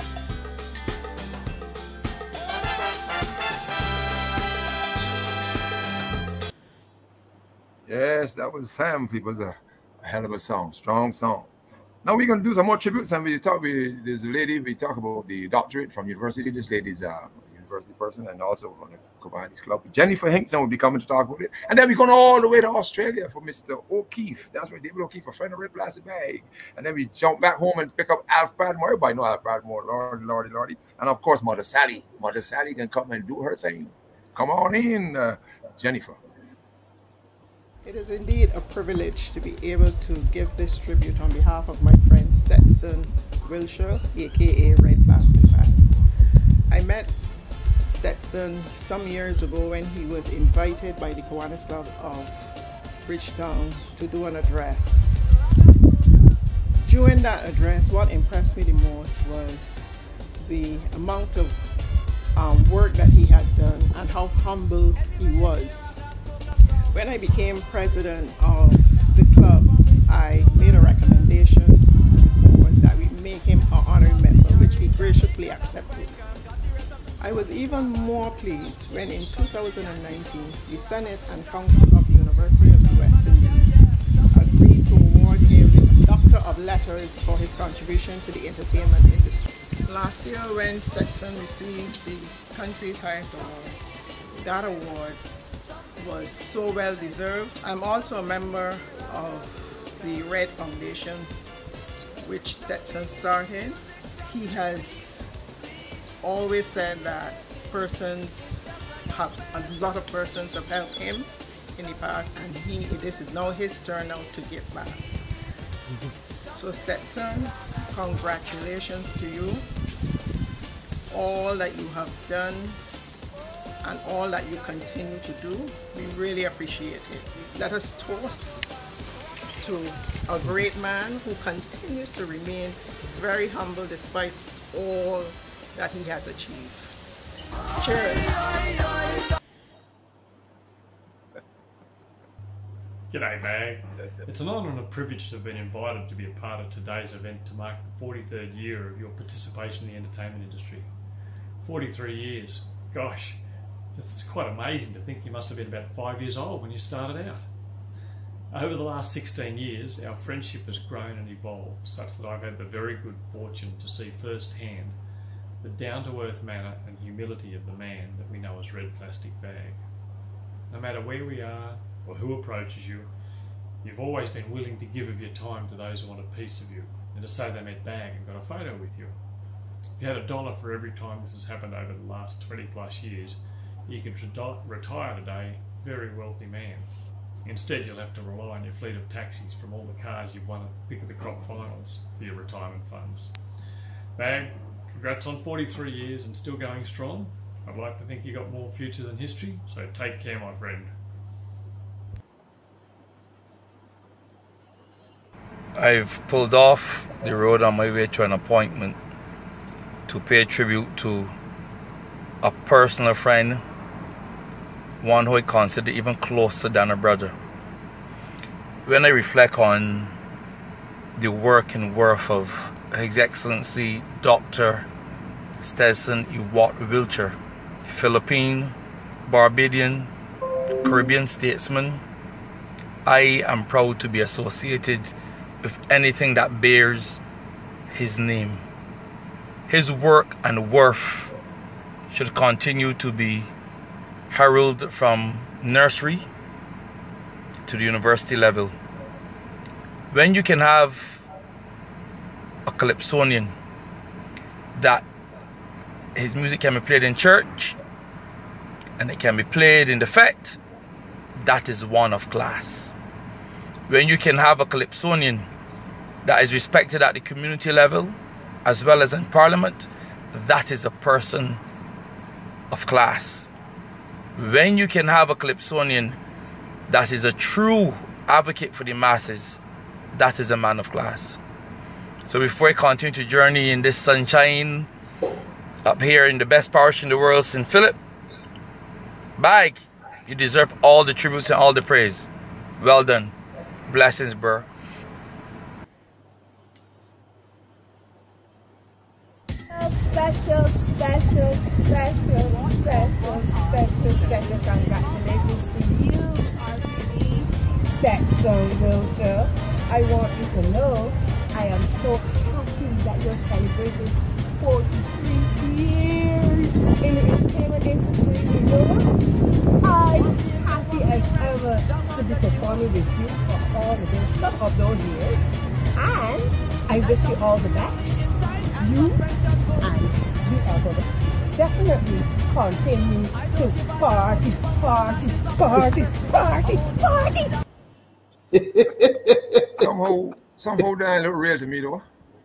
Yes, that was Sam, people. A hell of a song, strong song. Now we're going to do some more tributes, and there's a lady, we talk about the doctorate from university. This lady's a university person and also on the Commander's Club. Jennifer Hinkson will be coming to talk about it. And then we're going all the way to Australia for Mr. O'Keefe. That's right, David O'Keefe, a friend of Red Plastic Bag. And then we jump back home and pick up Alf Bradmore. Everybody know Alf Bradmore, Lordy. And of course, Mother Sally. Mother Sally can come and do her thing. Come on in, Jennifer. It is indeed a privilege to be able to give this tribute on behalf of my friend Stedson Wiltshire, aka Red Plastic Bag. I met Stedson some years ago when he was invited by the Kiwanis Club of Bridgetown to do an address. During that address, what impressed me the most was the amount of work that he had done and how humble he was. When I became president of the club, I made a recommendation that we make him an honorary member, which he graciously accepted. I was even more pleased when in 2019, the Senate and Council of the University of the West Indies agreed to award him the Doctor of Letters for his contribution to the entertainment industry. Last year, when Stedson received the country's highest award, that award was so well deserved. I'm also a member of the Red Foundation, which Stedson started. He has always said that a lot of persons have helped him in the past, and this is now his turn now to give back. So Stedson, congratulations to you. All that you have done and all that you continue to do, we really appreciate it. Let us toast to a great man who continues to remain very humble despite all that he has achieved. Cheers. G'day, Bag. It's an honour and a privilege to have been invited to be a part of today's event to mark the 43rd year of your participation in the entertainment industry. 43 years. Gosh. It's quite amazing to think you must have been about 5 years old when you started out. Over the last 16 years, our friendship has grown and evolved such that I've had the very good fortune to see firsthand the down-to-earth manner and humility of the man that we know as Red Plastic Bag. No matter where we are or who approaches you, you've always been willing to give of your time to those who want a piece of you and to say they met Bag and got a photo with you. If you had $1 for every time this has happened over the last 20 plus years, you could retire today, very wealthy man. Instead, you'll have to rely on your fleet of taxis from all the cars you've won at the pick of the crop finals for your retirement funds. Bag, congrats on 43 years and still going strong. I'd like to think you got more future than history, so take care, my friend. I've pulled off the road on my way to an appointment to pay tribute to a personal friend, one who I consider even closer than a brother. When I reflect on the work and worth of His Excellency Dr. Stedson Wiltshire, Philippine, Barbadian, Caribbean statesman, I am proud to be associated with anything that bears his name. His work and worth should continue to be heralded from nursery to the university level. When you can have a calypsonian that his music can be played in church and it can be played in the fete, that is one of class. When you can have a calypsonian that is respected at the community level as well as in parliament, that is a person of class. When you can have a calypsonian that is a true advocate for the masses, that is a man of class. So before I continue to journey in this sunshine up here in the best parish in the world, St. Philip, Bag, you deserve all the tributes and all the praise. Well done. Blessings, bro. Special congratulations to you, RPD Stedson Wiltshire. I want you to know I am so happy that you're celebrating 43 years in the entertainment industry. You know, I'm happy as ever to be performing with you for all of those years. And I wish you all the best. You and we are going to definitely continue to party. Somehow that look real to me though.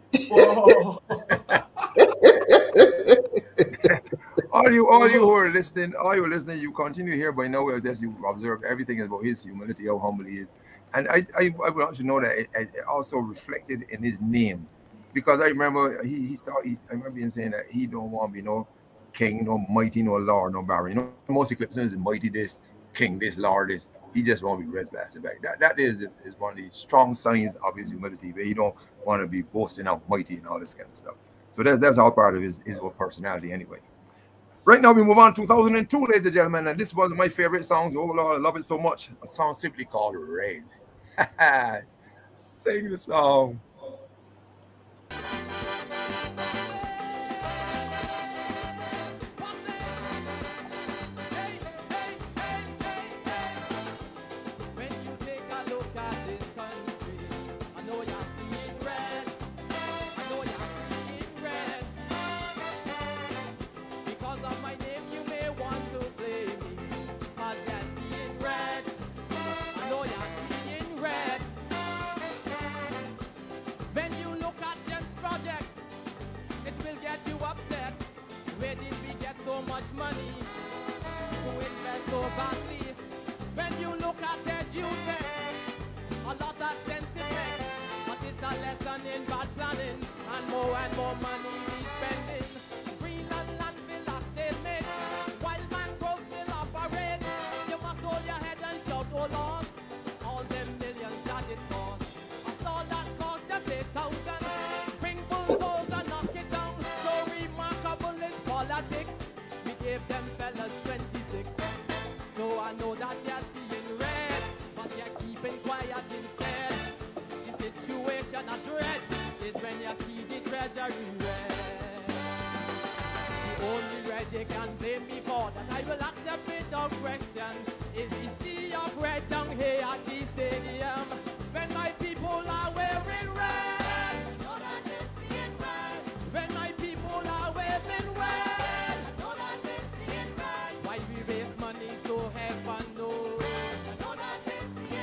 all you who are listening, you continue here by now. As you observe, everything is about his humility, how humble he is, and I want you to know that it also reflected in his name, because I remember I remember him saying that he don't want to be no king, no mighty, no lord, no baron. You know, most Eclipsons is mighty this, king this, lord this. He just want to be red blasted back. That is one of the strong signs of his humility, where he don't want to be boasting out mighty and all this kind of stuff. So that's all part of his personality anyway. Right now we move on to 2002, ladies and gentlemen, and this was my favorite song. Oh Lord, I love it so much. A song simply called Red. Sing the song. So much money to invest so badly. When you look at their duty, a lot of sentiment, but it's a lesson in bad planning, and more money we spending. Greenland landfill are stalemate, wild mangroves still operate. You must hold your head and shout, oh Lord, all them millions that it costs. A stall that cost just 8,000, bring bulldozers and knock it down. So remarkable is politics. Gave them fellas 26. So I know that you're seeing red, but you're keeping quiet instead. The situation of dread is when you see the treasury red. The only red they can blame me for, that I will accept without question, is the sea of red down here at the stadium. When my people are wearing red, when my people are wearing red. Why we waste money so heaven knows?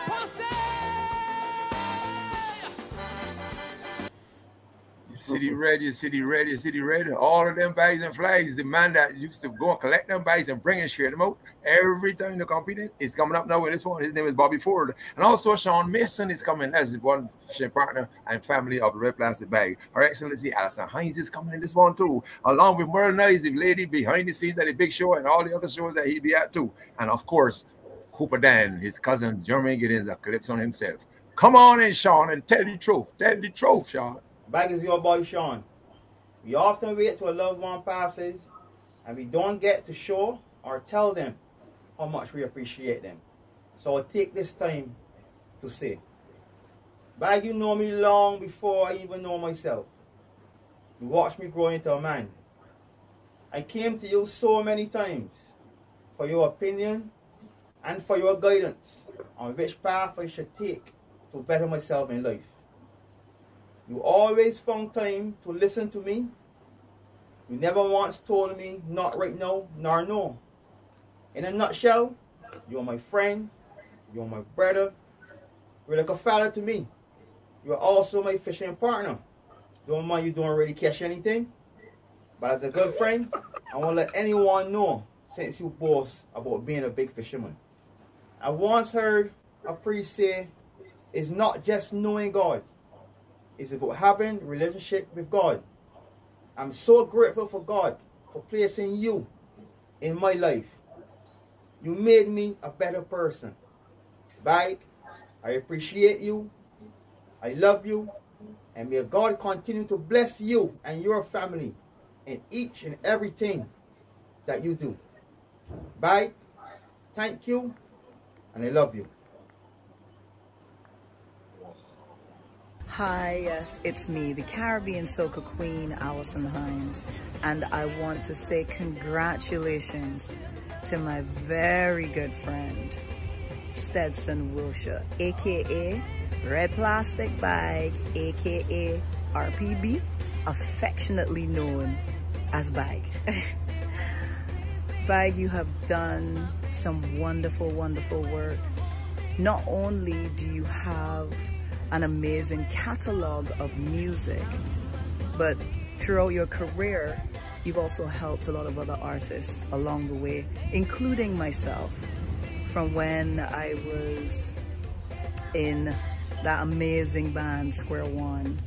City Red, your City Red, your City Red, all of them bags and flags. The man that used to go and collect them bags and bring and share them out every time they competed is coming up now in this one. His name is Bobby Ford. And also Sean Mason is coming as one partner and family of the Red Plastic Bag. Her Excellency Alison Hines is coming in this one too, along with Merle Nice, the lady behind the scenes at the big show and all the other shows that he'd be at too. And of course, Cooper Dan, his cousin Jermaine Giddens, a Calypso on himself. Come on in, Sean, and tell the truth. Tell the truth, Sean. Back is your boy Sean. We often wait till a loved one passes and we don't get to show or tell them how much we appreciate them. So I'll take this time to say, Bag, you know me long before I even know myself. You watched me grow into a man. I came to you so many times for your opinion and for your guidance on which path I should take to better myself in life. You always found time to listen to me. You never once told me not right now, nor no. In a nutshell, you're my friend, you're my brother, you're like a father to me. You're also my fishing partner. Don't mind you don't really catch anything, but as a good friend, I won't let anyone know since you boast about being a big fisherman. I once heard a priest say, it's not just knowing God, it's about having a relationship with God. I'm so grateful for God for placing you in my life. You made me a better person. Bye. I appreciate you. I love you. And may God continue to bless you and your family in each and everything that you do. Bye. Thank you. And I love you. Hi, yes, it's me, the Caribbean soca queen, Alison Hines, and I want to say congratulations to my very good friend, Stedson Wiltshire, aka Red Plastic Bag, aka RPB, affectionately known as Bag. Bag, you have done some wonderful, wonderful work. Not only do you have an amazing catalog of music, but throughout your career, you've also helped a lot of other artists along the way, including myself, from when I was in that amazing band, Square One.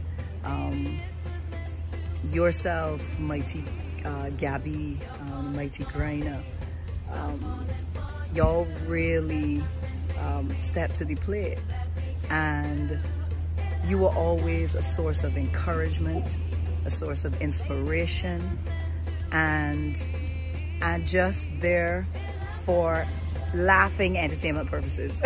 Yourself, Mighty Gabby, Mighty Griner, y'all really stepped to the plate. And you were always a source of encouragement, a source of inspiration, and just there for laughing entertainment purposes.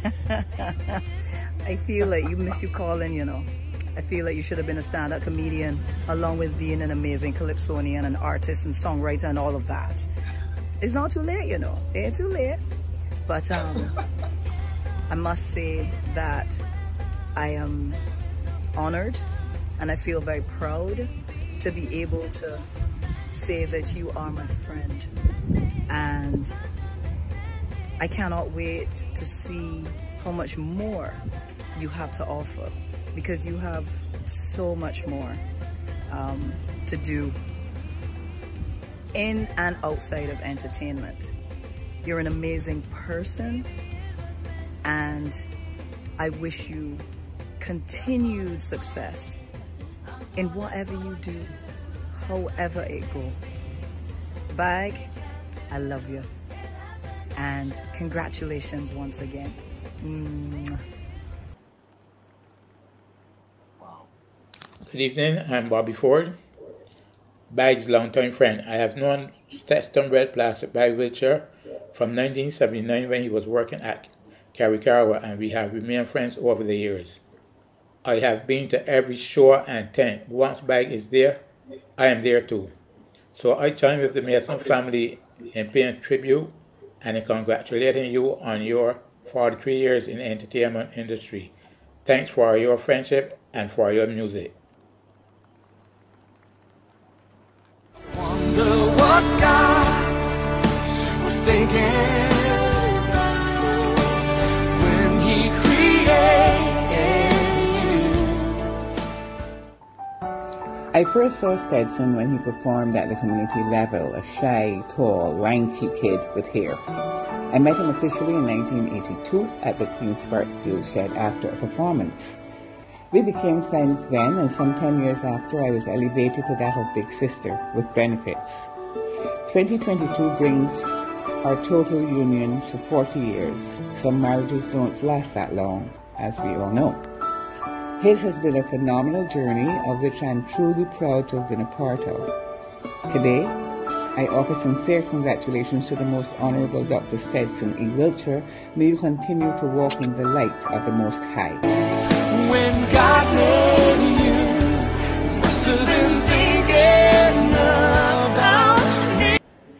I feel like you miss you calling, you know. I feel like you should have been a stand-up comedian along with being an amazing calypsonian, an artist and songwriter and all of that. It's not too late, you know. It ain't too late. But I must say that I am honored and I feel very proud to be able to say that you are my friend. And I cannot wait to see how much more you have to offer, because you have so much more to do in and outside of entertainment. You're an amazing person, and I wish you continued success in whatever you do, however it go. Bag, I love you, and congratulations once again. Good evening, I'm Bobby Ford, Bag's longtime friend. I have known Stedson Red Plastic Bag Wiltshire from 1979 when he was working at Caricarawa, and we have remained friends over the years. I have been to every show and tent. Once Bag is there, I am there too. So I join with the Mason family in paying tribute and in congratulating you on your 43 years in the entertainment industry. Thanks for your friendship and for your music. Wonder what God was thinking when He created I first saw Stedson when he performed at the community level, a shy, tall, lanky kid with hair. I met him officially in 1982 at the Queen's Park Steel Shed after a performance. We became friends then, and some 10 years after, I was elevated to that of Big Sister with benefits. 2022 brings our total union to 40 years. Some marriages don't last that long, as we all know. His has been a phenomenal journey of which I'm truly proud to have been a part of. Today, I offer sincere congratulations to the Most Honorable Dr. Stedson E. Wiltshire. May you continue to walk in the light of the Most High. When God made you, must have been thinking about me.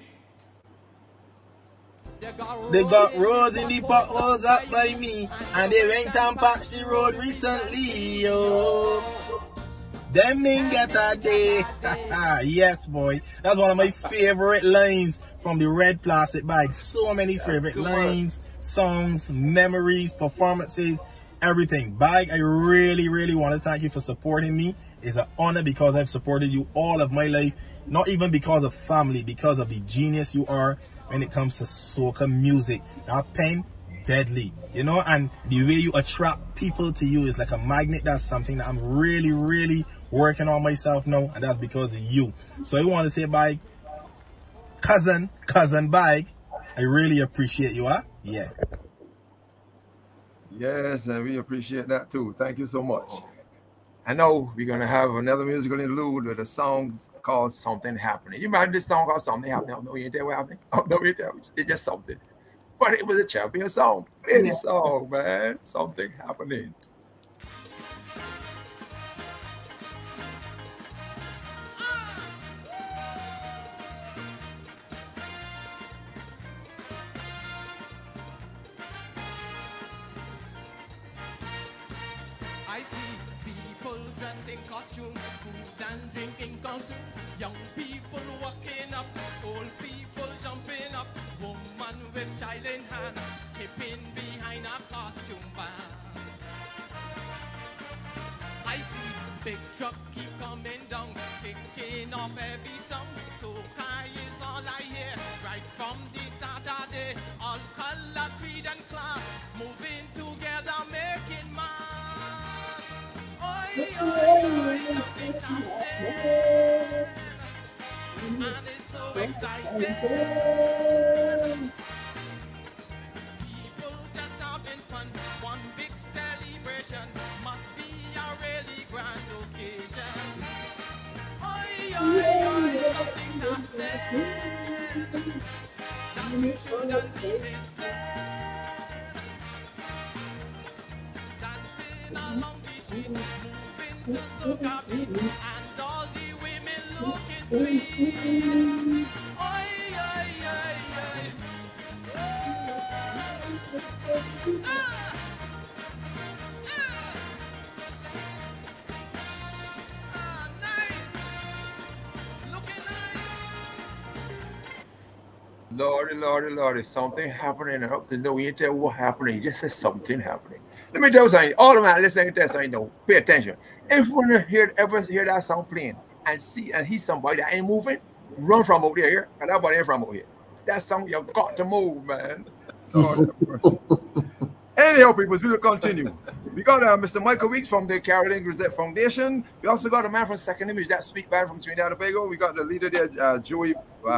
They got roads in the potholes up by me, and they went and patched the road recently, yo. Them men get a day. Yes, boy. That's one of my favorite lines from the Red Plastic Bag. So many favorite lines, songs, memories, performances, everything. Bag, I really, really want to thank you for supporting me. It's an honor because I've supported you all of my life. Not even because of family, because of the genius you are when it comes to soca music. That pen, deadly, you know, and the way you attract people to you is like a magnet. That's something that I'm really, really working on myself now, and that's because of you. So I want to say, bye, cousin Bag, I really appreciate you, huh? Yeah. Yes, and we appreciate that too. Thank you so much. I know we're going to have another musical interlude with a song called Something Happening. You remember this song called Something Happening? I don't know, you ain't tell what happened. Oh, no, you tell. It's just something. But it was a champion song. Any song, man. Something Happening. I see people dressed in costume, food and drinking consume. Young people walking up, old people jumping up. Woman with child in hand, chipping behind a costume band. I see big truck keep coming down, kicking off every song. So high is all I hear, right from the start of the all color, creed and class, moving together, making mass. Oi, oi, oi, something's happening, and it's so exciting. People just having fun, one big celebration, must be a really grand occasion. Oi, oi, oi, something's happening, that you shouldn't be missing. Dancing along the street, moving to soca beat, and all the women looking sweet. Oi, oi, oi, oi. Lordy, something happening. I hope to know you tell what happening. Just say something happening. Let me tell you something. All of my listening to this, I know. Pay attention. If you ever hear that song playing and see and hear somebody that ain't moving, run from out here. And that body ain't from out here. That song you got to move, man. Anyhow, people, we will continue. We got Mr. Michael Weeks from the Caroline Grisette Foundation. We also got a man from Second Image, that sweet band from Trinidad and Tobago. We got the leader there, Joey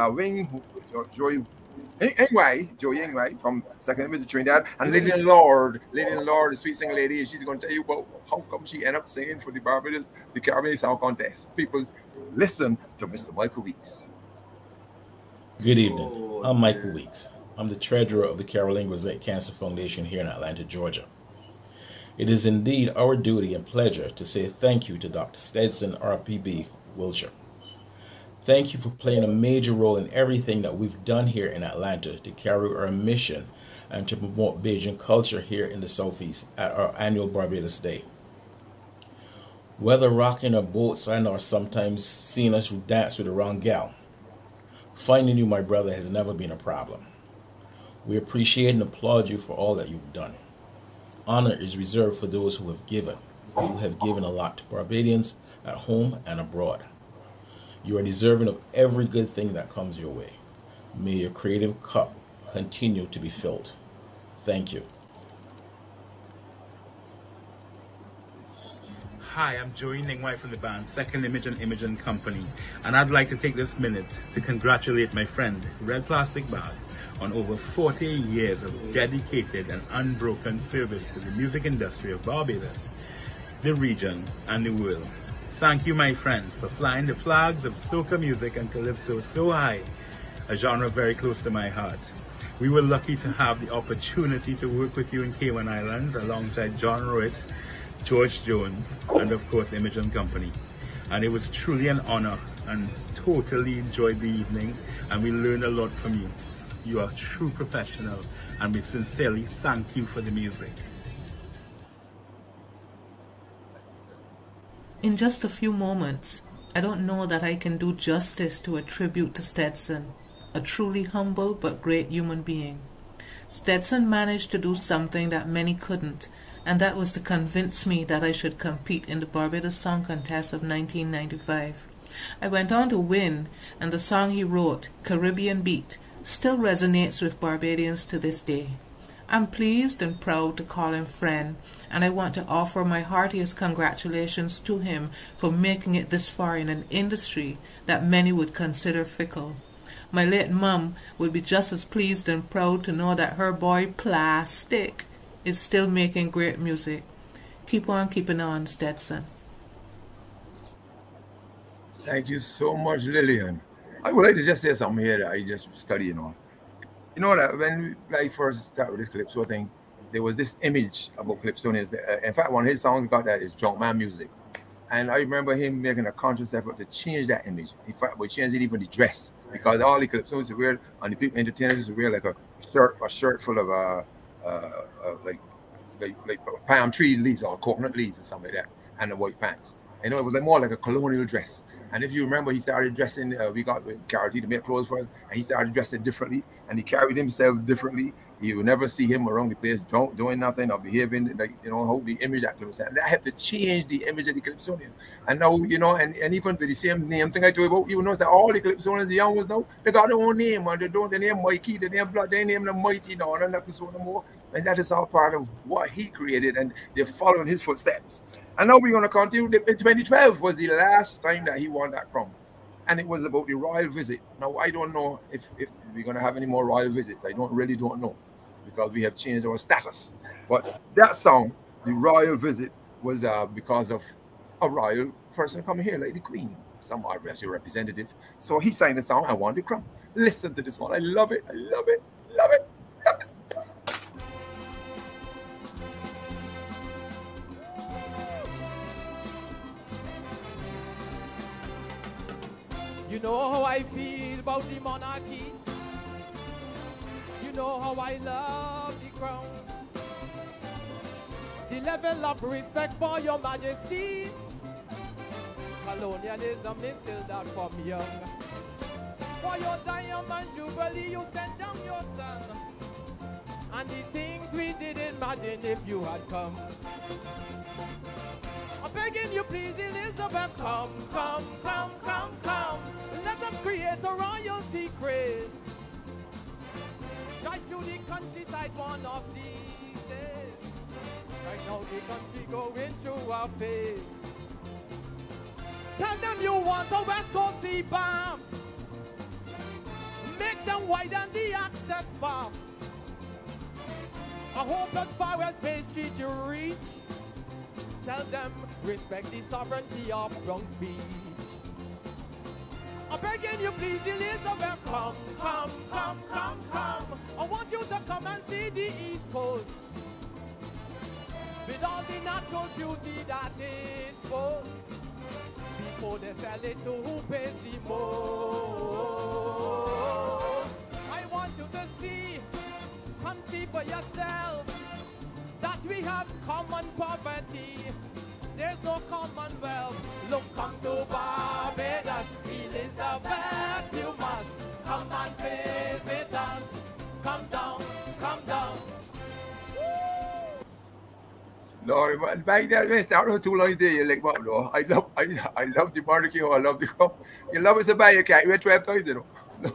Ingway from Second Image of Trinidad, and Lillian Lord, the sweet singer lady, she's going to tell you about how come she ended up singing for the Barbados, the Caribbean Song Contest. People, listen to Mr. Michael Weeks. Good evening. I'm Michael Weeks. I'm the treasurer of the Caroline Grisette Cancer Foundation here in Atlanta, Georgia. It is indeed our duty and pleasure to say thank you to Dr. Stedson, RPB, Wiltshire. Thank you for playing a major role in everything that we've done here in Atlanta to carry our mission and to promote Bajan culture here in the Southeast at our annual Barbados Day. Whether rocking our boatside or sometimes seeing us dance with the wrong gal, finding you, my brother, has never been a problem. We appreciate and applaud you for all that you've done. Honor is reserved for those who have given. You have given a lot to Barbadians at home and abroad. You are deserving of every good thing that comes your way. May your creative cup continue to be filled. Thank you. Hi, I'm Joey Ningwai from the band Second Image and Image and Company, and I'd like to take this minute to congratulate my friend, Red Plastic Bag, on over 40 years of dedicated and unbroken service to the music industry of Barbados, the region, and the world. Thank you, my friend, for flying the flags of soca music and calypso so high, a genre very close to my heart. We were lucky to have the opportunity to work with you in Cayman Islands alongside John Roitt, George Jones, and of course Image and Company. And it was truly an honor and totally enjoyed the evening, and we learned a lot from you. You are a true professional, and we sincerely thank you for the music. In just a few moments, I don't know that I can do justice to a tribute to Stedson, a truly humble but great human being. Stedson managed to do something that many couldn't, and that was to convince me that I should compete in the Barbados Song Contest of 1995. I went on to win, and the song he wrote, Caribbean Beat, still resonates with Barbadians to this day. I'm pleased and proud to call him friend, and I want to offer my heartiest congratulations to him for making it this far in an industry that many would consider fickle. My late mum would be just as pleased and proud to know that her boy Plastic is still making great music. Keep on keeping on, Stedson. Thank you so much, Lillian. I would like to just say something here that I just study, You know that when I first started with this calypso thing, there was this image about calypsonians. In fact, one of his songs got that is Drunk Man Music. And I remember him making a conscious effort to change that image. In fact, we changed it even the dress, because all the calypsonians wear, and the people entertainers wear like a shirt full of like palm tree leaves or coconut leaves or something like that, and the white pants. It was like more like a colonial dress. And if you remember, he started dressing, we got Carity to make clothes for us, and he started dressing differently, and he carried himself differently. You will never see him around the place doing nothing or behaving like, how the image that Calypso. And I have to change the image of the Calypsonian. And now, and even with the same name thing I told you about, you notice that all the Calypsonians, the young ones now, they got their own name, and they name Mikey, they name Blood, they name them Mighty now, and that person no more. And that is all part of what he created, and they're following his footsteps. And now we're going to continue. In 2012 was the last time that he won that crown. And it was about the royal visit. Now, I don't know if we're going to have any more royal visits. I really don't know, because we have changed our status. But that song, the royal visit, was because of a royal person coming here, like the Queen, some RBS representative. So he signed the song, I Want the Crown. Listen to this one. I love it. I love it. Love it. Love it. You know how I feel about the monarchy. You know how I love the crown. The level of respect for your majesty. Colonialism is still that from young. For your diamond jubilee, you sent down your son. And the things we didn't imagine if you had come. I'm begging you, please, Elizabeth, come, come, come, come, come. Let us create a royalty craze. Right through the countryside one of these days. Right now the country going through a phase. Tell them you want a West Coast sea bomb. Make them widen the access path. I hope as far as Bay Street you reach. Tell them respect the sovereignty of Bronx Beach. I'm begging you, please, Elizabeth, come, come, come, come, come. I want you to come and see the East Coast with all the natural beauty that it boasts. Before they sell it to who pays the most. I want you to see, come see for yourself, that we have common poverty. There's no commonwealth. Look, come to Barbados, Elizabeth, you must come and visit us. Come down, come down. No, back then, when I started too long day, like what, no? I love the barbecue. I love the cup. You love it so bad you can't wait 12 times, you know.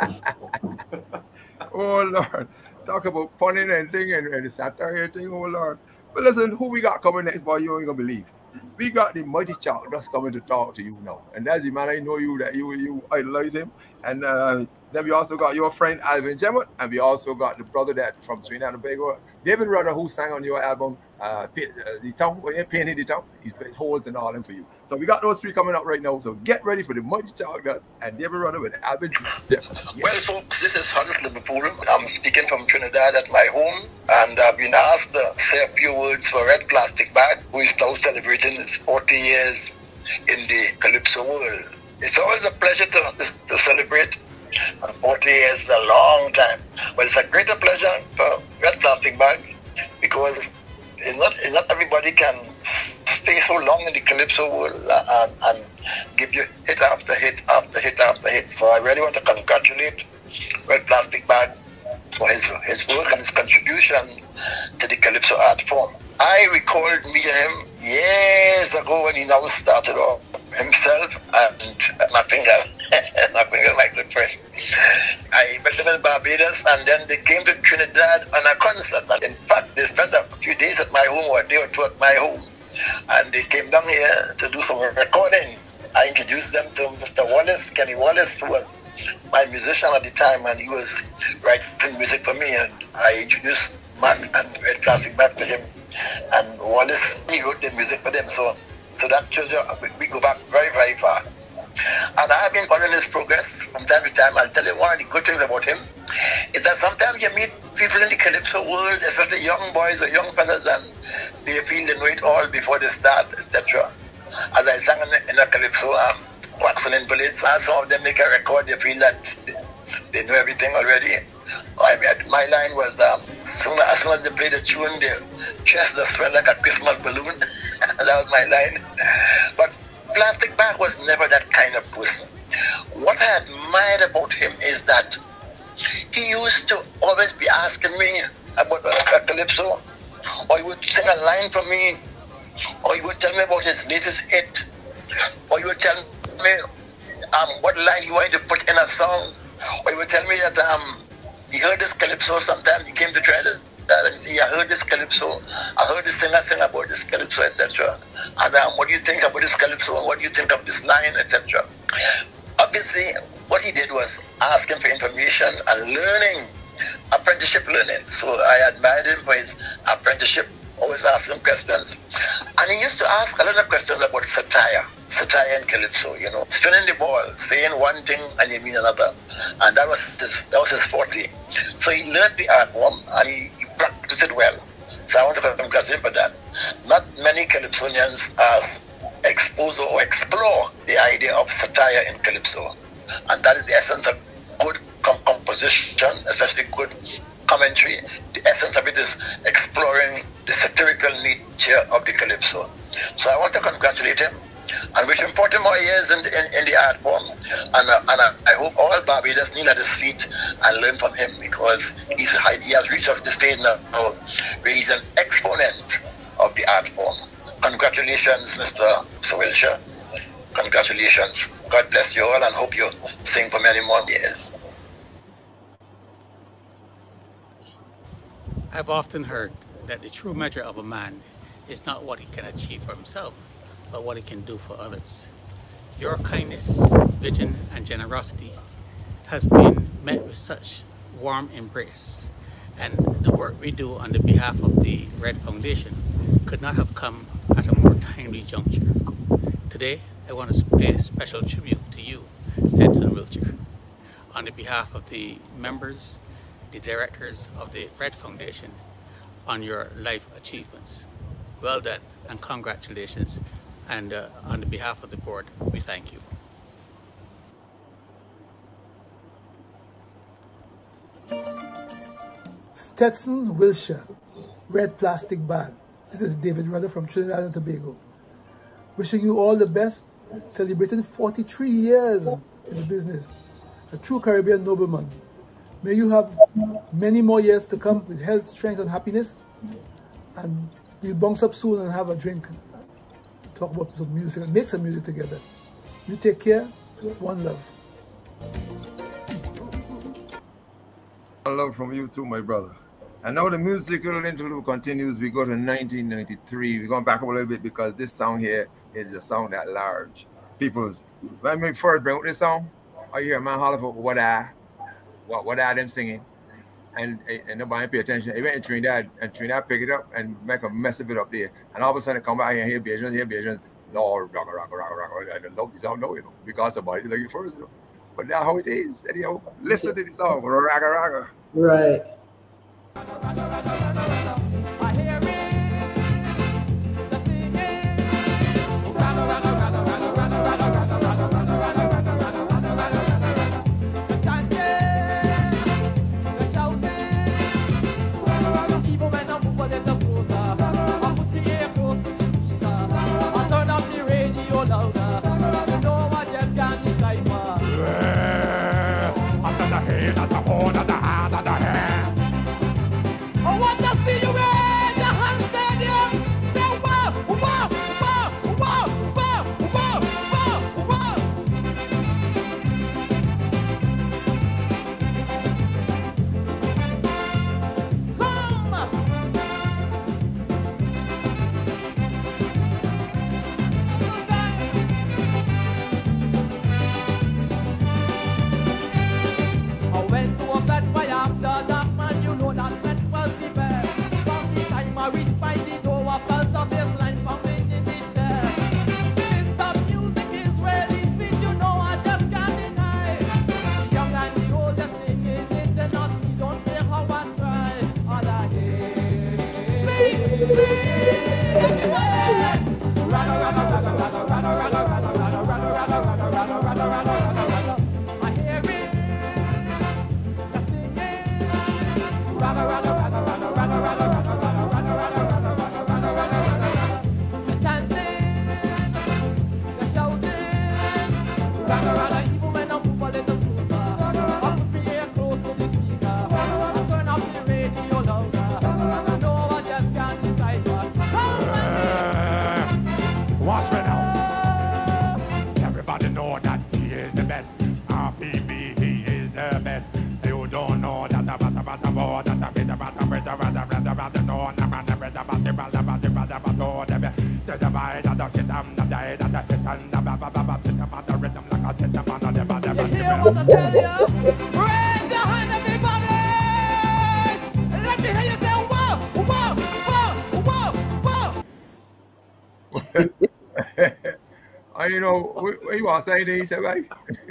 Oh Lord, talk about punning and thing and the satire thing. Oh Lord. But listen, who we got coming next, boy? You ain't gonna believe. We got the mighty Chalk that's coming to talk to you now, and that's the man I know you that you idolize him, and then we also got your friend Alvin Jemmett, and we also got the brother that from Trinidad and Tobago, David Rudder, who sang on your album, the tongue, when you painted the tongue, he's put holes and all them for you. So we got those three coming up right now. So get ready for the mighty Chalk dust and David Rudder with Alvin Jemmett. Yeah. Well, folks, this is Hans Liverpool. I'm speaking from Trinidad at my home, and I've been asked to say a few words for Red Plastic Bag, who is now celebrating his 40 years in the Calypso world. It's always a pleasure to celebrate, and 40 years is a long time. But it's a greater pleasure for Red Plastic Bag because it's not everybody can stay so long in the Calypso world and give you hit after hit after hit after hit. So I really want to congratulate Red Plastic Bag for his work and his contribution to the Calypso art form. I recalled meeting him years ago when he now started off himself and my Fingall, my good friend. I met them in Barbados, and then they came to Trinidad on a concert. And in fact, they spent a few days at my home, or a day or two at my home, and they came down here to do some recording. I introduced them to Mr. Wallace, Kenny Wallace, who was my musician at the time, and he was writing music for me, and I introduced Mac and Red Plastic Bag to him, and Wallace, he wrote the music for them. So that shows you we go back very, very far. And I have been following his progress from time to time. I'll tell you one of the good things about him is that sometimes you meet people in the Calypso world, especially young boys or young fellas, and they feel they know it all before they start, etc. As I sang in a Calypso, Quaxon and Bullets, and some of them make a record, they feel that they know everything already. I mean, my line was, as soon as they play the tune, their chest will swell like a Christmas balloon. That was my line. But Plastic Bag was never that kind of person. What I admired about him is that he used to always be asking me about a Calypso, or he would sing a line for me, or he would tell me about his latest hit, or he would tell me what line he wanted to put in a song, or he would tell me that he heard this Calypso sometime. He came to Trinidad and he said, I heard this Calypso, I heard this singer sing about this Calypso, etc. And what do you think about this Calypso, and what do you think of this line, etc. Obviously, what he did was asking for information and learning, apprenticeship learning. So I admired him for his apprenticeship, always asking questions. And he used to ask a lot of questions about satire and Calypso, you know, spinning the ball, saying one thing and you mean another. And that was his forte. So he learned the art form and he practiced it well. So I want to congratulate him for that. Not many Calypsonians expose or explore the idea of satire in Calypso. And that is the essence of good composition, especially good commentary. The essence of it is exploring the satirical nature of the Calypso. So I want to congratulate him and wish him 40 more years in the art form. And I hope all Barbados kneel at his feet and learn from him, because he has reached up the stage now where he's an exponent of the art form. Congratulations, Mr. Wiltshire. Congratulations. God bless you all, and hope you sing for many more years. I've often heard that the true measure of a man is not what he can achieve for himself, but what he can do for others. Your kindness, vision, and generosity has been met with such warm embrace, and the work we do on the behalf of the Red Foundation could not have come at a more timely juncture. Today, I want to pay a special tribute to you, Stedson Wiltshire, on the behalf of the members, the directors of the Red Foundation, on your life achievements. Well done, and congratulations. And on the behalf of the board, we thank you. Stedson Wiltshire, Red Plastic Bag. This is David Rudder from Trinidad and Tobago. Wishing you all the best, celebrating 43 years in the business. A true Caribbean nobleman. May you have many more years to come with health, strength, and happiness. And We'll bounce up soon and have a drink, talk about some music, and make some music together. You take care. One love. One love from you too, my brother. And now the musical interlude continues. We go to 1993. We're going back up a little bit because this song here is a song that large. People's, when we first bring out this song, I hear a man holler for what I them singing. And nobody pay attention. They went to Trinidad, and Trinidad pick it up and make a mess of it up there. And all of a sudden come back here and hear Bajans, Lord, rock. I love this song, no, because somebody like it first, But that's how it is. Anyhow, listen to the song, rock. Right. You know, what you want to say? He said, right?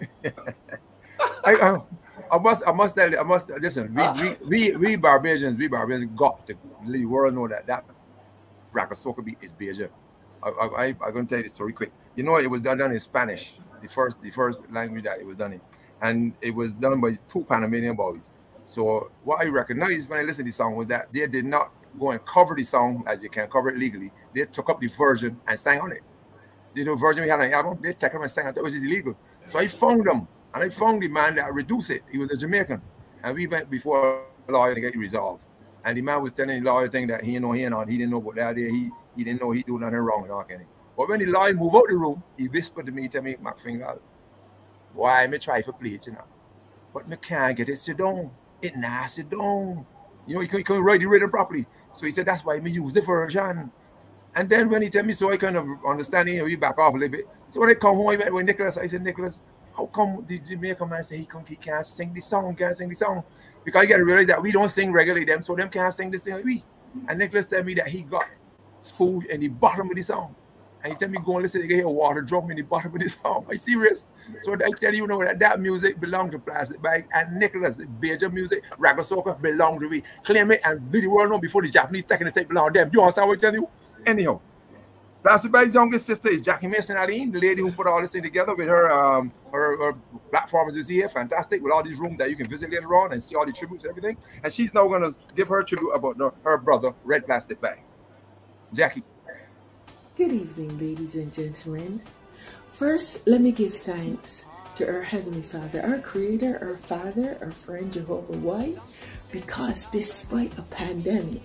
I must listen. We Barbadians got to let the world know that Ragasoka beat is Bajan. I'm going to tell you the story quick. You know, it was done in Spanish, the first language that it was done in, and it was done by two Panamanian boys. So what I recognized when I listened to the song was that they did not go and cover the song as you can cover it legally. They took up the version and sang on it. The version we had on the album, they take them and sang on it, which is illegal. So I found them, and I found the man that reduced it. He was a Jamaican, and we went before a lawyer to get it resolved. And the man was telling the lawyer thing that he didn't know about that idea. He didn't know he do nothing wrong and all kind of. But when the lawyer moved out the room, he whispered to me, tell me, Mac Fingall, why me try for play it, you know? But me can't get it sit down. It not sit down. You know, he couldn't write the rhythm properly. So he said, that's why me use the version. And then when he tell me so, I kind of understand it, we back off a little bit. So when I come home, I met with Nicholas. I said, Nicholas, how come the Jamaican man say he can't sing the song, Because you got to realize that we don't sing regularly them, so them can't sing this thing like we. And Nicholas tell me that he got spooled in the bottom of the song. And he tell me go and listen, you can hear water drum in the bottom of the song. Are you serious? So I tell you know that music belonged to Plastic Bag, and Nicholas, the Bajan music, Ragasoka belonged to we. Claim it and let the world know before the Japanese taking it say belong to them. You understand what I tell you? Anyhow, Plastic Bag's youngest sister is Jackie Mason Aline, the lady who put all this thing together with her her platform as you see here, fantastic, with all these rooms that you can visit later on and see all the tributes and everything. And she's now going to give her tribute about her brother, Red Plastic Bag. Jackie. Good evening, ladies and gentlemen. First, let me give thanks to our Heavenly Father, our Creator, our Father, our friend Jehovah OHYAY, because despite a pandemic,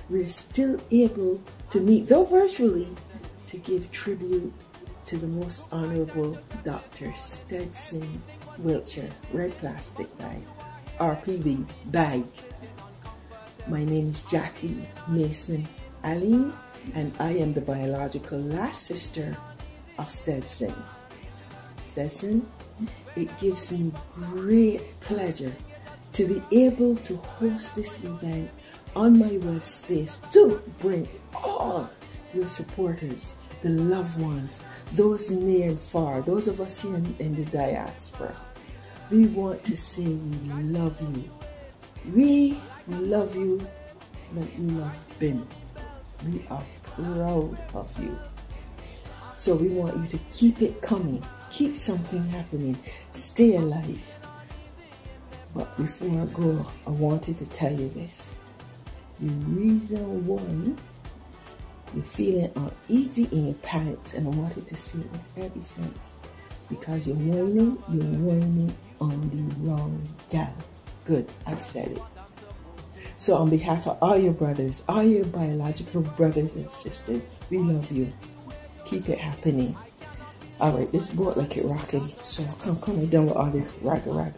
we're still able to meet, though virtually, to give tribute to the most honorable Dr. Stedson Wiltshire, red plastic bag, RPB bag. My name is Jackie Mason Aline, and I am the biological last sister of Stedson. Stedson, it gives me great pleasure to be able to host this event on my web space to bring all your supporters, the loved ones, those near and far, those of us here in the diaspora. We want to say we love you. We love you like we love Ben. We are proud of you. So we want you to keep it coming. Keep something happening. Stay alive. But before I go, I wanted to tell you this. The reason why you're feeling uneasy in your pants, and I wanted to say it with every sense, because you're whining on the wrong gal. Good, I said it. So on behalf of all your brothers, all your biological brothers and sisters, we love you. Keep it happening. All right, this boat like it rocking, so come done with all this ragga.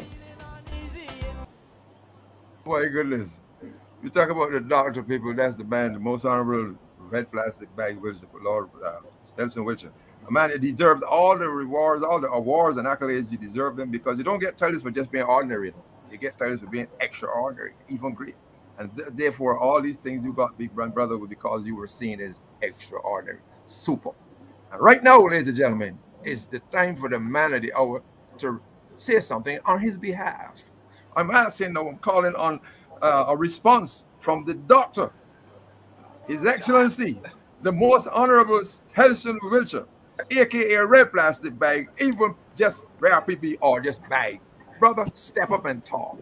My goodness. You talk about the doctor people, that's the man, the most honorable red plastic bag, which Lord Stedson Wiltshire. A man that deserves all the rewards, all the awards and accolades. You deserve them because you don't get titles for just being ordinary. You get titles for being extraordinary, even great. And therefore, all these things you got, big brother, were because you were seen as extraordinary, super. And right now, ladies and gentlemen, is the time for the man of the hour to say something on his behalf. I'm calling on a response from the doctor, His Excellency, the most honorable Stedson Wiltshire, aka red plastic bag, even just rare PB or just bag. Brother, step up and talk.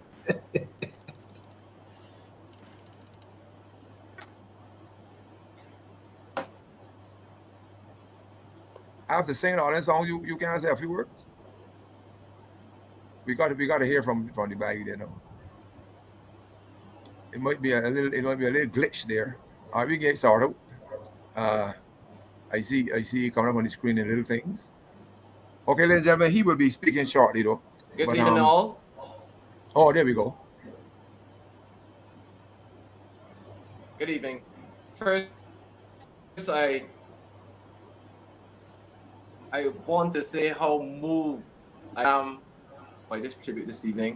After saying all that song, you can say a few words. We got to hear from the bag, you know. It might be a little glitch there. All right, we get started. I see coming up on the screen the little things. Okay, ladies and gentlemen, he will be speaking shortly though. Good evening all. Oh, there we go. Good evening. First, I want to say how moved I am by this tribute this evening.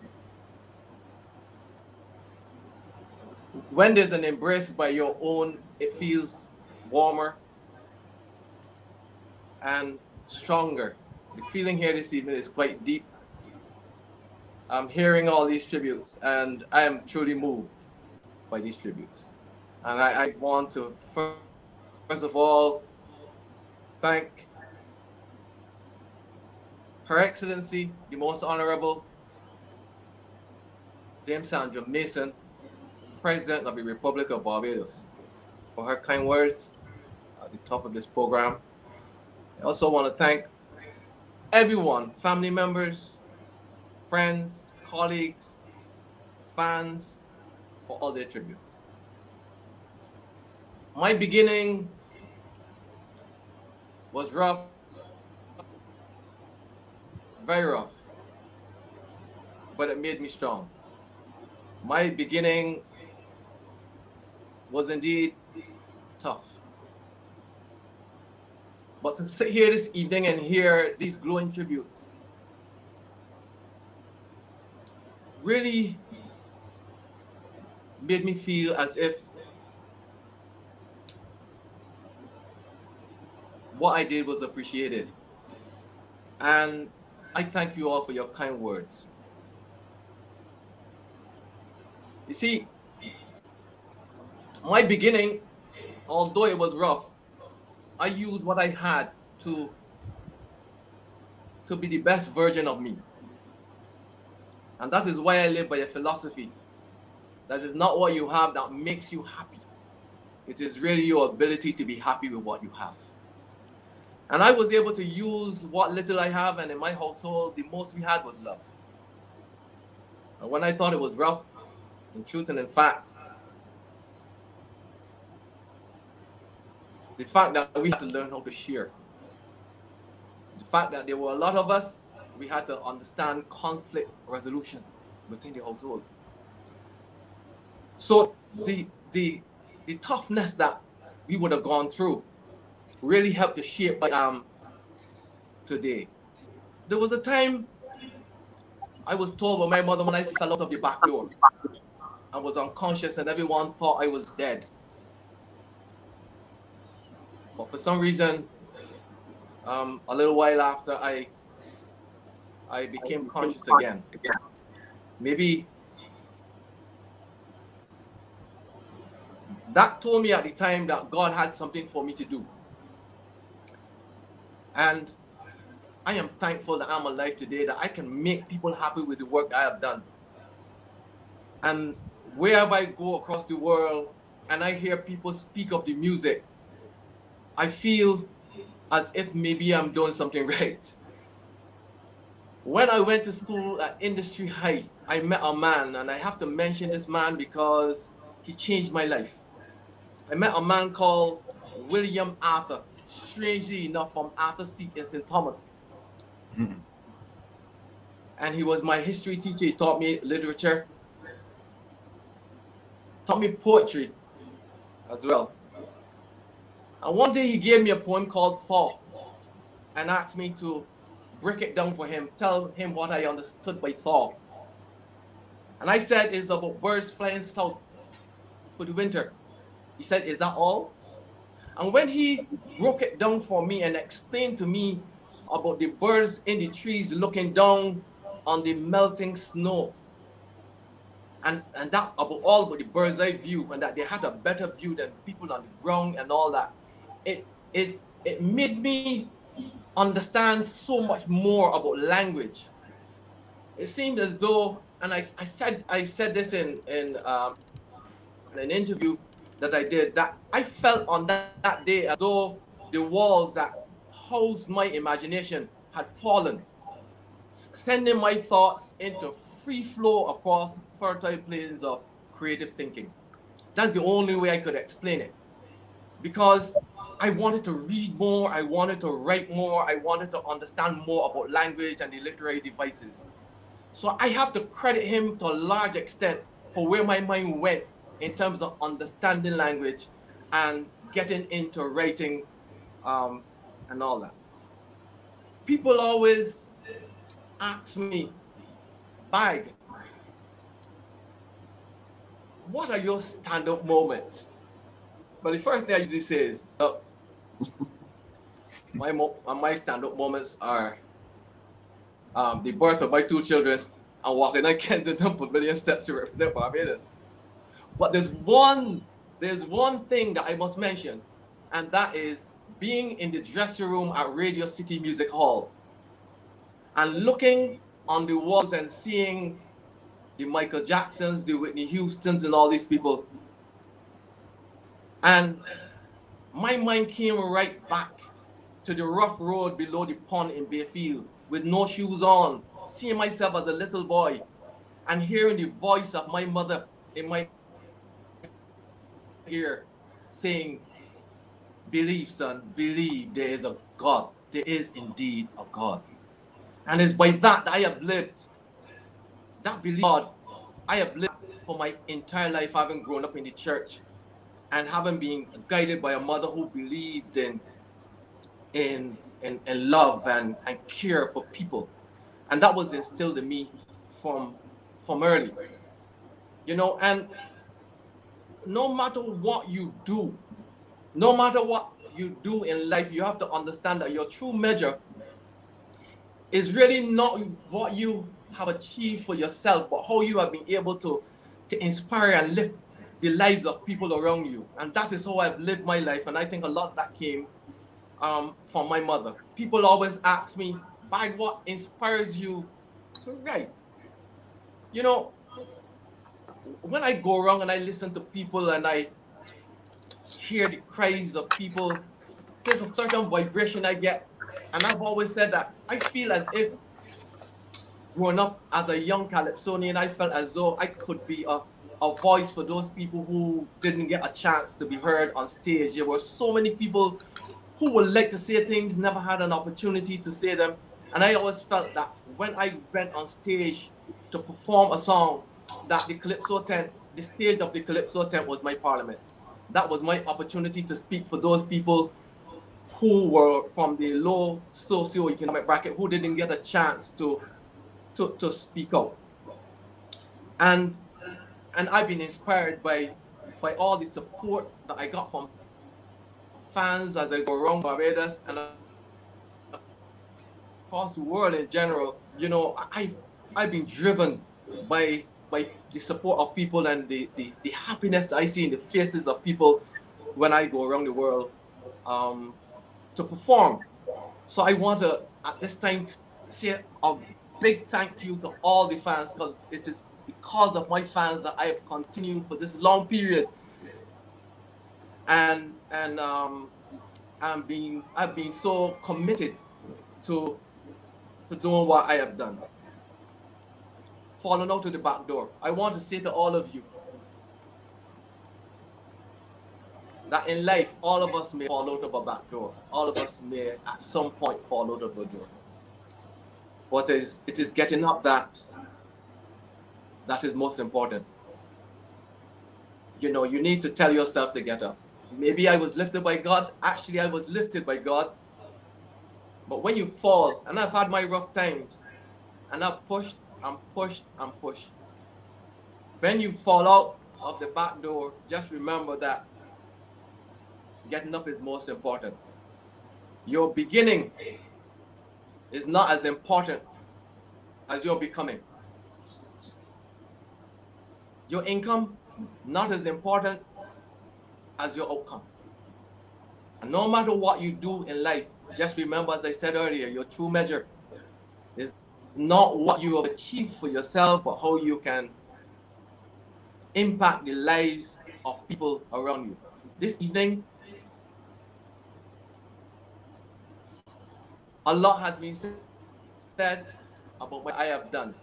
When there's an embrace by your own, it feels warmer and stronger. The feeling here this evening is quite deep. I'm hearing all these tributes and I am truly moved by these tributes. And I want to first of all thank Her Excellency, the Most Honorable Dame Sandra Mason, President of the Republic of Barbados, for her kind words at the top of this program. I also want to thank everyone, family members, friends, colleagues, fans, for all their tributes. My beginning was rough, very rough, but it made me strong. My beginning was indeed tough. But to sit here this evening and hear these glowing tributes really made me feel as if what I did was appreciated. And I thank you all for your kind words. You see, my beginning, although it was rough, I used what I had to be the best version of me. And that is why I live by a philosophy. That is not what you have that makes you happy. It is really your ability to be happy with what you have. And I was able to use what little I have, and in my household, the most we had was love. And when I thought it was rough, in truth and in fact, The fact that we had to learn how to share. The fact that there were a lot of us, we had to understand conflict resolution within the household. So the toughness that we would have gone through really helped to shape what I am today. There was a time I was told by my mother when I fell out of the back door. I was unconscious and everyone thought I was dead. But for some reason, a little while after, I became conscious again. Maybe that told me at the time that God has something for me to do. And I am thankful that I'm alive today, that I can make people happy with the work I have done. And wherever I go across the world and I hear people speak of the music, I feel as if maybe I'm doing something right. When I went to school at Industry High, I met a man, and I have to mention this man because he changed my life. I met a man called William Arthur, strangely enough from Arthur Seat in St. Thomas. And he was my history teacher. He taught me literature, taught me poetry as well. And one day he gave me a poem called Thaw and asked me to break it down for him, tell him what I understood by thaw. And I said it's about birds flying south for the winter. He said, is that all? And when he broke it down for me and explained to me about the birds in the trees looking down on the melting snow, and that about all about the bird's eye view, and that they had a better view than people on the ground and all that, it made me understand so much more about language. It seemed as though, and I said this in an interview that I did, that I felt on that day as though the walls that housed my imagination had fallen, sending my thoughts into free flow across fertile plains of creative thinking. That's the only way I could explain it. Because I wanted to read more, I wanted to write more, I wanted to understand more about language and the literary devices. So I have to credit him to a large extent for where my mind went in terms of understanding language and getting into writing and all that. People always ask me, Bag, what are your stand-up moments? But the first thing I usually say is, my stand-up moments are the birth of my two children and walking on Kensington Pavilion steps to represent Barbados. But there's one thing that I must mention, and that is being in the dressing room at Radio City Music Hall and looking on the walls and seeing the Michael Jacksons, the Whitney Houstons, and all these people. And my mind came right back to the rough road below the pond in Bayfield with no shoes on, seeing myself as a little boy and hearing the voice of my mother in my ear saying, believe, son, believe there is a God. There is indeed a God. And it's by that I have lived. That belief God, I have lived for my entire life, having grown up in the church and having been guided by a mother who believed in love and care for people. And that was instilled in me from early. You know, and no matter what you do, no matter what you do in life, you have to understand that your true measure is really not what you have achieved for yourself, but how you have been able to inspire and lift the lives of people around you. And that is how I've lived my life. And I think a lot of that came from my mother. People always ask me, by what inspires you to write? You know, when I go around and I listen to people and I hear the cries of people, there's a certain vibration I get. And I've always said that I feel as if growing up as a young Calypsonian, I felt as though I could be a a voice for those people who didn't get a chance to be heard on stage. There were so many people who would like to say things, never had an opportunity to say them. And I always felt that when I went on stage to perform a song, that the Calypso tent, the stage of the Calypso tent was my parliament. That was my opportunity to speak for those people who were from the low socioeconomic bracket, who didn't get a chance to speak out. And I've been inspired by all the support that I got from fans as I go around Barbados and across the world in general. You know, I've been driven by the support of people and the happiness that I see in the faces of people when I go around the world to perform. So I want to, at this time, say a big thank you to all the fans, because it is because of my fans that I have continued for this long period. And I've been so committed to doing what I have done. Falling out to the back door. I want to say to all of you that in life, all of us may fall out of a back door. All of us may at some point fall out of a door. But it is getting up that is most important. You know, you need to tell yourself to get up. Maybe I was lifted by God. Actually, I was lifted by God. But when you fall, and I've had my rough times, and I've pushed and pushed and pushed. When you fall out of the back door, just remember that getting up is most important. Your beginning is not as important as your becoming. Your income, not as important as your outcome. And no matter what you do in life, just remember, as I said earlier, your true measure is not what you have achieved for yourself, but how you can impact the lives of people around you. This evening, a lot has been said about what I have done.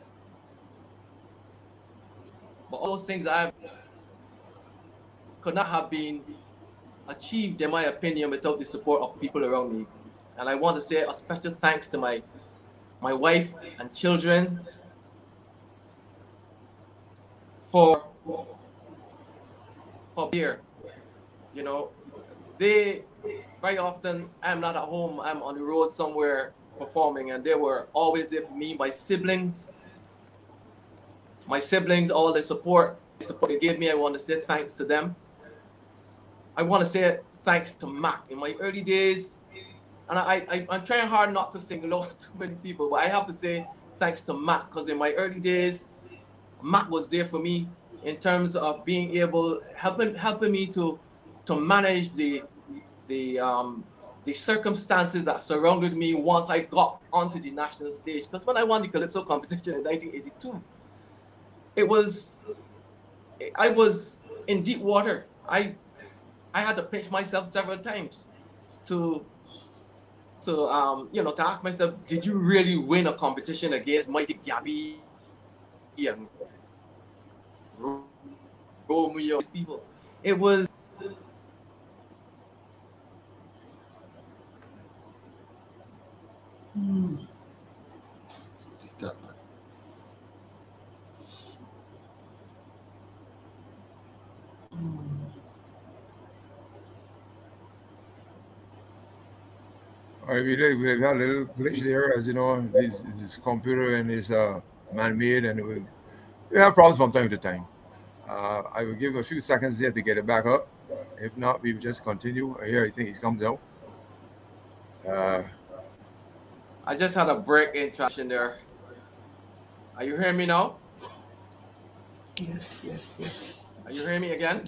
But all those things I could not have been achieved, in my opinion, without the support of people around me. And I want to say a special thanks to my wife and children for here. You know, they very often, I'm not at home, I'm on the road somewhere performing, and they were always there for me. My siblings, all the support they gave me, I want to say thanks to them. I want to say thanks to Mac. In my early days, and I'm trying hard not to single out too many people, but I have to say thanks to Mac, because in my early days, Mac was there for me in terms of being able, helping me to manage the circumstances that surrounded me once I got onto the national stage. Because when I won the Calypso competition in 1982, I was in deep water. I had to pinch myself several times to ask myself, did you really win a competition against Mighty Gabby and Romeo people? It was Stop. All right, we had a little glitch there, as you know, this computer and this man-made, and we have problems from time to time. I will give him a few seconds there to get it back up. If not, we will just continue. Here, I think he comes out. I just had a break in traction there. Are you hearing me now? Yes. Are you hearing me again?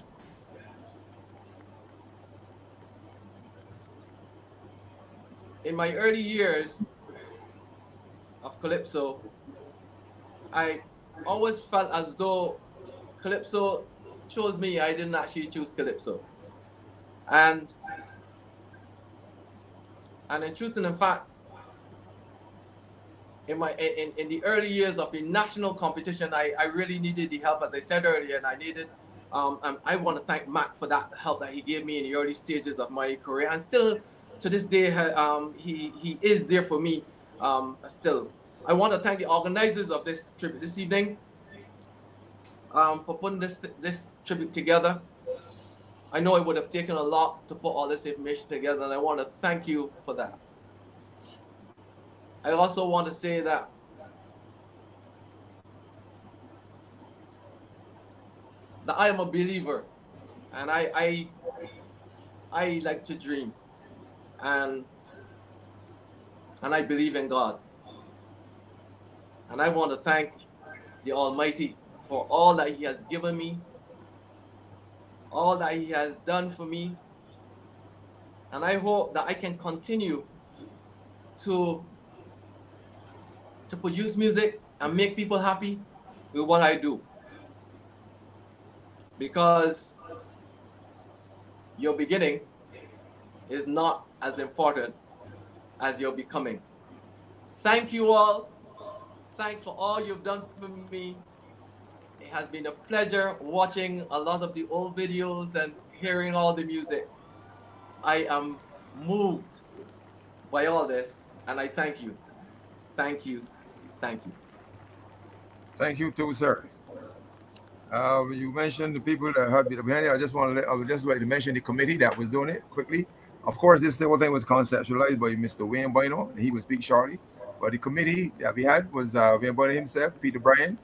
In my early years of Calypso, I always felt as though Calypso chose me. I didn't actually choose Calypso. And in truth and in fact, in the early years of the national competition, I really needed the help, as I said earlier, and I needed. And I want to thank Mac for that help that he gave me in the early stages of my career, and still to this day, he is there for me. Still, I want to thank the organizers of this tribute this evening for putting this tribute together. I know it would have taken a lot to put all this information together, and I want to thank you for that. I also want to say that I am a believer, and I like to dream, and I believe in God, and I want to thank the Almighty for all that He has given me, all that He has done for me, and I hope that I can continue to produce music and make people happy with what I do, because your beginning is not as important as your becoming. Thank you all. Thanks for all you've done for me. It has been a pleasure watching a lot of the old videos and hearing all the music. I am moved by all this, and I thank you. Thank you. Thank you. Thank you too, sir. You mentioned the people that had been behind it. I would just like to mention the committee that was doing it quickly. Of course, this whole thing was conceptualized by Mr. Wayne Bino, and he will speak shortly. But the committee that we had was Wayne Bino himself, Peter Bryan.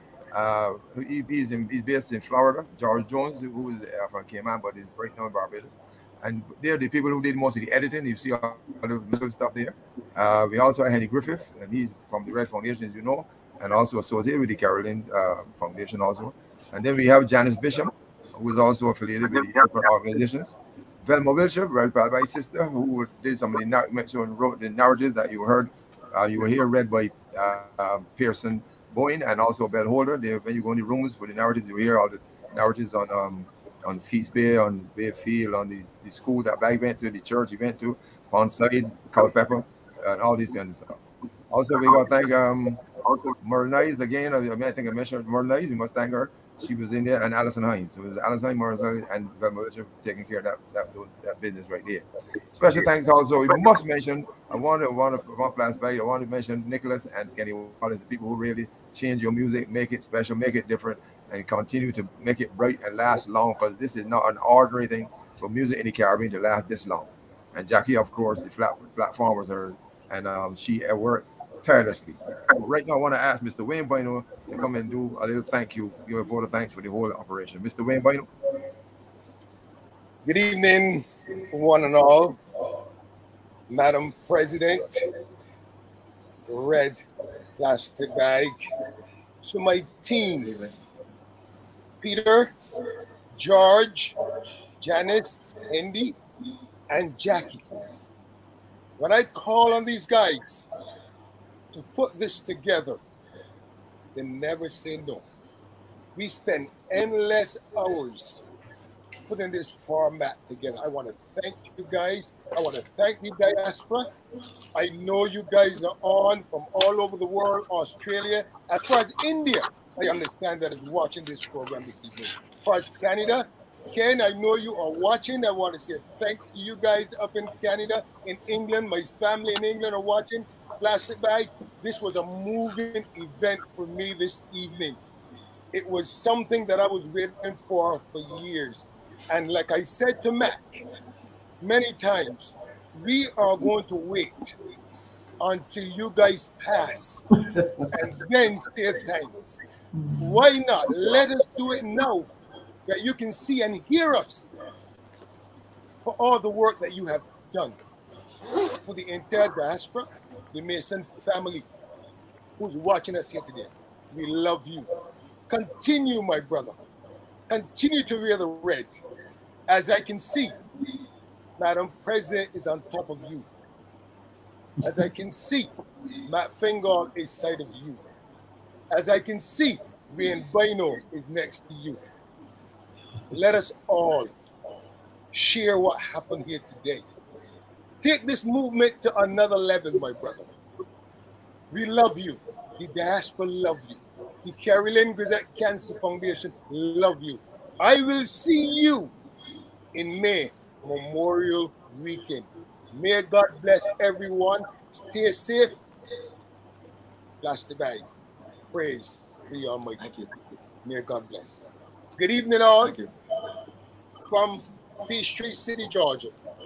He's based in Florida. George Jones, who is from Cayman, but is right now in Barbados. And they're the people who did most of the editing. You see all the visual stuff there. We also had Henry Griffith, and he's from the Red Foundation, as you know, and also associated with the Caroline Foundation also. And then we have Janice Bishop, who is also affiliated with the different organizations. Velma Wiltshire, my sister, who did some of the wrote the narratives that you heard. You will hear read by Pearson Boyne and also Bell Holder. When you go in the rooms for the narratives, you hear all the narratives on Skeets Bay, on Bayfield, on the school that I went to, the church he went to, Ponside, Culpeper, and all these kind of stuff. Also, we got to thank Merle Nice again. I think I mentioned Merle Nice. We must thank her. She was in there, and Alison Hines. So it was Alison Hines, Merle and Velma Wiltshire taking care of that business right there. Special thanks also. We must mention. I want to mention Nicholas and Kenny Wallace, the people who really change your music, make it special, make it different, and continue to make it bright and last long. Because this is not an ordinary thing for music in the Caribbean to last this long. And Jackie, of course, the platform was hers, and she worked tirelessly. Right now, I want to ask Mr. Wayne Bino to come and do a little thank you, give a vote of thanks for the whole operation. Mr. Wayne Bino. Good evening, one and all. Madam President, Red Plastic Bag, to my team, Peter, George, Janice, Andy, and Jackie. When I call on these guys to put this together, they never say no. We spend endless hours putting this format together. I want to thank you guys. I want to thank the diaspora. I know you guys are on from all over the world, Australia, as far as India. I understand that is watching this program this evening. As far as Canada, Ken, I know you are watching. I want to say thank you guys up in Canada, in England. My family in England are watching. Plastic Bag. This was a moving event for me this evening. It was something that I was waiting for years. And like I said to Mac many times, we are going to wait until you guys pass and then say thanks. Why not? Let us do it now that you can see and hear us for all the work that you have done. For the entire diaspora, the Mason family who's watching us here today, we love you. Continue, my brother. Continue to wear the red. As I can see, Madam President is on top of you. As I can see, Matt Fingall is side of you. As I can see, Wayne Bino is next to you. Let us all share what happened here today. Take this movement to another level, my brother. We love you. The diaspora love you. The Carolyn Gazette Cancer Foundation love you. I will see you in May, Memorial Weekend. May God bless everyone. Stay safe. Plastic bag. Praise to the Almighty. Thank you. May God bless. Good evening, all. Thank you. From Peachtree City, Georgia.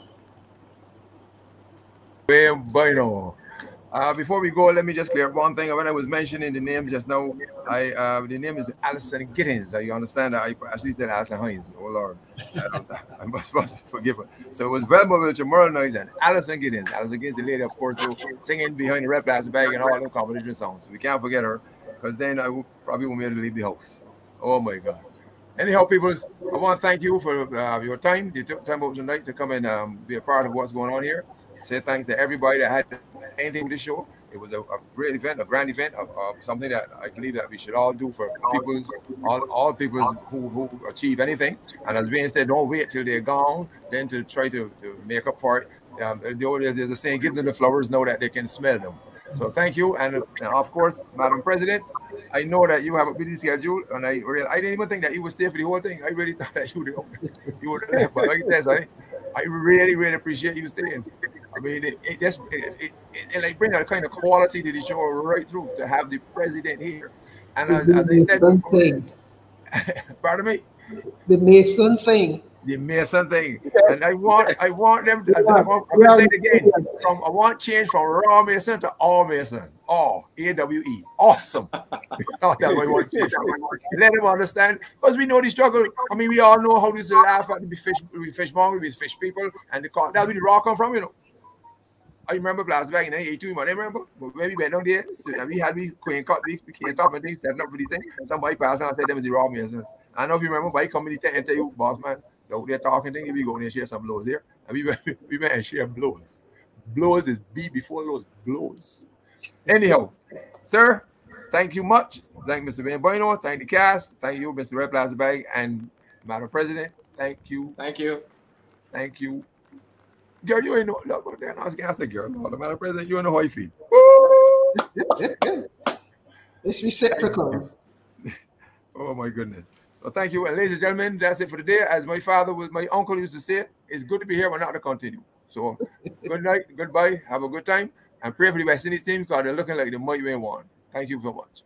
Before we go, let me just clear up one thing. When I was mentioning the name just now, the name is Alison Gittins. You understand? I actually said Alison Hines. Oh Lord, I must forgive her. So it was Velma Wiltshire, Merle Noise, and Alison Gittins. Alison Gittins, the lady, of course, who singing behind the red plastic bag and all them competition songs. So we can't forget her, because then I probably won't be able to leave the house. Oh my God. Anyhow, people, I want to thank you for your time. You took time out tonight to come and be a part of what's going on here. Say thanks to everybody that had anything with the show. It was a great event, a grand event, of something that I believe that we should all do for all people who achieve anything. And as Wayne said, don't wait till they're gone, then to try to make up for it. There's a saying, give them the flowers, know that they can smell them. So thank you. And of course, Madam President, I know that you have a busy schedule, and I didn't even think that you would stay for the whole thing. I really thought that you would left. But like I said, I really, really appreciate you staying. I mean, it like bring a kind of quality to the show right through to have the president here. And as I said before, pardon me? The Mason thing. The Mason thing. And I want them to, I'm going to say it again. I want change from raw Mason to all Mason. All, A-W-E. Awesome. That's what I want to change. Let them understand. Because we know the struggle. I mean, we all know how this laugh at the fishmonger, these fish people, and that's where the raw come from, you know. I remember last back in 1982, I remember, but when we went down there, we had Queen Cut, we came up and things, setting up for these things, and somebody passed on and said them was the raw Masons. I don't know if you remember, but I come in and tell you, boss man, out there talking things, we go in and share some blows here, and we went and share blows. Blows is B before those blows. Anyhow, sir, thank you much. Thank Mr. Ben Bueno, thank the cast, thank you, Mr. Red Plastic Bag, and Madam President, thank you. Thank you. Thank you. Girl, you ain't know. Look, I said, girl, no, the Madam President, you ain't know how you feel. It's reciprocal. Oh my goodness. Well, thank you. And ladies and gentlemen, that's it for today. As my uncle used to say, it's good to be here, but not to continue. So good night, goodbye, have a good time, and pray for the West Indies team because they're looking like they might win one. Thank you so much.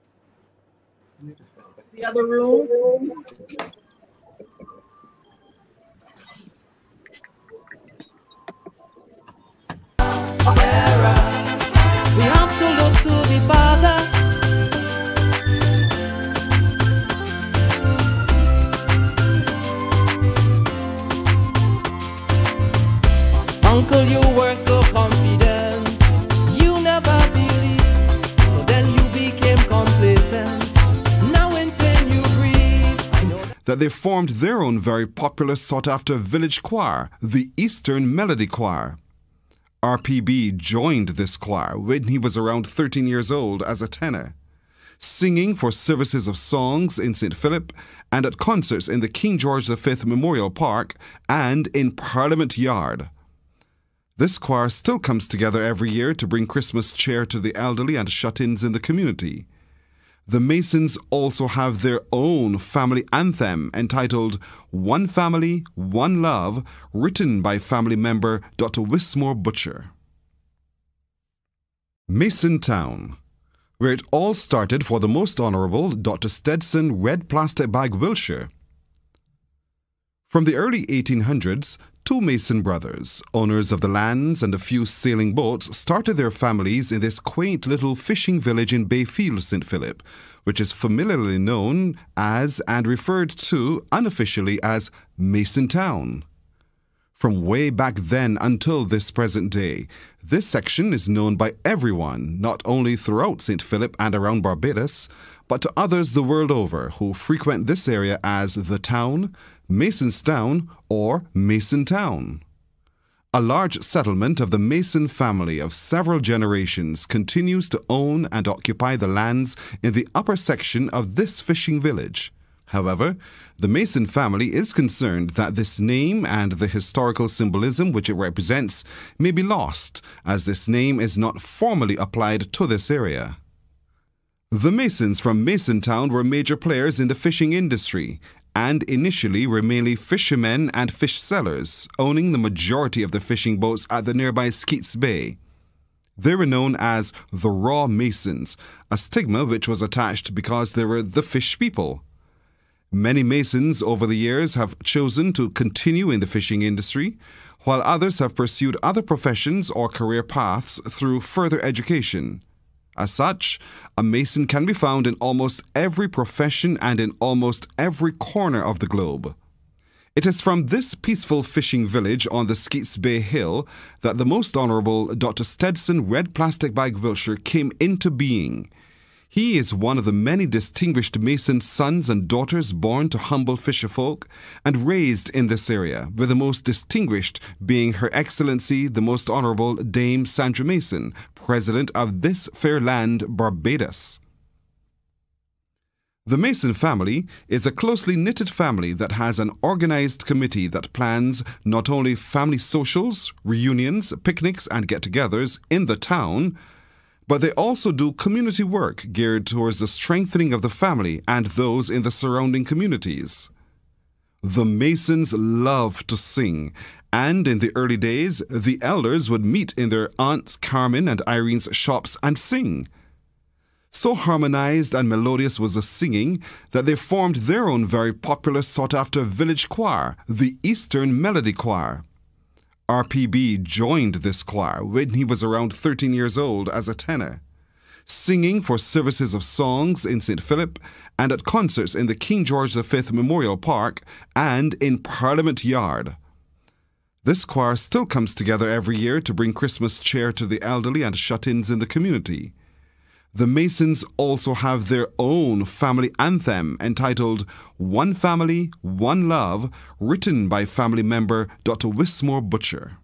The other room. We have to look to the Father. Uncle, you were so confident. You never believed. So then you became complacent. Now in pain you grieve. That they formed their own very popular sought-after village choir, the Eastern Melody Choir. RPB joined this choir when he was around 13 years old as a tenor, singing for services of songs in St. Philip and at concerts in the King George V Memorial Park and in Parliament Yard. This choir still comes together every year to bring Christmas cheer to the elderly and shut-ins in the community. The Masons also have their own family anthem entitled One Family, One Love, written by family member Dr. Wismore Butcher. Mason Town, where it all started for the Most Honourable Dr. Stedson Red Plastic Bag Wiltshire. From the early 1800s, two Mason brothers, owners of the lands and a few sailing boats, started their families in this quaint little fishing village in Bayfield, St. Philip, which is familiarly known as and referred to unofficially as Mason Town. From way back then until this present day, this section is known by everyone, not only throughout St. Philip and around Barbados, but to others the world over who frequent this area as the Town, Mason's Town, or Mason Town. A large settlement of the Mason family of several generations continues to own and occupy the lands in the upper section of this fishing village. However, the Mason family is concerned that this name and the historical symbolism which it represents may be lost, as this name is not formally applied to this area. The Masons from Masontown were major players in the fishing industry and initially were mainly fishermen and fish sellers, owning the majority of the fishing boats at the nearby Skeets Bay. They were known as the Raw Masons, a stigma which was attached because they were the fish people. Many Masons over the years have chosen to continue in the fishing industry, while others have pursued other professions or career paths through further education. As such, a Mason can be found in almost every profession and in almost every corner of the globe. It is from this peaceful fishing village on the Skeets Bay Hill that the Most Honourable Dr. Stedson Red Plastic Bag Wiltshire came into being. He is one of the many distinguished Mason sons and daughters born to humble fisherfolk and raised in this area, with the most distinguished being Her Excellency the Most Honourable Dame Sandra Mason, President of this fair land, Barbados. The Mason family is a closely knitted family that has an organized committee that plans not only family socials, reunions, picnics and get-togethers in the town, but they also do community work geared towards the strengthening of the family and those in the surrounding communities. The Masons love to sing, and in the early days, the elders would meet in their Aunt Carmen and Irene's shops and sing. So harmonized and melodious was the singing that they formed their own very popular sought-after village choir, the Eastern Melody Choir. RPB joined this choir when he was around 13 years old as a tenor, singing for services of songs in St. Philip and at concerts in the King George V Memorial Park and in Parliament Yard. This choir still comes together every year to bring Christmas cheer to the elderly and shut-ins in the community. The Masons also have their own family anthem entitled One Family, One Love, written by family member Dr. Wismore Butcher.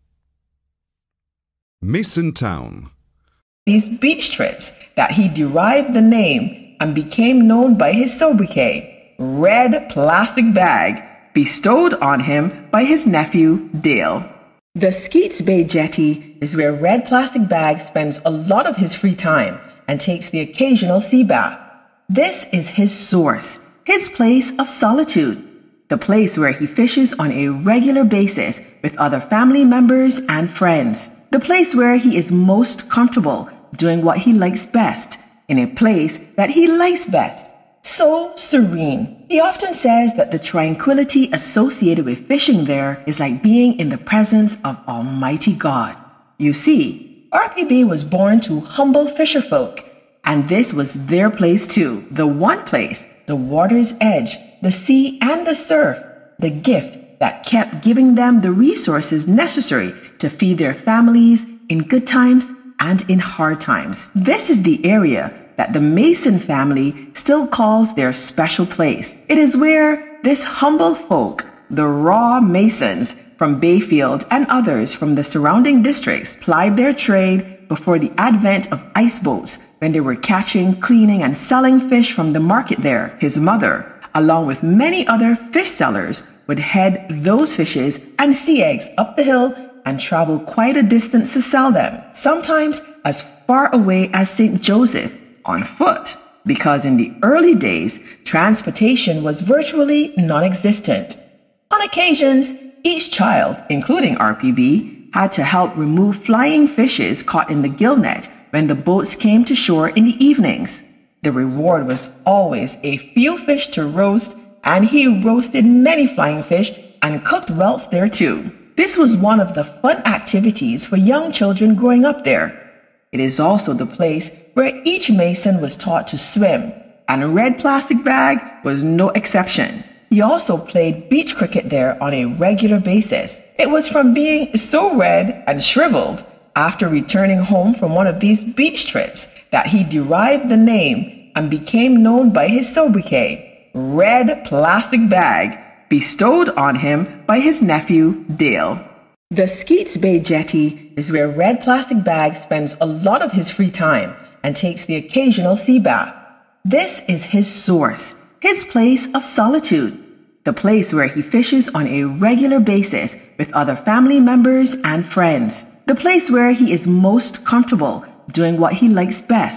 Masontown. These beach trips that he derived the name and became known by his sobriquet, Red Plastic Bag, bestowed on him by his nephew Dale. The Skeets Bay Jetty is where Red Plastic Bag spends a lot of his free time and takes the occasional sea bath. This is his source, his place of solitude, the place where he fishes on a regular basis with other family members and friends, the place where he is most comfortable doing what he likes best, in a place that he likes best. So serene. He often says that the tranquility associated with fishing there is like being in the presence of Almighty God. You see, RPB was born to humble fisherfolk, and this was their place too, the one place, the water's edge, the sea and the surf, the gift that kept giving them the resources necessary to feed their families in good times and in hard times. This is the area that the Mason family still calls their special place. It is where this humble folk, the Raw Masons, from Bayfield and others from the surrounding districts plied their trade before the advent of ice boats when they were catching, cleaning, and selling fish from the market there. His mother, along with many other fish sellers, would head those fishes and sea eggs up the hill and travel quite a distance to sell them, sometimes as far away as St. Joseph, on foot, because in the early days, transportation was virtually non-existent. On occasions, each child, including RPB, had to help remove flying fishes caught in the gill net when the boats came to shore in the evenings. The reward was always a few fish to roast, and he roasted many flying fish and cooked whelks there too. This was one of the fun activities for young children growing up there. It is also the place where each Mason was taught to swim, and Red Plastic Bag was no exception. He also played beach cricket there on a regular basis. It was from being so red and shriveled after returning home from one of these beach trips that he derived the name and became known by his sobriquet, Red Plastic Bag, bestowed on him by his nephew Dale. The Skeets Bay Jetty is where Red Plastic Bag spends a lot of his free time and takes the occasional sea bath. This is his source, his place of solitude, the place where he fishes on a regular basis with other family members and friends, the place where he is most comfortable doing what he likes best,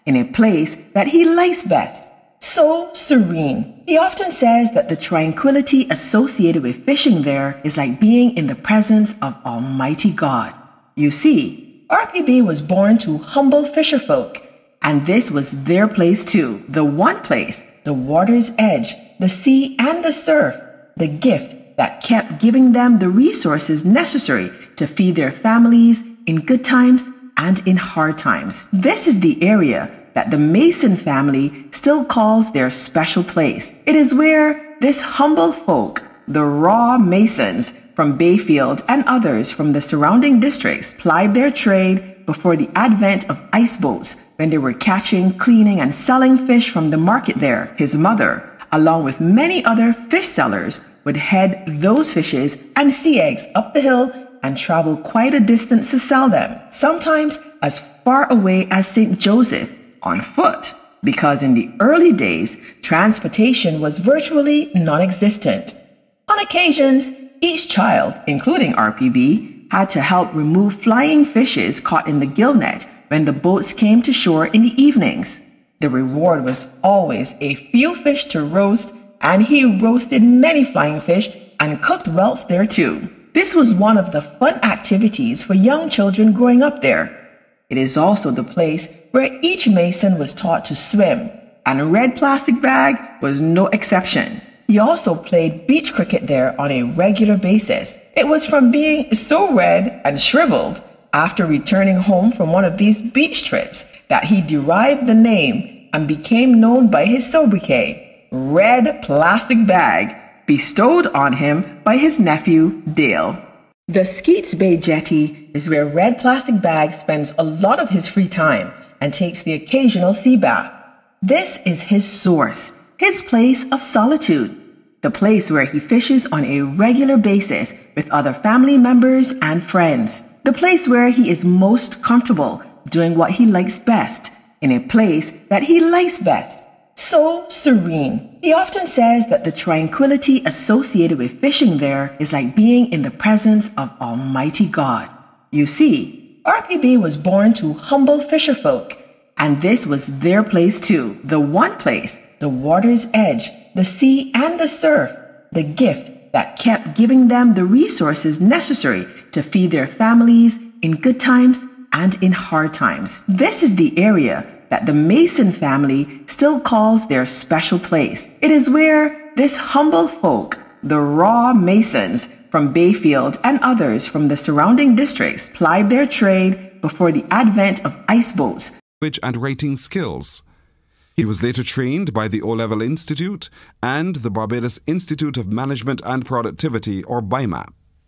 in a place that he likes best. So serene. He often says that the tranquility associated with fishing there is like being in the presence of Almighty God. You see, RPB was born to humble fisherfolk, and this was their place too, the one place, the water's edge, the sea and the surf, the gift that kept giving them the resources necessary to feed their families in good times and in hard times. This is the area that the Mason family still calls their special place. It is where this humble folk, the raw Masons from Bayfield and others from the surrounding districts, plied their trade before the advent of ice boats, when they were catching, cleaning, and selling fish from the market there. His mother, along with many other fish sellers, would head those fishes and sea eggs up the hill and travel quite a distance to sell them, sometimes as far away as St. Joseph on foot, because in the early days, transportation was virtually non-existent. On occasions, each child, including RPB, had to help remove flying fishes caught in the gill net when the boats came to shore in the evenings. The reward was always a few fish to roast, and he roasted many flying fish and cooked whelks there too. This was one of the fun activities for young children growing up there. It is also the place where each Mason was taught to swim, and Red Plastic Bag was no exception. He also played beach cricket there on a regular basis. It was from being so red and shriveled after returning home from one of these beach trips that he derived the name and became known by his sobriquet, Red Plastic Bag, bestowed on him by his nephew Dale. The Skeets Bay Jetty is where Red Plastic Bag spends a lot of his free time and takes the occasional sea bath. This is his source, his place of solitude, the place where he fishes on a regular basis with other family members and friends, the place where he is most comfortable doing what he likes best, in a place that he likes best. So serene. He often says that the tranquility associated with fishing there is like being in the presence of Almighty God. You see, RPB was born to humble fisherfolk, and this was their place too, the one place, the water's edge, the sea and the surf, the gift that kept giving them the resources necessary to feed their families in good times and in hard times. This is the area that the Mason family still calls their special place. It is where this humble folk, the raw Masons from Bayfield and others from the surrounding districts, plied their trade before the advent of ice boats and writing skills. He was later trained by the O-Level Institute and the Barbados Institute of Management and Productivity, or BIMAP.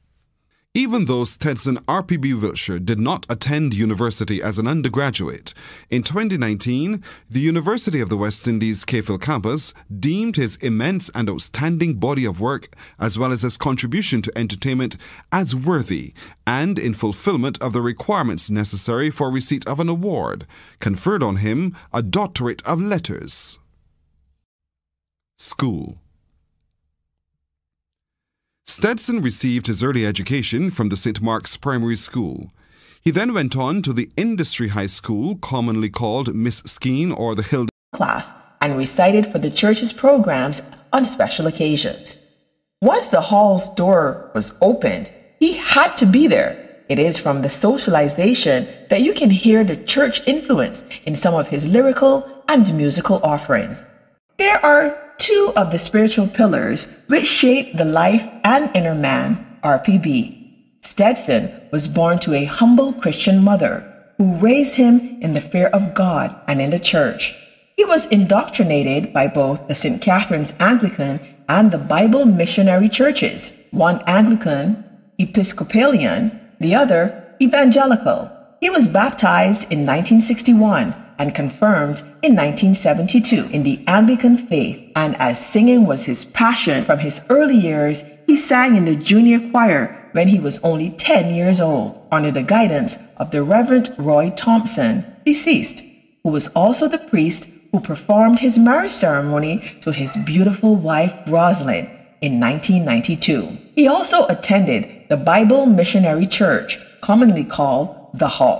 Even though Stedson RPB Wiltshire did not attend university as an undergraduate, in 2019, the University of the West Indies Cafil campus deemed his immense and outstanding body of work, as well as his contribution to entertainment, as worthy and in fulfillment of the requirements necessary for receipt of an award, conferred on him a doctorate of letters. School. Stedson received his early education from the St. Mark's Primary School. He then went on to the Industry High School, commonly called Miss Skeen or the Hill class, and recited for the church's programs on special occasions. Once the hall's door was opened, he had to be there. It is from the socialization that you can hear the church influence in some of his lyrical and musical offerings. There are two of the spiritual pillars which shape the life and inner man, RPB. Stedson was born to a humble Christian mother who raised him in the fear of God and in the church. He was indoctrinated by both the St. Catherine's Anglican and the Bible missionary churches, one Anglican, Episcopalian, the other evangelical. He was baptized in 1961 and confirmed in 1972 in the Anglican faith, and as singing was his passion from his early years, he sang in the junior choir when he was only 10 years old, under the guidance of the Reverend Roy Thompson, deceased, who was also the priest who performed his marriage ceremony to his beautiful wife Rosalind in 1992. He also attended the Bible Missionary Church, commonly called The Hall,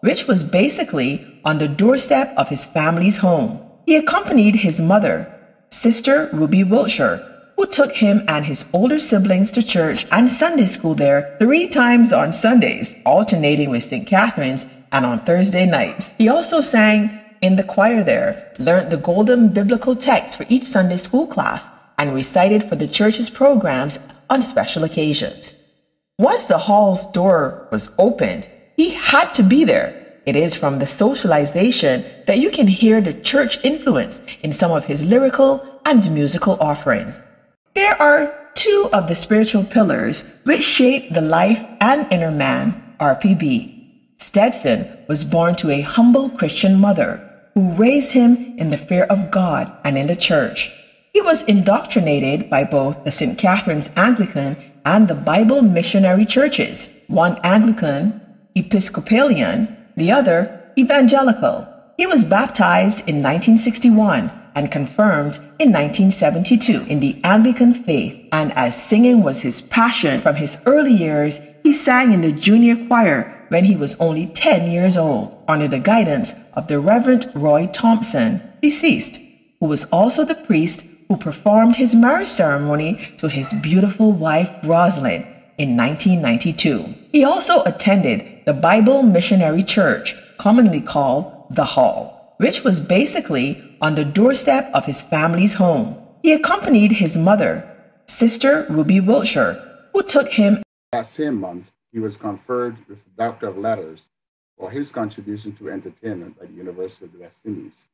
which was basically on the doorstep of his family's home. He accompanied his mother, Sister Ruby Wiltshire, who took him and his older siblings to church and Sunday school there 3 times on Sundays, alternating with St. Catherine's and on Thursday nights. He also sang in the choir there, learned the golden biblical text for each Sunday school class, and recited for the church's programs on special occasions. Once the hall's door was opened, he had to be there. It is from the socialization that you can hear the church influence in some of his lyrical and musical offerings. There are 2 of the spiritual pillars which shape the life and inner man, RPB. Stedson was born to a humble Christian mother who raised him in the fear of God and in the church. He was indoctrinated by both the St. Catherine's Anglican and the Bible missionary churches, one Anglican, Episcopalian, the other evangelical. He was baptized in 1961 and confirmed in 1972 in the Anglican faith, and as singing was his passion from his early years, he sang in the junior choir when he was only 10 years old, under the guidance of the Reverend Roy Thompson, deceased, who was also the priest who performed his marriage ceremony to his beautiful wife Rosalind in 1992. He also attended the Bible Missionary Church, commonly called The Hall, which was basically on the doorstep of his family's home. He accompanied his mother, Sister Ruby Wiltshire, who took him. That same month, he was conferred with the Doctor of Letters for his contribution to entertainment at the University of the West Indies.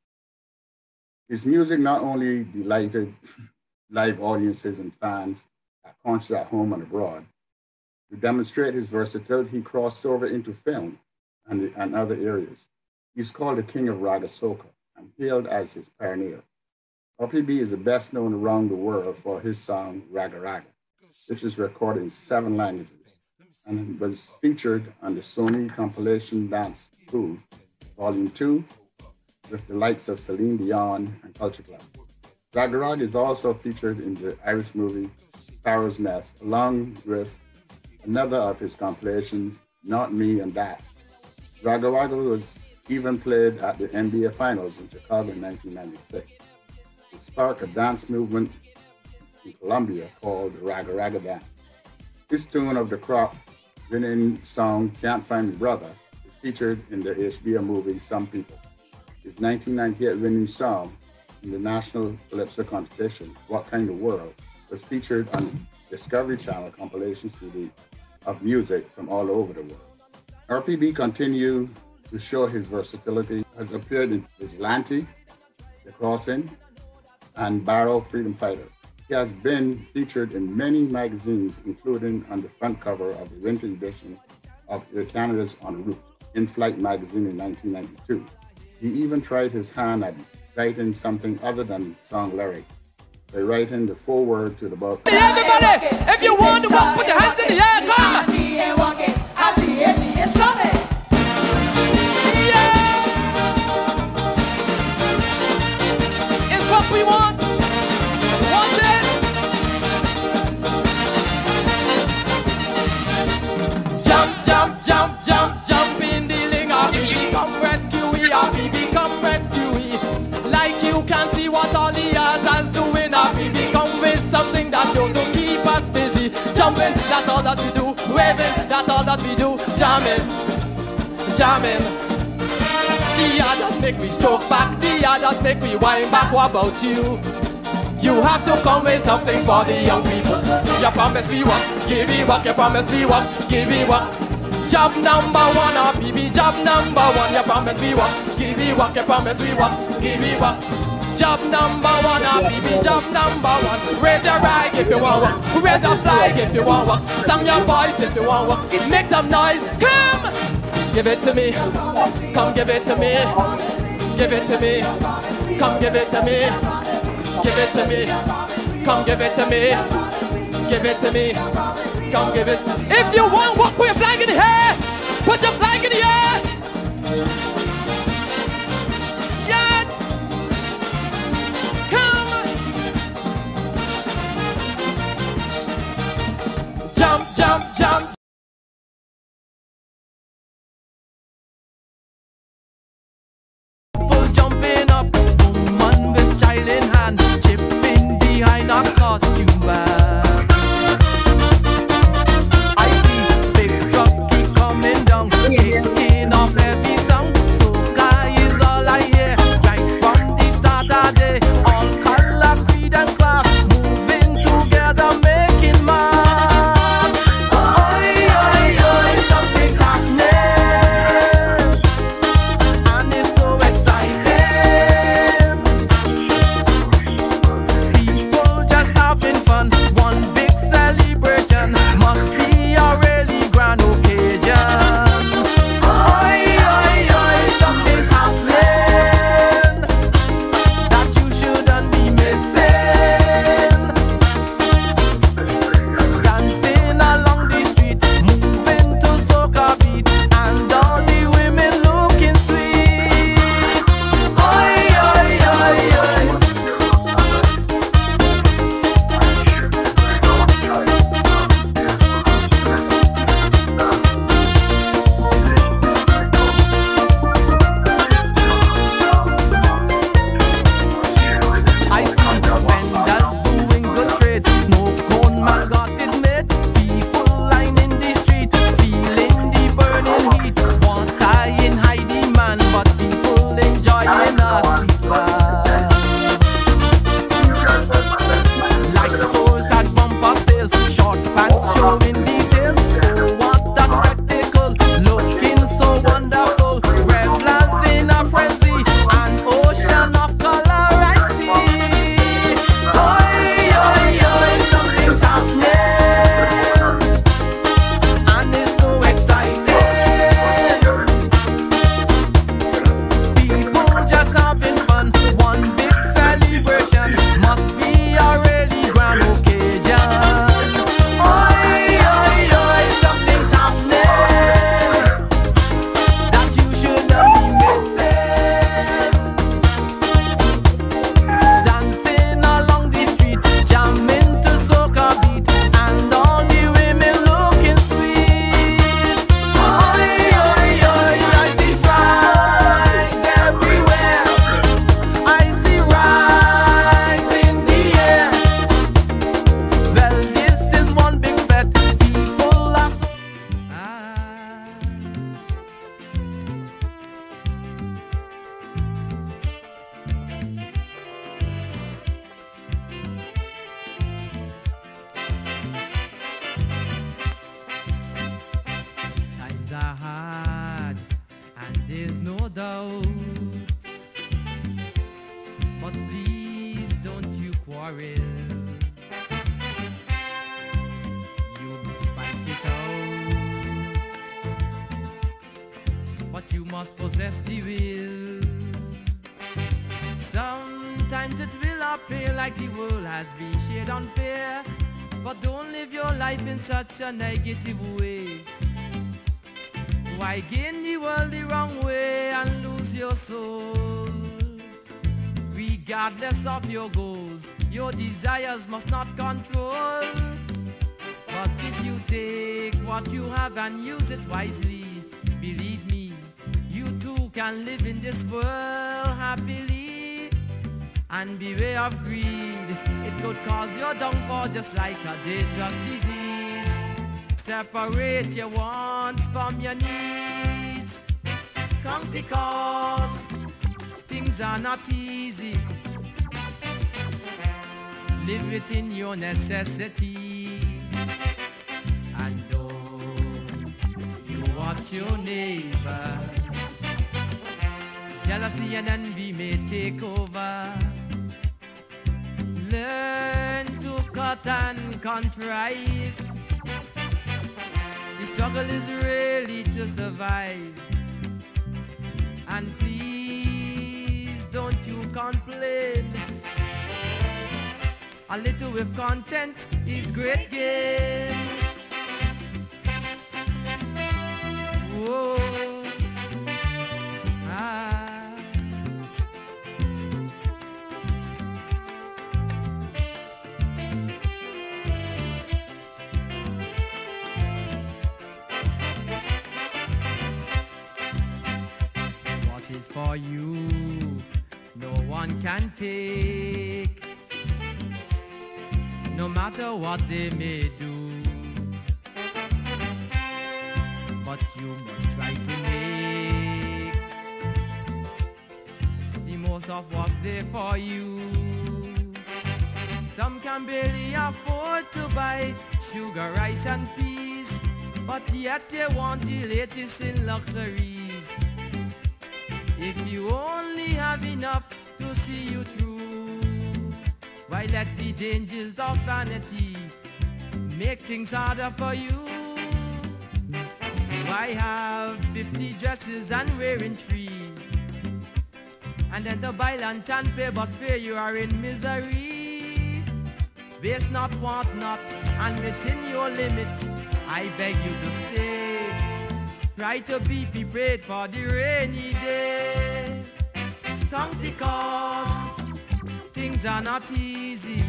His music not only delighted live audiences and fans at concerts at home and abroad. To demonstrate his versatility, he crossed over into film and other areas. He's called the King of Raga Soca and hailed as his pioneer. RPB is the best known around the world for his song Raga Raga, which is recorded in 7 languages and was featured on the Sony compilation Dance Crew, Volume 2, with the likes of Celine Dion and Culture Club. Raga Raga is also featured in the Irish movie Sparrow's Nest, along with another of his compilations, Not Me and That. Raga Raga was even played at the NBA Finals in Chicago in 1996. It sparked a dance movement in Colombia called the Raga Raga Dance. This tune of the crop-winning song Can't Find Me Brother is featured in the HBO movie Some People. His 1998 winning song in the National Calypso competition, What Kind of World, was featured on Discovery Channel compilation CD of music from all over the world. RPB continued to show his versatility, has appeared in Vigilante, The Crossing, and Barrow Freedom Fighter. He has been featured in many magazines, including on the front cover of the winter edition of Air Canada's En Route, In Flight magazine in 1992. He even tried his hand at writing something other than song lyrics by writing the foreword to the book. Everybody, if you want to walk, put your hands in the air, come! I see him walking, I see it, it's coming! Yeah! It's what we want! Want it? Jump, jump, jump, jump, jump in the ling, RPB, come rescue me, RPB, come rescue me. Like you can see what all the others doing, RPB, come with something that show to keep us busy. Jumping, that's all that we do. Waving, that's all that we do. Jamming, jamming. The others make me stroke back, the others make me wind back. What about you? You have to come with something for the young people. You promise me what? Give me what? You promise me what? Give me what? Job number 1, RPB, job number 1. You promise me what? Give me what? You promise me what? Give me what? Job number 1, RPB, job number 1. Raise your rag if you want work. Raise your flag if you want work. Sing your voice if you want work. Make some noise. Come! Give it to me. Come give it to me. Give it to me. Come give it to me. Give it to me. Come give it to me. Give it to me. Come give it. If you want work, put your flag in the air. Put your flag in the air. there's no doubt. But please don't you quarrel. You must fight it out. But you must possess the will. Sometimes it will appear like the world has been shaped unfair, but don't live your life in such a negative way. Why gain the world the wrong way and lose your soul? Regardless of your goals, your desires must not control. But if you take what you have and use it wisely, believe me, you too can live in this world happily. And beware of greed, it could cause your downfall just like a dangerous disease. Separate your wants from your needs. Count the cost, things are not easy. Live within your necessity. And don't you watch your neighbor. Jealousy and envy may take over. Learn to cut and contrive. The struggle is really to survive. And please don't you complain. A little with content is great game. Whoa. For you, no one can take, no matter what they may do. But you must try to make the most of what's there for you. Some can barely afford to buy sugar, rice and peas, but yet they want the latest in luxuries. If you only have enough to see you through, why let the dangers of vanity make things harder for you? Why have 50 dresses and wearing 3? And then to buy lunch and pay but spare you are in misery. Waste not, want not, and within your limit, I beg you to stay. Try to be prepared for the rainy day. Count the cost, things are not easy.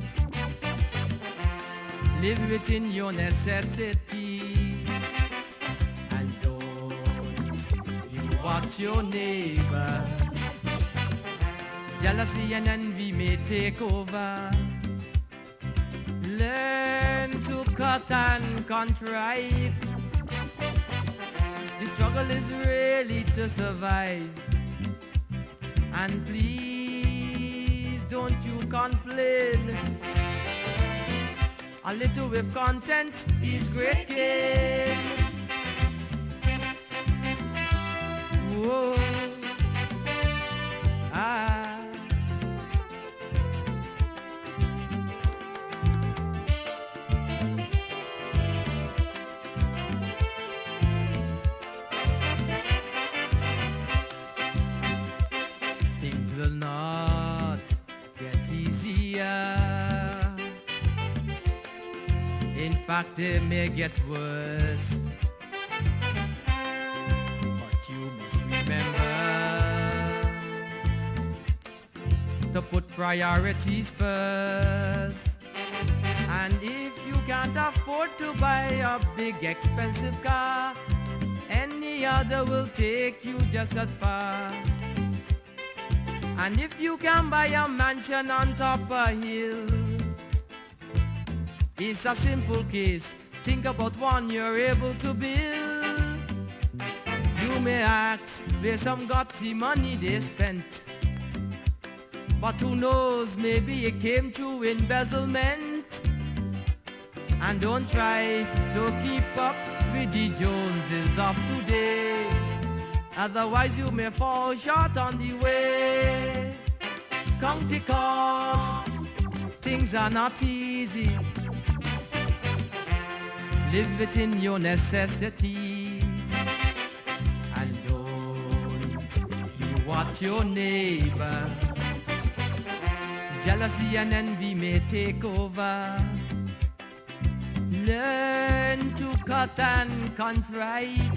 Live within your necessity. And don't you watch your neighbor. Jealousy and envy may take over. Learn to cut and contrive. The struggle is really to survive. And please don't you complain. A little with content is great game. Whoa. Things will not get easier. In fact, they may get worse. But you must remember to put priorities first. And if you can't afford to buy a big expensive car, any other will take you just as far. And if you can buy a mansion on top a hill, it's a simple case. Think about one you're able to build. You may ask where some got the money they spent, but who knows, maybe it came through embezzlement. And don't try to keep up with the Joneses of today. Otherwise you may fall short on the way. County costs, things are not easy. Live within your necessity, and don't you watch your neighbor. Jealousy and envy may take over. Learn to cut and contrive.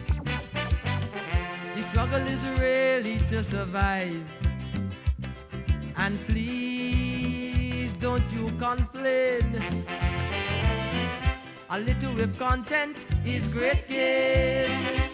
The struggle is really to survive. And please don't you complain. A little with content is great gain.